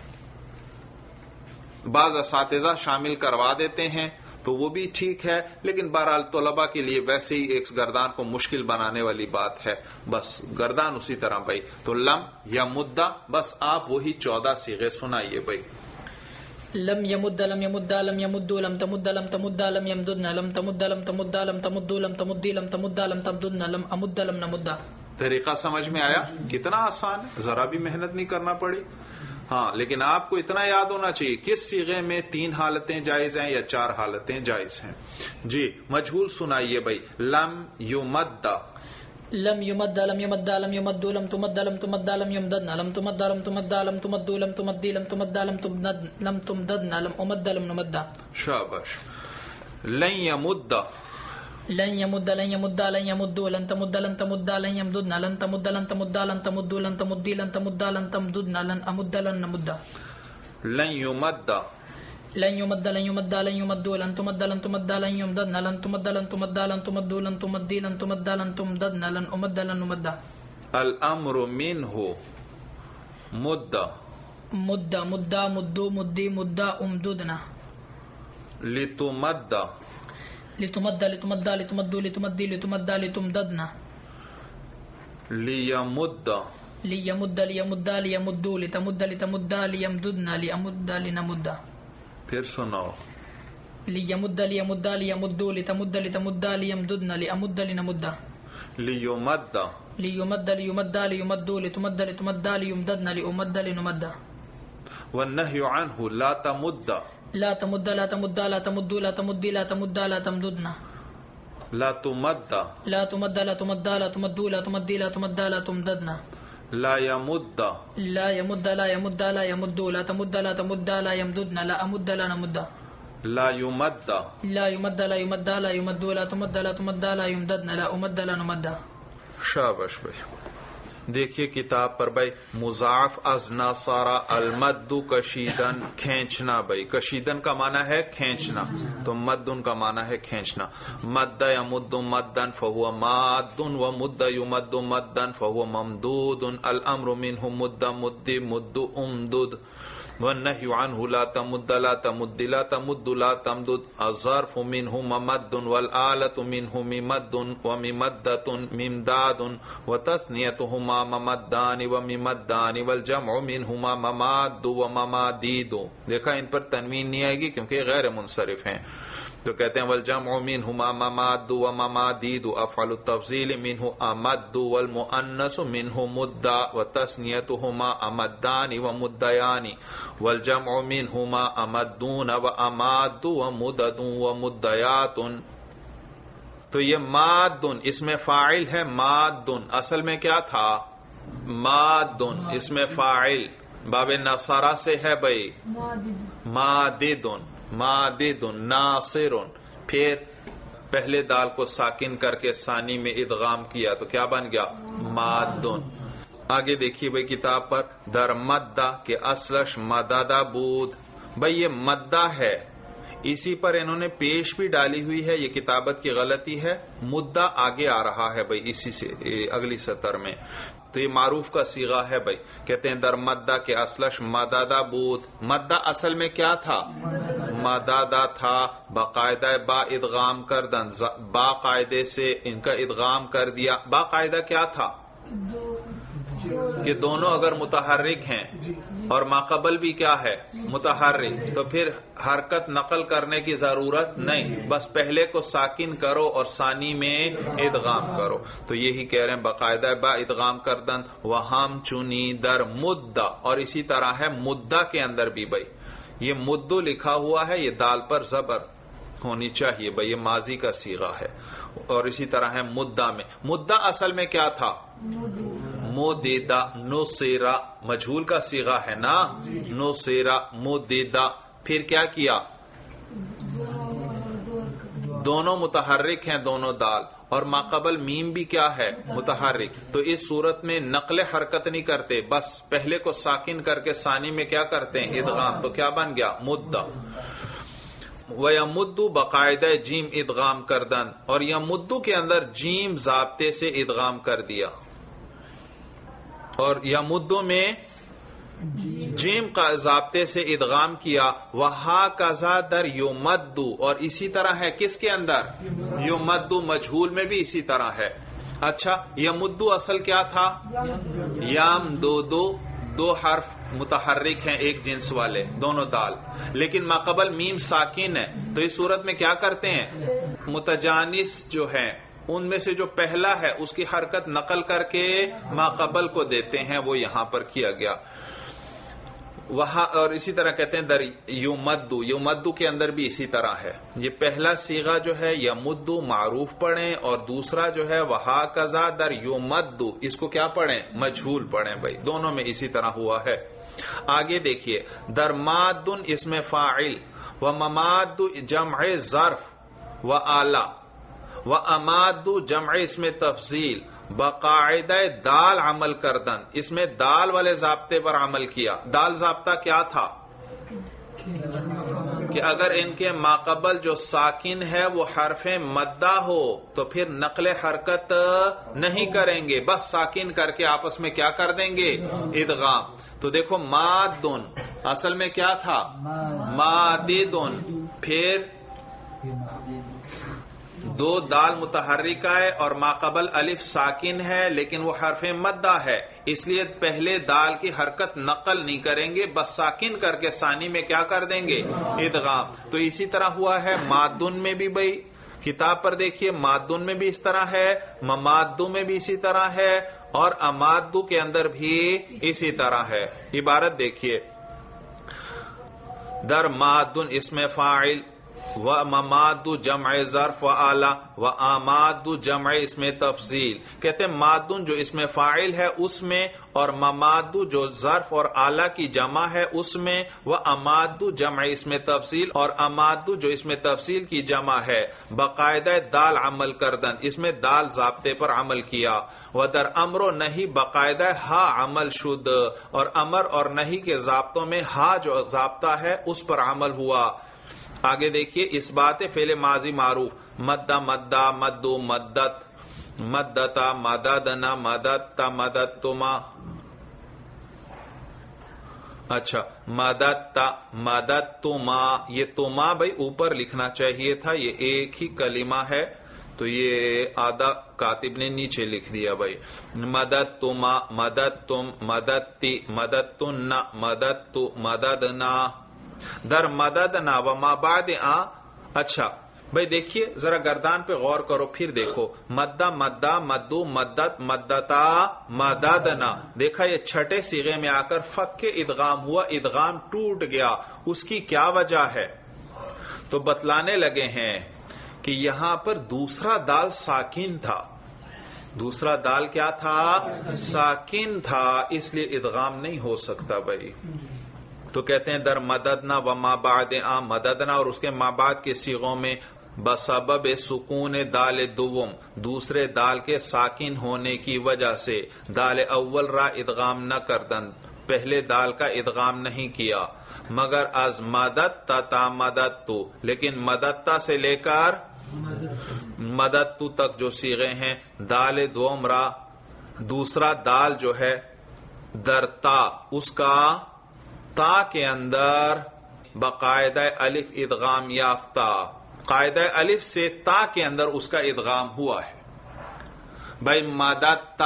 بعض اساتذہ شامل کروا دیتے ہیں تو وہ بھی ٹھیک ہے، لیکن بہرحال طلباء کے لیے ویسے ہی ایک گردان کو مشکل بنانے والی بات ہے. بس گردان اسی طرح بھائی. تو لم یا مدہ، بس آپ وہی چودہ صیغے سنائیے بھائی. لم يمد لم يمد لم يمد لم تمد لم تمد لم يمددن لم تمد لم تمد لم تمد لم تمدی لم تمد لم تمددن لم امد لم نمد. طریقہ سمجھ میں آیا؟ کتنا آسان ہے، ذرا بھی محنت نہیں کرنا پڑی. ہاں لیکن آپ کو اتنا یاد ہونا چاہیے کس صیغے میں تین حالتیں جائز ہیں یا چار حالتیں جائز ہیں. جی مجہول سنائیے بھائی. لم یمد، لم يمد لم يمد لم يمد لم تمد لم تمد لم يمددن لم تمد لم تمد لم تمد لم تمدی لم تمد لم تمدد لم تمددن لم امد لم نمد. شاباش. لن یمد، لن يمد لن يمد لن يمد لن تمد لن تمد لن يمددن لن تمد لن تمد لن تمد لن تمدي لن تمد لن تمددن لن امد لن نمد. لن یمد، لن يمد لن يمد لن يمد لن تمد لن تمد لن يمددن لن تمد لن تمد لن تمد لن تمدي لن تمد لن تمددن لن امد لن نمد. الامر منه مد، مد مد مد مدي مد امددنا. لتمد، لتمد لتمد لتمد لتمدي لتمد لتمددنا. لیمد، ليمد ليمد ليمد لتمد لتمد ليمددنا لأمد لنمد. پھر سناؤ. ليمد ليمد ليمد لتمد لتمد ليمددنا لأمد لنمد. لیمد، ليمد ليمد ليمد لتمد لتمد ليمددنا لأمد لنمد. والنهي عنه لا تمد، لا تمد لا تمد لا تمد لا تمدي لا تمد لا تمددنا. لا تمد، لا تمد لا تمد لا تمد لا تمدي لا تمد لا تمددنا. لا يمد، لا يمد لا يمد لا يمد لا تمد لا تمد لا يمددنا لا أمد لا نمد. لا يمد، لا يمد لا يمد لا يمد لا تمد لا تمد لا يمددنا لا أمد لا نمد. شاباش بھائی. دیکھیے کتاب پر بھائی مضاعف از نصارا المد کشیدن، کھینچنا بھائی. کشیدن کا معنی ہے کھینچنا، تو مدن کا معنی ہے کھینچنا. مد یمد مدن فہو ماد و مد یمد مدن فہو ممدود. الامر منہ مد مد مد امدد. والنهي عنه لا تمد لا تمد لا تمد لا تمدد. الظرف منه ممد والآلة منه ممد وممدة ممداد وتثنيتهما ممدان وممدان والجمع منهما مماد ومماديد. دیکھا ان پر تنوین نہیں آئے گی کیونکہ غیر منصرف ہیں، تو کہتے ہیں والجمع منهما مماد ومماديد. افعل التفضيل منه امد والمؤنث منه مد وتثنيتهما امدان ومديان والجمع منهما امدون واماد ومدد ومديات. تو یہ مادن اس میں فاعل ہے، مادن اصل میں کیا تھا؟ مادن اس میں فاعل باب نصارہ سے ہے بھائی، ماددن ماددن ناصرن، پھر پہلے دال کو ساکن کر کے ثانی میں ادغام کیا تو کیا بن گیا؟ مادن۔ آگے دیکھیے بھائی کتاب پر، در مدہ کے اصلش مددہ بود، بھائی یہ مدہ ہے، اسی پر انہوں نے پیش بھی ڈالی ہوئی ہے، یہ کتابت کی غلطی ہے، مدہ آگے آ رہا ہے بھائی اسی سے اگلی سطر میں، تو یہ معروف کا صیغہ ہے بھائی، کہتے ہیں در مدہ کے اصلش مددہ بود، مدہ اصل میں کیا تھا؟ مددہ تھا، باقاعدہ با ادغام کردن، با قاعدے سے ان کا ادغام کر دیا۔ با قاعدہ کیا تھا؟ کہ دونوں اگر متحرک ہیں اور ماقبل بھی کیا ہے؟ متحرک، تو پھر حرکت نقل کرنے کی ضرورت نہیں، بس پہلے کو ساکن کرو اور ثانی میں ادغام کرو، تو یہی کہہ رہے ہیں باقاعدہ با ادغام کردن، وہم چنی در مدہ، اور اسی طرح ہے مدہ کے اندر بھی بھائی، یہ مدو لکھا ہوا ہے، یہ دال پر زبر ہونی چاہیے بھائی، یہ ماضی کا صیغہ ہے، اور اسی طرح ہے مدہ میں، مدہ اصل میں کیا تھا؟ مددہ، نصیرہ مجہول کا صیغہ ہے نا، نصیرہ مددہ، پھر کیا کیا؟ دونوں متحرک ہیں دونوں دال، اور ماقبل میم بھی کیا ہے؟ متحرک، تو اس صورت میں نقل حرکت نہیں کرتے، بس پہلے کو ساکن کر کے ثانی میں کیا کرتے ہیں؟ ادغام، تو کیا بن گیا؟ مدہ۔ وَيَمُدُّ باقاعدہ جیم ادغام کردن، اور یمدو کے اندر جیم ضابطے سے ادغام کر دیا، اور یمدو میں جیم کا ضابطے سے ادغام کیا، وَهَكَذَا در یمدو، اور اسی طرح ہے کس کے اندر؟ یمدو مجہول میں بھی اسی طرح ہے۔ اچھا یمدو اصل کیا تھا؟ یم دو دو دو حرف متحرک ہیں ایک جنس والے دونوں دال، لیکن ماقبل میم ساکن ہے، تو اس صورت میں کیا کرتے ہیں؟ متجانس جو ہیں ان میں سے جو پہلا ہے اس کی حرکت نقل کر کے ماقبل کو دیتے ہیں، وہ یہاں پر کیا گیا وہاں، اور اسی طرح کہتے ہیں در یمدو، یمدو کے اندر بھی اسی طرح ہے، یہ پہلا صیغہ جو ہے یمدو معروف پڑھیں، اور دوسرا جو ہے وہاکذا در یمدو، اس کو کیا پڑھیں؟ مجہول پڑھیں بھائی، دونوں میں اسی طرح ہوا ہے۔ آگے دیکھیے، در مادن اسم فاعل، و مماد جمع ظرف و آلہ، و اماد جمع اسم تفضیل، باقاعدہ دال عمل کردن، اس میں دال والے ضابطے پر عمل کیا۔ دال ضابطہ کیا تھا؟ کہ اگر ان کے ماقبل جو ساکن ہے وہ حرف مدہ ہو تو پھر نقل حرکت نہیں کریں گے، بس ساکن کر کے آپس میں کیا کر دیں گے؟ ادغام۔ تو دیکھو مادن اصل میں کیا تھا؟ ماددن، پھر دو دال متحرکہ ہے اور ماقبل الف ساکن ہے لیکن وہ حرف مدہ ہے، اس لیے پہلے دال کی حرکت نقل نہیں کریں گے، بس ساکن کر کے ثانی میں کیا کر دیں گے؟ ادغام۔ تو اسی طرح ہوا ہے مادن میں بھی بھائی، کتاب پر دیکھیے مادن میں بھی اس طرح ہے، ممادو میں بھی اسی طرح ہے، اور امادو کے اندر بھی اسی طرح ہے۔ عبارت دیکھیے، در مادن اسم فاعل، و مماد جمع ظرف و آلہ، و آماد جمع اسم تفضیل، کہتے ہیں مادن جو اسم فاعل ہے اس میں، اور مماد جو ظرف اور آلہ کی جمع ہے اس میں، و اماد جمع اسم تفضیل، اور اماد جو اسم تفضیل کی جمع ہے، باقاعدہ دال عمل کردن، اس میں دال ضابطے پر عمل کیا، و در امر و نہیں باقاعدہ ہا عمل شد، اور امر اور نہیں کے ضابطوں میں ہا جو ضابطہ ہے اس پر عمل ہوا۔ آگے دیکھیے، اس بات فعل ماضی معروف، مدہ مدہ مدو مدت، مدتا مددنا مددتا مددتما، اچھا مددتا مددتما، یہ تما بھائی اوپر لکھنا چاہیے تھا، یہ ایک ہی کلمہ ہے تو یہ آدھا کاتب نے نیچے لکھ دیا بھائی، مددتما مددتم مددتی مددتن مددتو مددنا، در مددنا و ما بعد آ۔ اچھا بھائی دیکھیے ذرا گردان پہ غور کرو، پھر دیکھو مدہ مدہ مدو مدت مدتا مددنا، دیکھا یہ چھٹے صیغے میں آ کر فک کے ادغام ہوا، ادغام ٹوٹ گیا، اس کی کیا وجہ ہے؟ تو بتلانے لگے ہیں کہ یہاں پر دوسرا دال ساکن تھا، دوسرا دال کیا تھا؟ ساکن تھا، اس لیے ادغام نہیں ہو سکتا بھائی. تو کہتے ہیں در مددنا و ما بعد آ مددنا، اور اس کے ما بعد کے صیغوں میں بسبب سکون دال دوم، دوسرے دال کے ساکن ہونے کی وجہ سے، دال اول را ادغام نہ کردن، پہلے دال کا ادغام نہیں کیا، مگر از مدد تا مدد تو، لیکن مددتا سے لے کر مدد تو تک جو صیغے ہیں، دال دوم را دوسرا دال جو ہے در تا، اس کا تا کے اندر باقاعدہ الف ادغام یافتہ، قاعدہ الف سے تا کے اندر اس کا ادغام ہوا ہے. بھائی مددتا،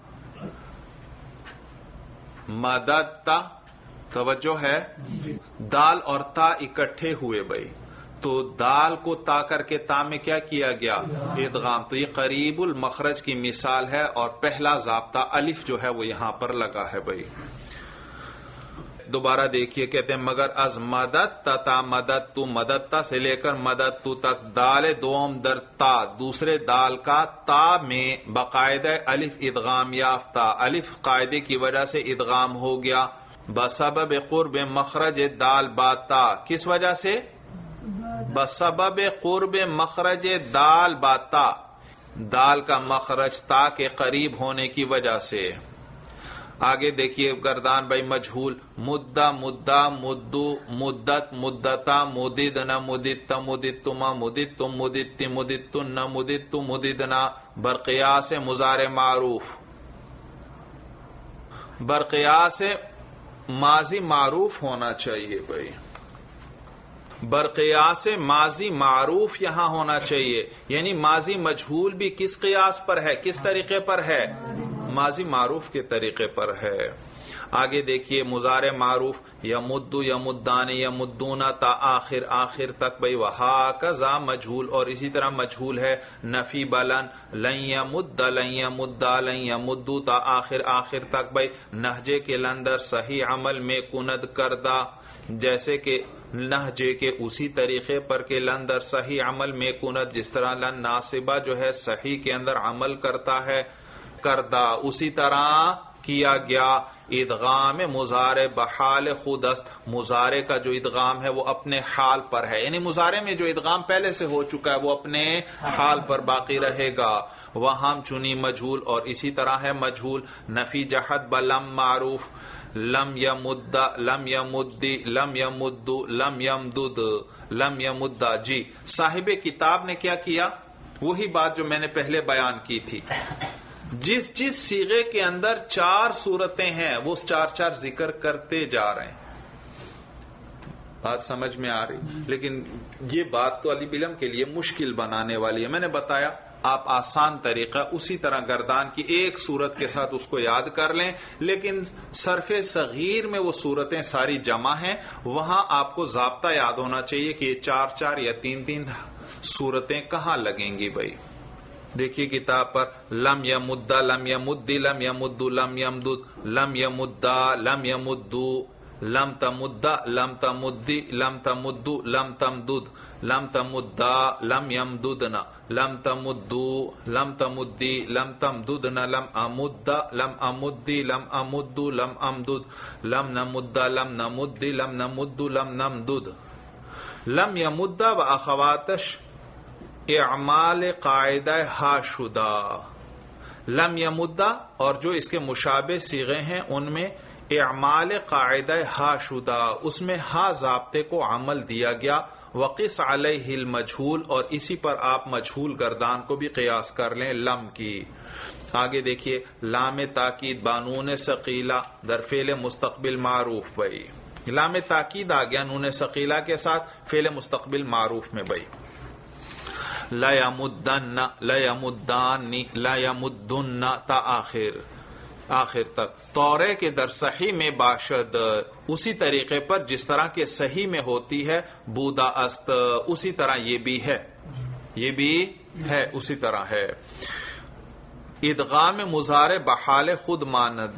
مددتا توجہ ہے، دال اور تا اکٹھے ہوئے بھائی، تو دال کو تا کر کے تا میں کیا کیا گیا؟ ادغام. تو یہ قریب المخرج کی مثال ہے، اور پہلا ضابطہ الف جو ہے وہ یہاں پر لگا ہے بھائی. دوبارہ دیکھیے، کہتے ہیں مگر از مدد تا تا مدد تو، مددتا سے لے کر مدد تو تک، دال دوم در تا، دوسرے دال کا تا میں باقاعدہ الف ادغام یافتہ، الف قاعدے کی وجہ سے ادغام ہو گیا، بسبب قرب مخرج دال باتا، کس وجہ سے؟ بسبب قرب مخرج دال باتا، دال کا مخرج تا کے قریب ہونے کی وجہ سے. آگے دیکھیے گردان بھائی مجھول، مدہ مدہ مدو مدت مدتا مددنا مدت مدتما مدتم مدت مدتن مدت مددنا، برقیاس مضارع معروف، برقیاس ماضی معروف ہونا چاہیے بھائی، برقیاس ماضی معروف یہاں ہونا چاہیے، یعنی ماضی مجھول بھی کس قیاس پر ہے، کس طریقے پر ہے؟ ماضی معروف کے طریقے پر ہے. آگے دیکھیے مضارع معروف، یمدو یمدان یمدون تا آخر، آخر تک بھائی، وہاکذا مجھول، اور اسی طرح مجھول ہے نفی بلن، لن یمد لن یمد لن یمدو تا آخر، آخر تک بھائی، نہجے کے لندر صحیح عمل میں کند کردہ، جیسے کہ نہجے کے اسی طریقے پر کہ لندر صحیح عمل میں کند، جس طرح لن ناصبہ جو ہے صحیح کے اندر عمل کرتا ہے، کردہ، اسی طرح کیا گیا. ادغام مضارع بحال خود است، مضارع کا جو ادغام ہے وہ اپنے حال پر ہے، یعنی مضارع میں جو ادغام پہلے سے ہو چکا ہے وہ اپنے حال پر باقی رہے گا. وہم چنی مجھول، اور اسی طرح ہے مجھول نفی جہد بلم معروف، لم یمد لم یمدی لم یمدو لم یمدد لم یمدہ. جی صاحب کتاب نے کیا کیا؟ وہی بات جو میں نے پہلے بیان کی تھی، جس جس صیغے کے اندر چار صورتیں ہیں وہ چار چار ذکر کرتے جا رہے ہیں. بات سمجھ میں آ رہی؟ لیکن یہ بات تو علی علم کے لیے مشکل بنانے والی ہے. میں نے بتایا آپ آسان طریقہ اسی طرح گردان کی ایک صورت کے ساتھ اس کو یاد کر لیں، لیکن صرف صغیر میں وہ صورتیں ساری جمع ہیں، وہاں آپ کو ضابطہ یاد ہونا چاہیے کہ یہ چار چار یا تین تین صورتیں کہاں لگیں گی بھائی. دیکھیے کتاب پر، لم یمد لم یمدی لم یمد لم یمدد لم یمدا لم یمدو لم تمد لم تمدی لم تمدو لم تمدد لم تمدا لم یمددنا لم تمدو لم تمدی لم تمددنا لم امد لم امدی لم امدو لم امدد لم نمد لم نمدی لم نمد لم نمدد. لم یمد و اخواتش اعمال قاعدہ ہا شدہ، لم یمدہ اور جو اس کے مشابہ صیغے ہیں ان میں اعمال قاعدہ ہا شدہ، اس میں ہا ضابطے کو عمل دیا گیا. وقس علیہ المجھول، اور اسی پر آپ مجھول گردان کو بھی قیاس کر لیں لم کی. آگے دیکھیے لام تاکید بانون ثقیلہ در فعل مستقبل معروف بھائی، لام تاکید آ گیا نون ثقیلہ کے ساتھ فعل مستقبل معروف میں بھائی. لا یمدن لا یمدان لا یمدن تا آخر، آخر تک. طورے کے در صحیح میں باشد، اسی طریقے پر جس طرح کے صحیح میں ہوتی ہے بودا است، اسی طرح یہ بھی ہے، یہ بھی ہے اسی طرح ہے. ادغام مضارع بحال خود ماند،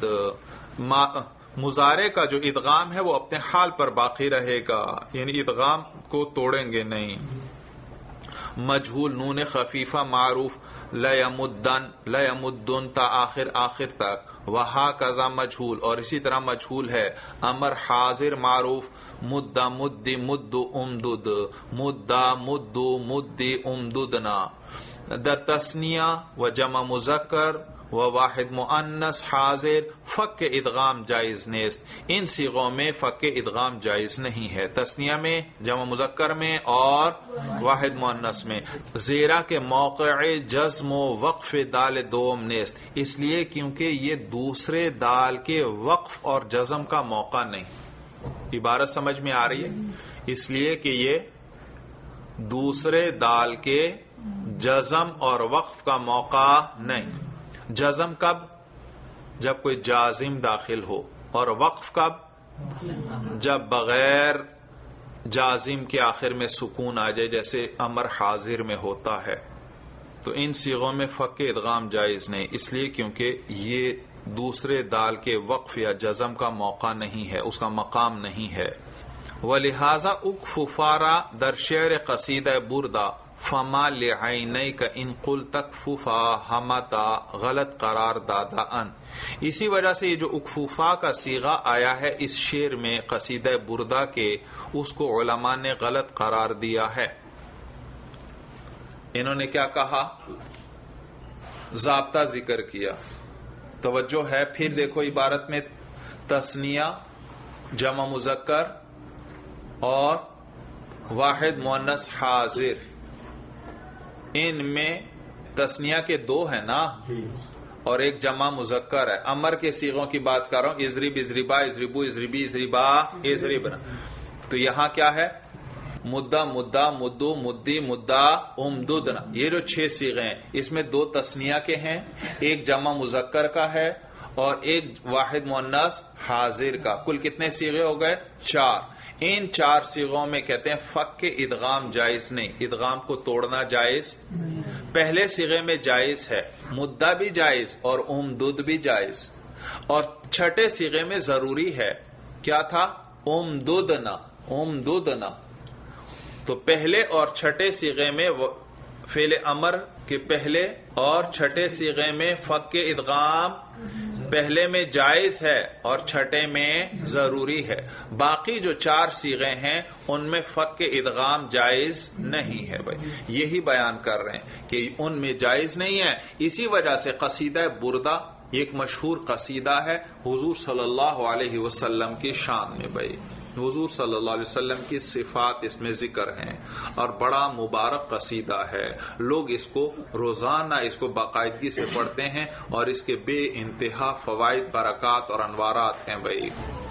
مضارع کا جو ادغام ہے وہ اپنے حال پر باقی رہے گا، یعنی ادغام کو توڑیں گے نہیں. مجہول نون خفیفہ معروف لیمدن لیمدن تا آخر آخر تک، وہاکذا مجہول، اور اسی طرح مجہول ہے امر حاضر معروف مدہ مدی مد امدد مدہ مد مدی امددنا. در تسنیہ و جمع مذکر و واحد مؤنث حاضر فک ادغام جائز نیست. ان صیغوں میں فک ادغام جائز نہیں ہے، تسنیہ میں، جمع مذکر میں اور واحد مؤنث میں. زیرا کے موقع جزم و وقف دال دوم نیست، اس لیے کیونکہ یہ دوسرے دال کے وقف اور جزم کا موقع نہیں. عبارت سمجھ میں آ رہی ہے؟ اس لیے کہ یہ دوسرے دال کے جزم اور وقف کا موقع نہیں. جزم کب؟ جب کوئی جازم داخل ہو، اور وقف کب؟ جب بغیر جازم کے آخر میں سکون آ جائے، جیسے امر حاضر میں ہوتا ہے. تو ان صیغوں میں فک ادغام جائز نہیں، اس لیے کیونکہ یہ دوسرے دال کے وقف یا جزم کا موقع نہیں ہے، اس کا مقام نہیں ہے. ولہذا اکففارا در شعر قصیدہ بردہ فما لعینیک ان قلت اکففا ہمتا غلط قرار دادا ان. اسی وجہ سے یہ جو اکفوفا کا صیغہ آیا ہے اس شعر میں قصیدہ بردہ کے، اس کو علماء نے غلط قرار دیا ہے. انہوں نے کیا کہا؟ ضابطہ ذکر کیا. توجہ ہے؟ پھر دیکھو عبارت میں تثنیہ، جمع مذکر اور واحد مؤنث حاضر، ان میں تثنیہ کے دو ہیں نا، اور ایک جمع مذکر ہے. امر کے صیغوں کی بات کر رہا ہوں، اضرب اضربا اضربو اضربی اضربا اضربنا. تو یہاں کیا ہے؟ مدہ مدہ مدو مدی مدہ امددنا. یہ جو چھ صیغے ہیں اس میں دو تثنیہ کے ہیں، ایک جمع مذکر کا ہے اور ایک واحد مؤنث حاضر کا. کل کتنے صیغے ہو گئے؟ چار. ان چار صیغوں میں کہتے ہیں فک کے ادغام جائز نہیں، ادغام کو توڑنا جائز. پہلے صیغے میں جائز ہے، مدہ بھی جائز اور امدد بھی جائز. اور چھٹے صیغے میں ضروری ہے، کیا تھا؟ امددنا امددنا. تو پہلے اور چھٹے صیغے میں فعل امر کے پہلے اور چھٹے صیغے میں فک کے ادغام پہلے میں جائز ہے اور چھٹے میں ضروری ہے. باقی جو چار صیغے ہیں ان میں فک کے ادغام جائز نہیں ہے. بھائی یہی بیان کر رہے ہیں کہ ان میں جائز نہیں ہے. اسی وجہ سے قصیدہ بردہ ایک مشہور قصیدہ ہے حضور صلی اللہ علیہ وسلم کی شان میں. بھائی حضور صلی اللہ علیہ وسلم کی صفات اس میں ذکر ہیں اور بڑا مبارک قصیدہ ہے. لوگ اس کو روزانہ اس کو باقاعدگی سے پڑھتے ہیں اور اس کے بے انتہا فوائد، برکات اور انوارات ہیں. بھائی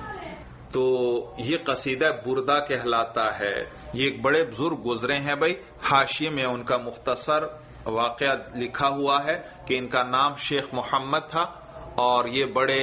تو یہ قصیدہ بردہ کہلاتا ہے. یہ ایک بڑے بزرگ گزرے ہیں. بھائی حاشیے میں ان کا مختصر واقعہ لکھا ہوا ہے کہ ان کا نام شیخ محمد تھا اور یہ بڑے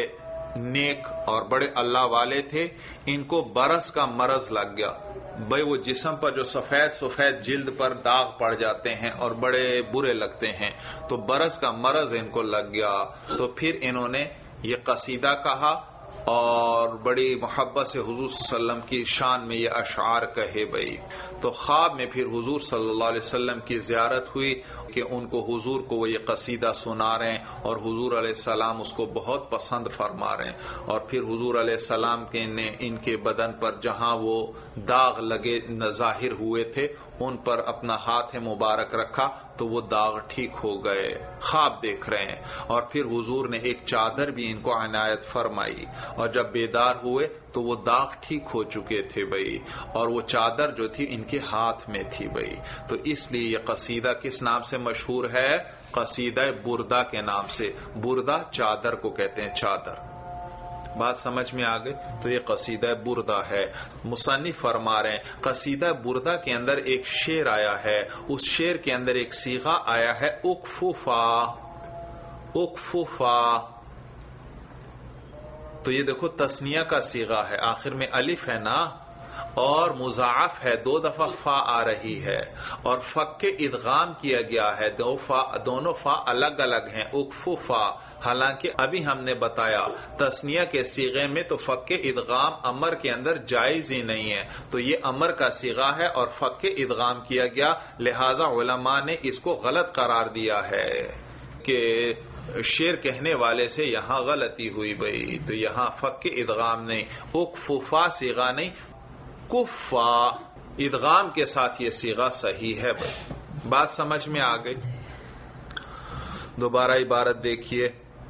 نیک اور بڑے اللہ والے تھے. ان کو برس کا مرض لگ گیا. بھائی وہ جسم پر جو سفید سفید جلد پر داغ پڑ جاتے ہیں اور بڑے برے لگتے ہیں، تو برس کا مرض ان کو لگ گیا. تو پھر انہوں نے یہ قصیدہ کہا اور بڑی محبت سے حضور صلی اللہ علیہ وسلم کی شان میں یہ اشعار کہے. بھائی تو خواب میں پھر حضور صلی اللہ علیہ وسلم کی زیارت ہوئی کہ ان کو حضور کو وہ یہ قصیدہ سنا رہے ہیں اور حضور علیہ السلام اس کو بہت پسند فرما رہے ہیں. اور پھر حضور علیہ السلام کے نے ان کے بدن پر جہاں وہ داغ لگے ظاہر ہوئے تھے ان پر اپنا ہاتھ مبارک رکھا تو وہ داغ ٹھیک ہو گئے. خواب دیکھ رہے ہیں. اور پھر حضور نے ایک چادر بھی ان کو عنایت فرمائی اور جب بیدار ہوئے تو وہ داغ ٹھیک ہو چکے تھے. بھائی اور وہ چادر جو تھی ان کے ہاتھ میں تھی. بھائی تو اس لیے یہ قصیدہ کس نام سے مشہور ہے؟ قصیدہ بردہ کے نام سے. بردہ چادر کو کہتے ہیں، چادر. بات سمجھ میں آ گئی؟ تو یہ قصیدہ بردہ ہے. مصنف فرما رہے ہیں قصیدہ بردہ کے اندر ایک شعر آیا ہے، اس شعر کے اندر ایک صیغہ آیا ہے اکففا. اکففا تو یہ دیکھو تثنیہ کا صیغہ ہے، آخر میں الف ہے نا. اور مضاعف ہے، دو دفعہ فا آ رہی ہے، اور فک ادغام کیا گیا ہے، دو فا دونوں فا الگ الگ ہیں، اکفو فا، حالانکہ ابھی ہم نے بتایا تثنیہ کے صیغے میں تو فک ادغام امر کے اندر جائز ہی نہیں ہے، تو یہ امر کا صیغہ ہے اور فک ادغام کیا گیا، لہذا علماء نے اس کو غلط قرار دیا ہے کہ شعر کہنے والے سے یہاں غلطی ہوئی بھائی، تو یہاں فک ادغام نہیں، اکفوفا صیغہ نہیں، کفا ادغام کے ساتھ یہ صیغہ صحیح ہے بھائی۔ بات سمجھ میں آ گئی؟ دوبارہ عبارت دیکھیے،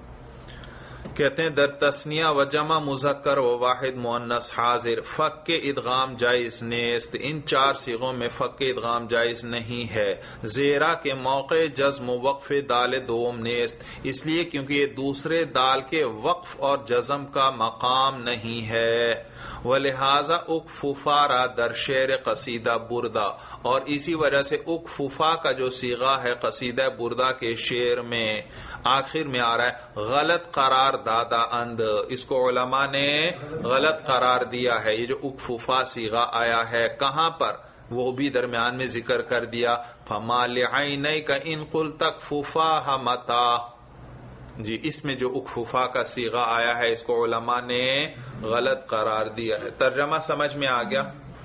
کہتے ہیں در تسنیہ و جمع مذکر و واحد مؤنث حاضر فک ادغام جائز نیست، ان چار صیغوں میں فک ادغام جائز نہیں ہے، زیرا کے موقع جزم و وقف دال دوم نیست، اس لیے کیونکہ یہ دوسرے دال کے وقف اور جزم کا مقام نہیں ہے، ولہذا اکفوفا را در شعر قصیدہ بردہ، اور اسی وجہ سے اکفوفا کا جو صیغہ ہے قصیدہ بردہ کے شعر میں آخر میں آ رہا ہے غلط قرار دادا اند، اس کو علماء نے غلط قرار دیا ہے، یہ جو اکفوفا صیغہ آیا ہے کہاں پر وہ بھی درمیان میں ذکر کر دیا، فما لعینیک ان قلت اکفوفا متا، جی اس میں جو اکفوفا کا صیغہ آیا ہے اس کو علماء نے غلط قرار دیا ہے۔ ترجمہ سمجھ میں آ گیا؟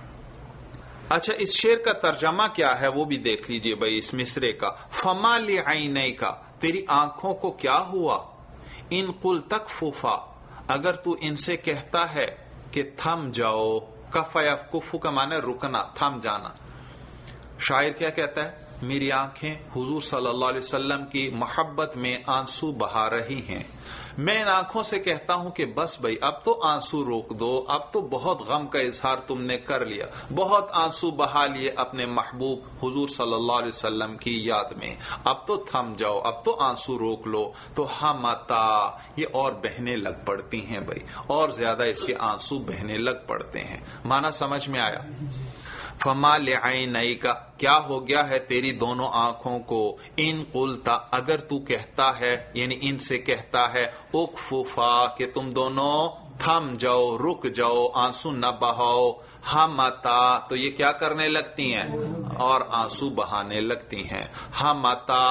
اچھا اس شعر کا ترجمہ کیا ہے وہ بھی دیکھ لیجئے بھائی، اس مصرے کا، فما لعینیک، تیری آنکھوں کو کیا ہوا، ان قلت اکفوفا، اگر تو ان سے کہتا ہے کہ تھم جاؤ، کف یکف کا معنی رکنا، تھم جانا، شاعر کیا کہتا ہے، میری آنکھیں حضور صلی اللہ علیہ وسلم کی محبت میں آنسو بہا رہی ہیں، میں ان آنکھوں سے کہتا ہوں کہ بس بھائی اب تو آنسو روک دو، اب تو بہت غم کا اظہار تم نے کر لیا، بہت آنسو بہا لیے اپنے محبوب حضور صلی اللہ علیہ وسلم کی یاد میں، اب تو تھم جاؤ، اب تو آنسو روک لو، تو ہمتا یہ اور بہنے لگ پڑتی ہیں بھائی، اور زیادہ اس کے آنسو بہنے لگ پڑتے ہیں۔ معنی سمجھ میں آیا؟ فما لعینیک، کیا ہو گیا ہے تیری دونوں آنکھوں کو، ان قلتا، اگر تو کہتا ہے، یعنی ان سے کہتا ہے، اکفوفا کہ تم دونوں تھم جاؤ، رک جاؤ، آنسو نہ بہاؤ، ہمتا تو یہ کیا کرنے لگتی ہیں، اور آنسو بہانے لگتی ہیں، ہمتا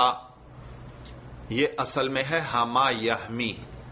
یہ اصل میں ہے ہما یحمی،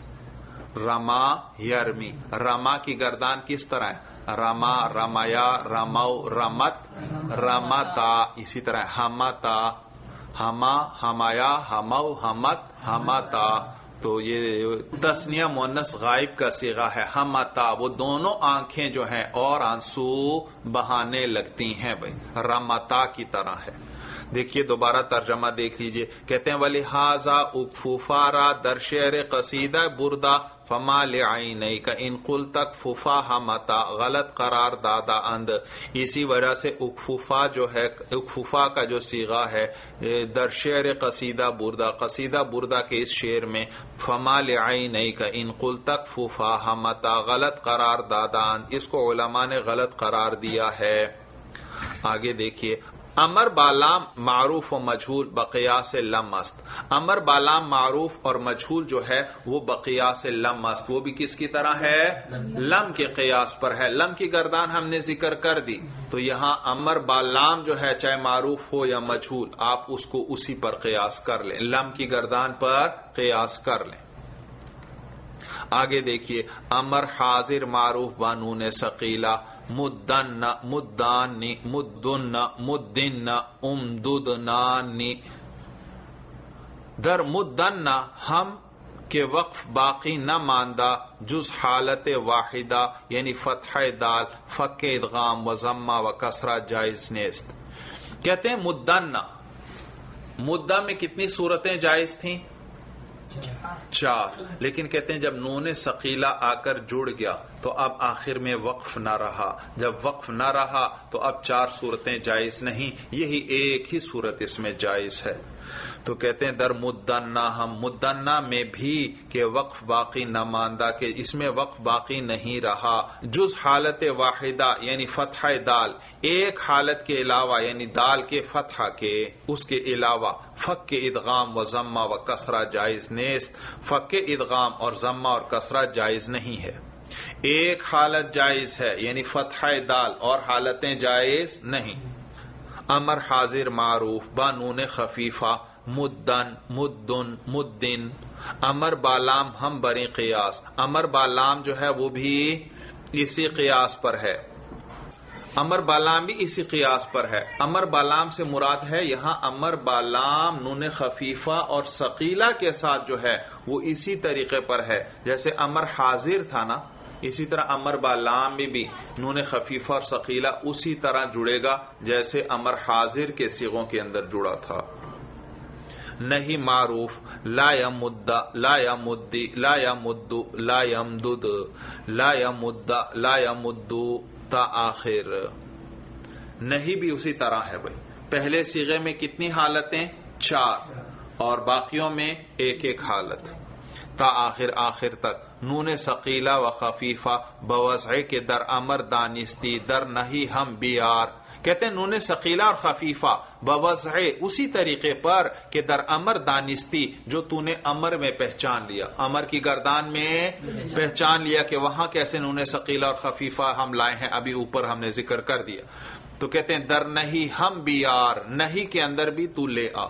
رما یرمی، رما کی گردان کس طرح ہے، رما، رمایا، رمو، رمت، رمتا، اسی طرح ہمتا، ہما، ہمایا، ہمو، ہمت، ہمتا، تو یہ تثنیہ مؤنث غائب کا صیغہ ہے، ہمتا، وہ دونوں آنکھیں جو ہیں اور آنسو بہانے لگتی ہیں بھائی، رمتا کی طرح ہے۔ دیکھیے دوبارہ ترجمہ دیکھ لیجئے، کہتے ہیں وَلِحَاذَا اُکْفُفَارَا در شعر قصیدہ بردہ فما لعینیک ان قلت اکفوفا ہمتا، غلط قرار دادا اند، اسی وجہ سے اکفوفا جو ہے، اکفوفا کا جو صیغہ ہے در شعر قصیدہ بردہ، قصیدہ بردہ کے اس شعر میں فما لعینیک ان قلت اکفوفا ہمتا غلط قرار دادا اند، اس کو علماء نے غلط قرار دیا ہے۔ آگے دیکھیے، امر بالام معروف و مجھول بقیاس لم است، امر بالام معروف اور مجھول جو ہے وہ بقیاس لم است، وہ بھی کس کی طرح ہے، لم کے قیاس پر ہے، لم کی گردان ہم نے ذکر کر دی، تو یہاں امر بالام جو ہے چاہے معروف ہو یا مجھول آپ اس کو اسی پر قیاس کر لیں، لم کی گردان پر قیاس کر لیں۔ آگے دیکھیے، امر حاضر معروف بانون ثقیلہ، مدن مدان مدن مدن امددنانی، در مدن ہم کے وقف باقی نہ ماندہ جز حالت واحدہ، یعنی فتح دال، فک ادغام و ضمہ و کسرہ جائز نیست۔ کہتے ہیں مدن، مدہ میں کتنی صورتیں جائز تھیں، چار، لیکن کہتے ہیں جب نون ثقیلہ آ کر جڑ گیا تو اب آخر میں وقف نہ رہا، جب وقف نہ رہا تو اب چار صورتیں جائز نہیں، یہی ایک ہی صورت اس میں جائز ہے۔ تو کہتے ہیں در مدنہ، ہم مدنہ میں بھی کہ وقف باقی نہ ماندہ، کہ اس میں وقف باقی نہیں رہا، جز حالت واحدہ یعنی فتح دال، ایک حالت کے علاوہ یعنی دال کے فتح کے، اس کے علاوہ فک ادغام و ضمہ و کسرہ جائز نیست، فک ادغام اور ضمہ اور کسرہ جائز نہیں ہے۔ ایک حالت جائز ہے یعنی فتحہ دال، اور حالتیں جائز نہیں. امر حاضر معروف با نون خفیفہ مدن مدن مدن. امر بالام ہم بری قیاس، امر بالام جو ہے وہ بھی اسی قیاس پر ہے، امر بالام بھی اسی قیاس پر ہے. امر بالام سے مراد ہے یہاں امر بالام نون خفیفہ اور ثقیلہ کے ساتھ جو ہے وہ اسی طریقے پر ہے جیسے امر حاضر تھا نا، اسی طرح امر بالام میں بھی نون خفیفہ اور ثقیلہ اسی طرح جڑے گا جیسے امر حاضر کے صیغوں کے اندر جڑا تھا. نہیں معروف لا یمد لا یمدی لا یمد لا یمدد لا یمد لا یمد تا آخر. نہیں بھی اسی طرح ہے بھائی. پہلے صیغے میں کتنی حالتیں؟ چار، اور باقیوں میں ایک ایک حالت. تا آخر آخر تک. نون ثقیلہ و خفیفہ بوضع کے در امر دانستی در نہیں ہم بیار. کہتے ہیں نون ثقیلہ اور خفیفہ بوضع اسی طریقے پر کہ در امر دانستی جو تو نے امر میں پہچان لیا، امر کی گردان میں پہچان لیا کہ وہاں کیسے نون ثقیلہ اور خفیفہ ہم لائے ہیں، ابھی اوپر ہم نے ذکر کر دیا. تو کہتے ہیں در نہیں ہم بیار، نہیں کے اندر بھی تو لے آ.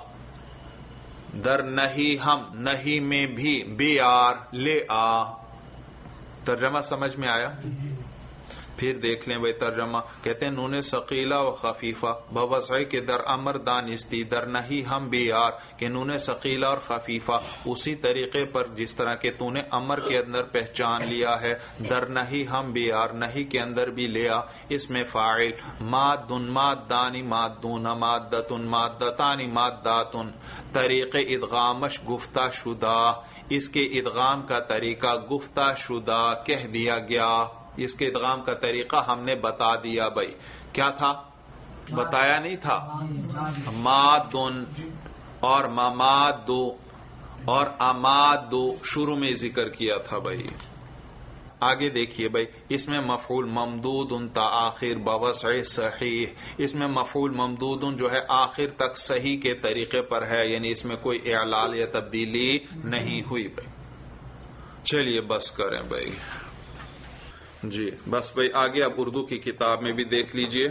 در نہیں ہم، نہیں میں بھی بیار لے آ. ترجمہ سمجھ میں آیا؟ پھر دیکھ لیں بھائی ترجمہ. کہتے ہیں نون ثقیلہ و خفیفہ بوضع کے در امر دانستی در نہیں ہم بیار، کہ نون ثقیلہ اور خفیفہ اسی طریقے پر جس طرح کہ تو نے امر کے اندر پہچان لیا ہے، در نہیں ہم بیار نہیں کے اندر بھی لیا. اس میں فاعل مادن مادانی مادون مادتن مادتانی ماداتن. طریق ادغامش گفتہ شدہ، اس کے ادغام کا طریقہ گفتہ شدہ کہہ دیا گیا. اس کے ادغام کا طریقہ ہم نے بتا دیا بھائی. کیا تھا؟ بتایا نہیں تھا؟ مادن اور ممادو اور امادو شروع میں ذکر کیا تھا بھائی. آگے دیکھیے بھائی، اس میں مفعول ممدود تا آخر بوضع صحیح. اس میں مفعول ممدود جو ہے آخر تک صحیح کے طریقے پر ہے، یعنی اس میں کوئی اعلال یا تبدیلی نہیں ہوئی بھائی. چلیے بس کریں بھائی. جی بس بھائی آگے اب اردو کی کتاب میں بھی دیکھ لیجئے.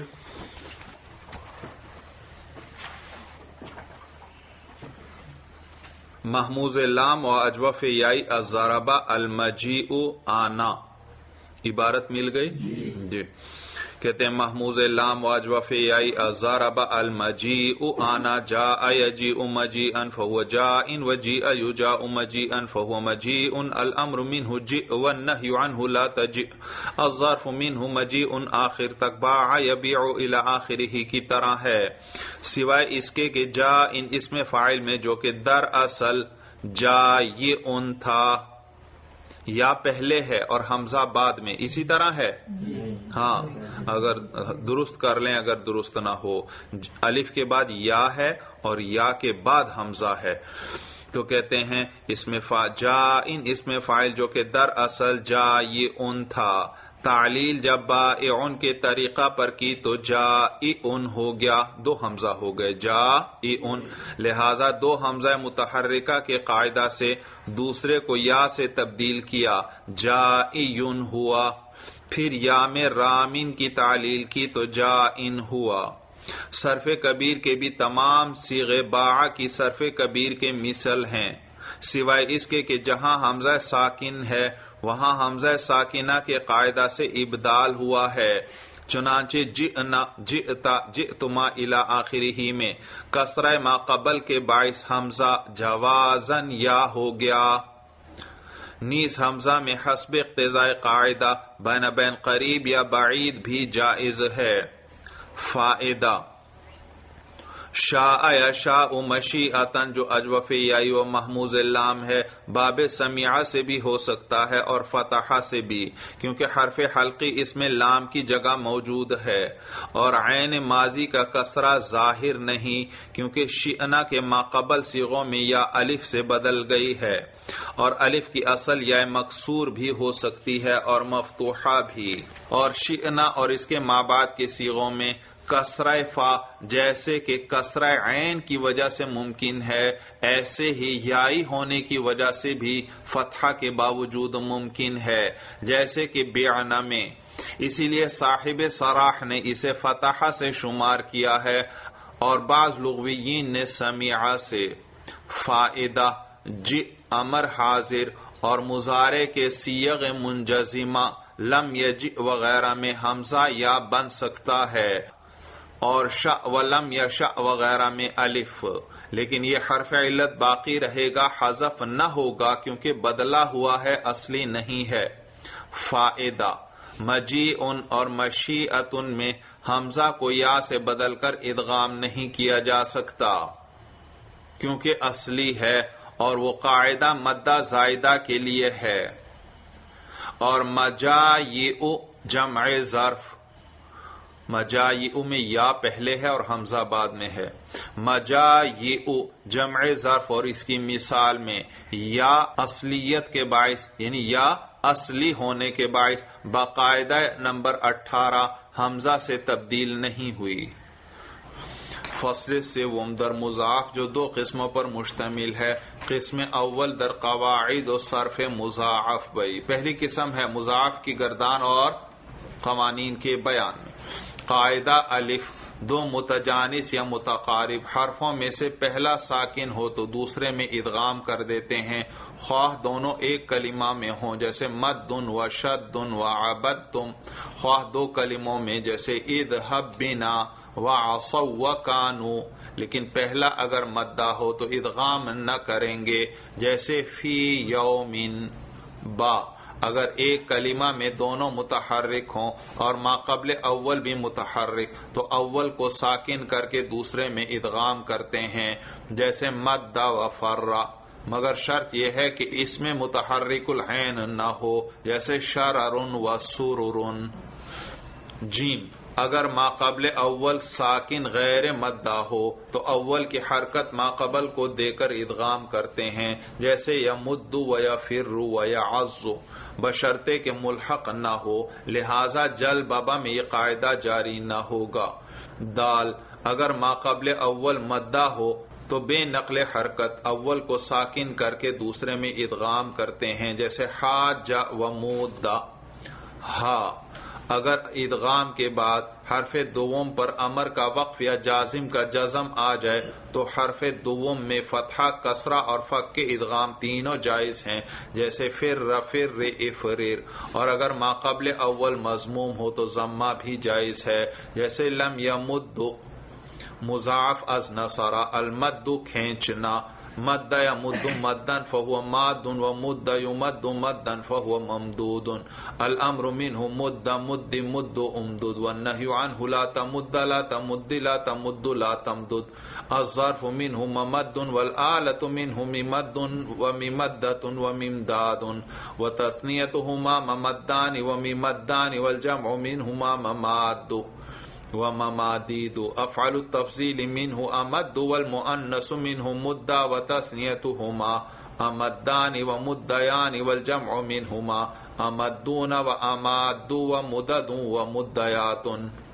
محموز لام و اجوف یائی الضربہ المجیء آنا. عبارت مل گئی؟ جی. کہتے ہیں محموز لام و اجوف یائی الضربہ المجیء آنا جاء یجیء مجیئا فهو جاء وجیء یجاء مجیئا فهو مجیء. الامر منه جئ والنهی عنه لا تجئ. الظرف منه مجیء آخر تک باع یبیع الى آخرہ کی طرح ہے، سوائے اس کے کہ جا ان اسم فاعل میں جو کہ در اصل جا یہ ان تھا، یا پہلے ہے اور حمزہ بعد میں، اسی طرح ہے. ہاں اگر درست کر لیں، اگر درست نہ ہو. الف کے بعد یا ہے اور یا کے بعد حمزہ ہے، تو کہتے ہیں اس میں فا جا ان اس میں فاعل جو کہ در اصل جا یہ ان تھا. تعلیل جب بائعن کے طریقہ پر کی تو جا ان ہو گیا، دو حمزہ ہو گئے جا ان. لہذا دو حمزہ متحرکہ کے قاعدہ سے دوسرے کو یا سے تبدیل کیا، جا ان ہوا. پھر یا میں رامین کی تعلیل کی تو جا ان ہوا. صرف کبیر کے بھی تمام صیغے باع کی صرف کبیر کے مثل ہیں، سوائے اس کے کہ جہاں حمزہ ساکن ہے وہاں حمزہ ساکنہ کے قاعدہ سے ابدال ہوا ہے. چنانچہ جئنا جئتا جئتما الی آخرہ میں کسرہ ما قبل کے باعث حمزہ جوازن یا ہو گیا. نیز حمزہ میں حسب اقتضاء قاعدہ بین بین قریب یا بعید بھی جائز ہے. فائدہ شاء یشاء مشیئتن جو اجوف یائی و محموز لام ہے باب سمیعہ سے بھی ہو سکتا ہے اور فتحہ سے بھی، کیونکہ حرف حلقی اس میں لام کی جگہ موجود ہے. اور عین ماضی کا کسرہ ظاہر نہیں کیونکہ شئنا کے ماقبل صیغوں میں یا الف سے بدل گئی ہے، اور الف کی اصل یا مکسور بھی ہو سکتی ہے اور مفتوحہ بھی. اور شئنا اور اس کے مابعد کے صیغوں میں کسرہ فا جیسے کہ کسرہ عین کی وجہ سے ممکن ہے، ایسے ہی یائی ہونے کی وجہ سے بھی فتحہ کے باوجود ممکن ہے، جیسے کہ بیعنا میں۔ اسی لیے صاحب صراح نے اسے فتحہ سے شمار کیا ہے اور بعض لغویین نے سمیعہ سے۔ فائدہ جی امر حاضر اور مضارع کے صیغ منجزمہ لم یجی وغیرہ میں حمزہ یا بن سکتا ہے، اور شاء ولم یشاء وغیرہ میں الف، لیکن یہ حرف علت باقی رہے گا، حذف نہ ہوگا کیونکہ بدلا ہوا ہے، اصلی نہیں ہے۔ فائدہ مجیء اور مشیئۃ میں حمزہ کو یا سے بدل کر ادغام نہیں کیا جا سکتا کیونکہ اصلی ہے، اور وہ قاعدہ مدہ زائدہ کے لیے ہے۔ اور مجائی جمع ظرف، مجائی میں یا پہلے ہے اور حمزہ بعد میں ہے۔ مجائی جمع ظرف اور اس کی مثال میں یا اصلیت کے باعث یعنی یا اصلی ہونے کے باعث باقاعدہ نمبر اٹھارہ حمزہ سے تبدیل نہیں ہوئی۔ فصل سوم در مضاف جو دو قسموں پر مشتمل ہے۔ قسم اول در قواعد و صرف مضاعف بئی، پہلی قسم ہے مضاعف کی گردان اور قوانین کے بیان میں۔ قاعدہ الف دو متجانس یا متقارب حرفوں میں سے پہلا ساکن ہو تو دوسرے میں ادغام کر دیتے ہیں، خواہ دونوں ایک کلمہ میں ہوں، جیسے مد و شد و عبدتم، خواہ دو کلموں میں جیسے اذهب بنا وعصوا وکانوا، لیکن پہلا اگر مدہ ہو تو ادغام نہ کریں گے، جیسے فی یوم با۔ اگر ایک کلمہ میں دونوں متحرک ہوں اور ما قبل اول بھی متحرک تو اول کو ساکن کر کے دوسرے میں ادغام کرتے ہیں، جیسے مد و فرا، مگر شرط یہ ہے کہ اس میں متحرک العین نہ ہو، جیسے شرر و سرر۔ جیم اگر ما قبل اول ساکن غیر مدہ ہو تو اول کی حرکت ما قبل کو دے کر ادغام کرتے ہیں، جیسے یمد و یفر و یعز، بشرطے کہ ملحق نہ ہو، لہذا جل بابا میں یہ قاعدہ جاری نہ ہوگا۔ دال اگر ما قبل اول مدہ ہو تو بے نقل حرکت اول کو ساکن کر کے دوسرے میں ادغام کرتے ہیں، جیسے حاج و مودہ۔ ہا اگر ادغام کے بعد حرف دوم پر امر کا وقف یا جازم کا جزم آ جائے تو حرف دوم میں فتحہ، کسرہ اور فک کے ادغام تینوں جائز ہیں، جیسے فر فر افرر، اور اگر ما قبل اول مضموم ہو تو ضمہ بھی جائز ہے، جیسے لم یمد مضاعف از نصرہ، المد کھینچنا، مد یمد مدن فهو ماد و مد یمد مدن فهو ممدود، الامر منه مد مد مد امدد والنهی عنه لا تمد لا تمد لا تمد لا تمدد، الظرف منه ممد والآلة منه ممد وممدة وممداد، وتثنيتهما ممدان وممدان والجمع منهما مماد وممادید، افعل التفضیل منه امد والمؤنث منه مد وتثنیتهما امدان ومدیان والجمع منهما امدون واماد ومدد ومدیات۔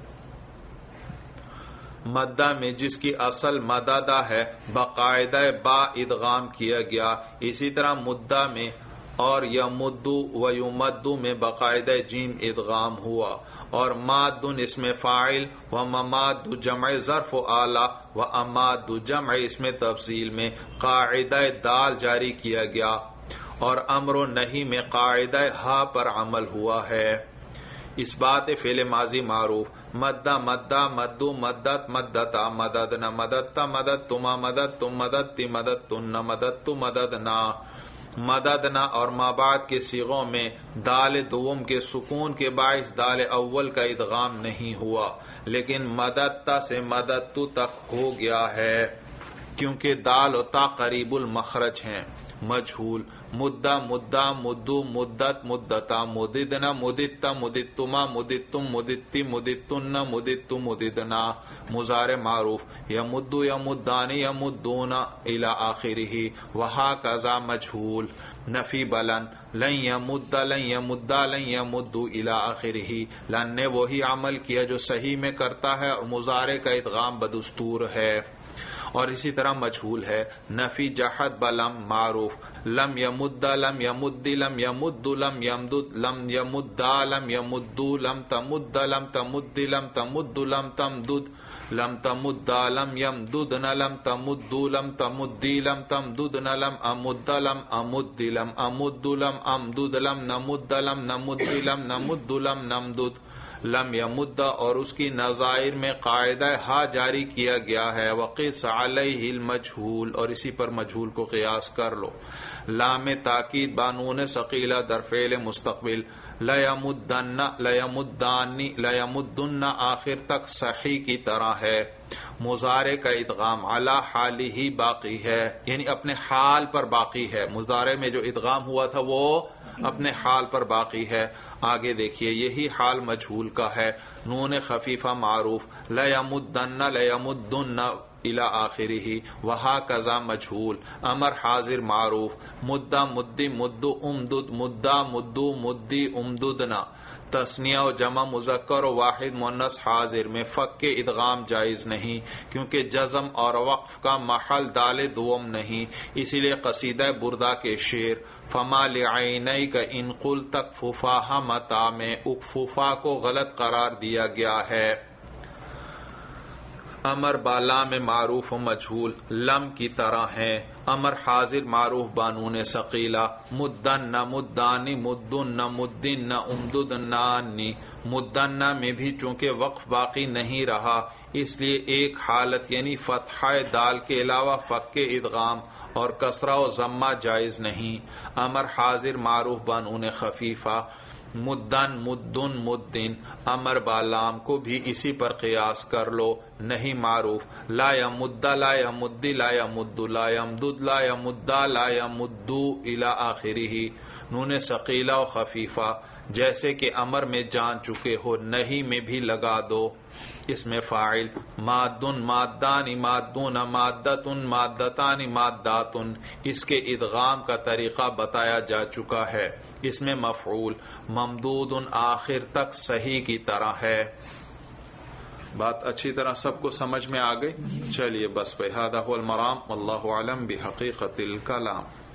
مدہ میں جس کی اصل مددہ ہے باقاعدہ با ادغام کیا گیا، اسی طرح مدہ میں اور یمدو و یمدو میں باقاعدہ جیم ادغام ہوا، اور مادن اس میں فاعل و مماد جمع ظرف و آلہ و اماد جمع اس میں تفصیل میں قاعدہ دال جاری کیا گیا، اور امر و نہی میں قاعدہ ہا پر عمل ہوا ہے۔ اس بات فعل ماضی معروف مدہ مدہ مدو مدت مدتا مددنا مددتا مددتما مددتم مددتی مددتن مددتو مددنا، مددنا اور مابعد کے صیغوں میں دال دوم کے سکون کے باعث دال اول کا ادغام نہیں ہوا، لیکن مددتا سے مددتو تک ہو گیا ہے کیونکہ دال و تا قریب المخرج ہیں۔ مجھول. مدہ مدہ مدو مدت مدتا مددنا مدتا مدتما مدتم مدتی مدتن مدت مددنا. مضارع معروف یمدو یمدانی یمدون الی آخرہ. وہکذا مجھول. نفی بلن لن یمد لن یمدا لن یمدو الی آخرہ. لن نے وہی عمل کیا جو صحیح میں کرتا ہے اور مضارع کا ادغام بدستور ہے. اور اسی طرح مجھول ہے نفی جحد بلم معروف لم یمد لم یمد لم یمد لم یمدد لم یمدا لم یمدو لم تمد لم تمد لم تمد لم تمدد لم تمد لم یمددن لم تمد لم تمدی لم تمددن لم امد لم امد لم امد لم امدد لم نمد لم نمد لم نمد لم نمدد. لم یمد اور اس کی نظائر میں قاعدہ ہا جاری کیا گیا ہے. وقس علیہ المجھول اور اسی پر مجھول کو قیاس کر لو. لام تاکید بانون ثقیلہ در فعل مستقبل. لیمدن لیمدانی لیمدن آخر تک صحیح کی طرح ہے. مضارع کا ادغام علی حالی ہی باقی ہے یعنی اپنے حال پر باقی ہے. مضارع میں جو ادغام ہوا تھا وہ اپنے حال پر باقی ہے. آگے دیکھیے یہی حال مجھول کا ہے. نون خفیفہ معروف لیمدن لیمدن الی آخرہ. وہکذا مجھول. امر حاضر معروف مدہ مدی مدو امدد مدہ مدو مدی امددنا. تثنیہ و جمع مذکر و واحد مؤنث حاضر میں فک کے ادغام جائز نہیں کیونکہ جزم اور وقف کا محل دال دوم نہیں. اسی لیے قصیدہ بردہ کے شعر فما لعینیک ان قل تکففاہ متا میں اکففا کو غلط قرار دیا گیا ہے. امر بالا میں معروف و مجھول لم کی طرح ہیں. امر حاضر معروف بانون ثقیلہ مدن مدانی مدن مدن امددنانی. مدن میں بھی چونکہ وقف باقی نہیں رہا اس لیے ایک حالت یعنی فتحہ دال کے علاوہ فک کے ادغام اور کسرہ و ضمہ جائز نہیں. امر حاضر معروف بانون خفیفہ مدن مدن مدن. امر بالام کو بھی اسی پر قیاس کر لو. نہیں معروف لا یمد لا یمد لا یمد لا یمدد لا یمدا لا یمدو الی آخرہ. نون ثقیلہ و خفیفہ جیسے کہ امر میں جان چکے ہو نہیں میں بھی لگا دو. اس میں فاعل مادن مادان مادون مادتن مادتان ماداتن. اس کے ادغام کا طریقہ بتایا جا چکا ہے. اس میں مفعول ممدود آخر تک صحیح کی طرح ہے. بات اچھی طرح سب کو سمجھ میں آ گئی. چلیے بس بہذا هو المرام واللہ اعلم بحقیقت الکلام.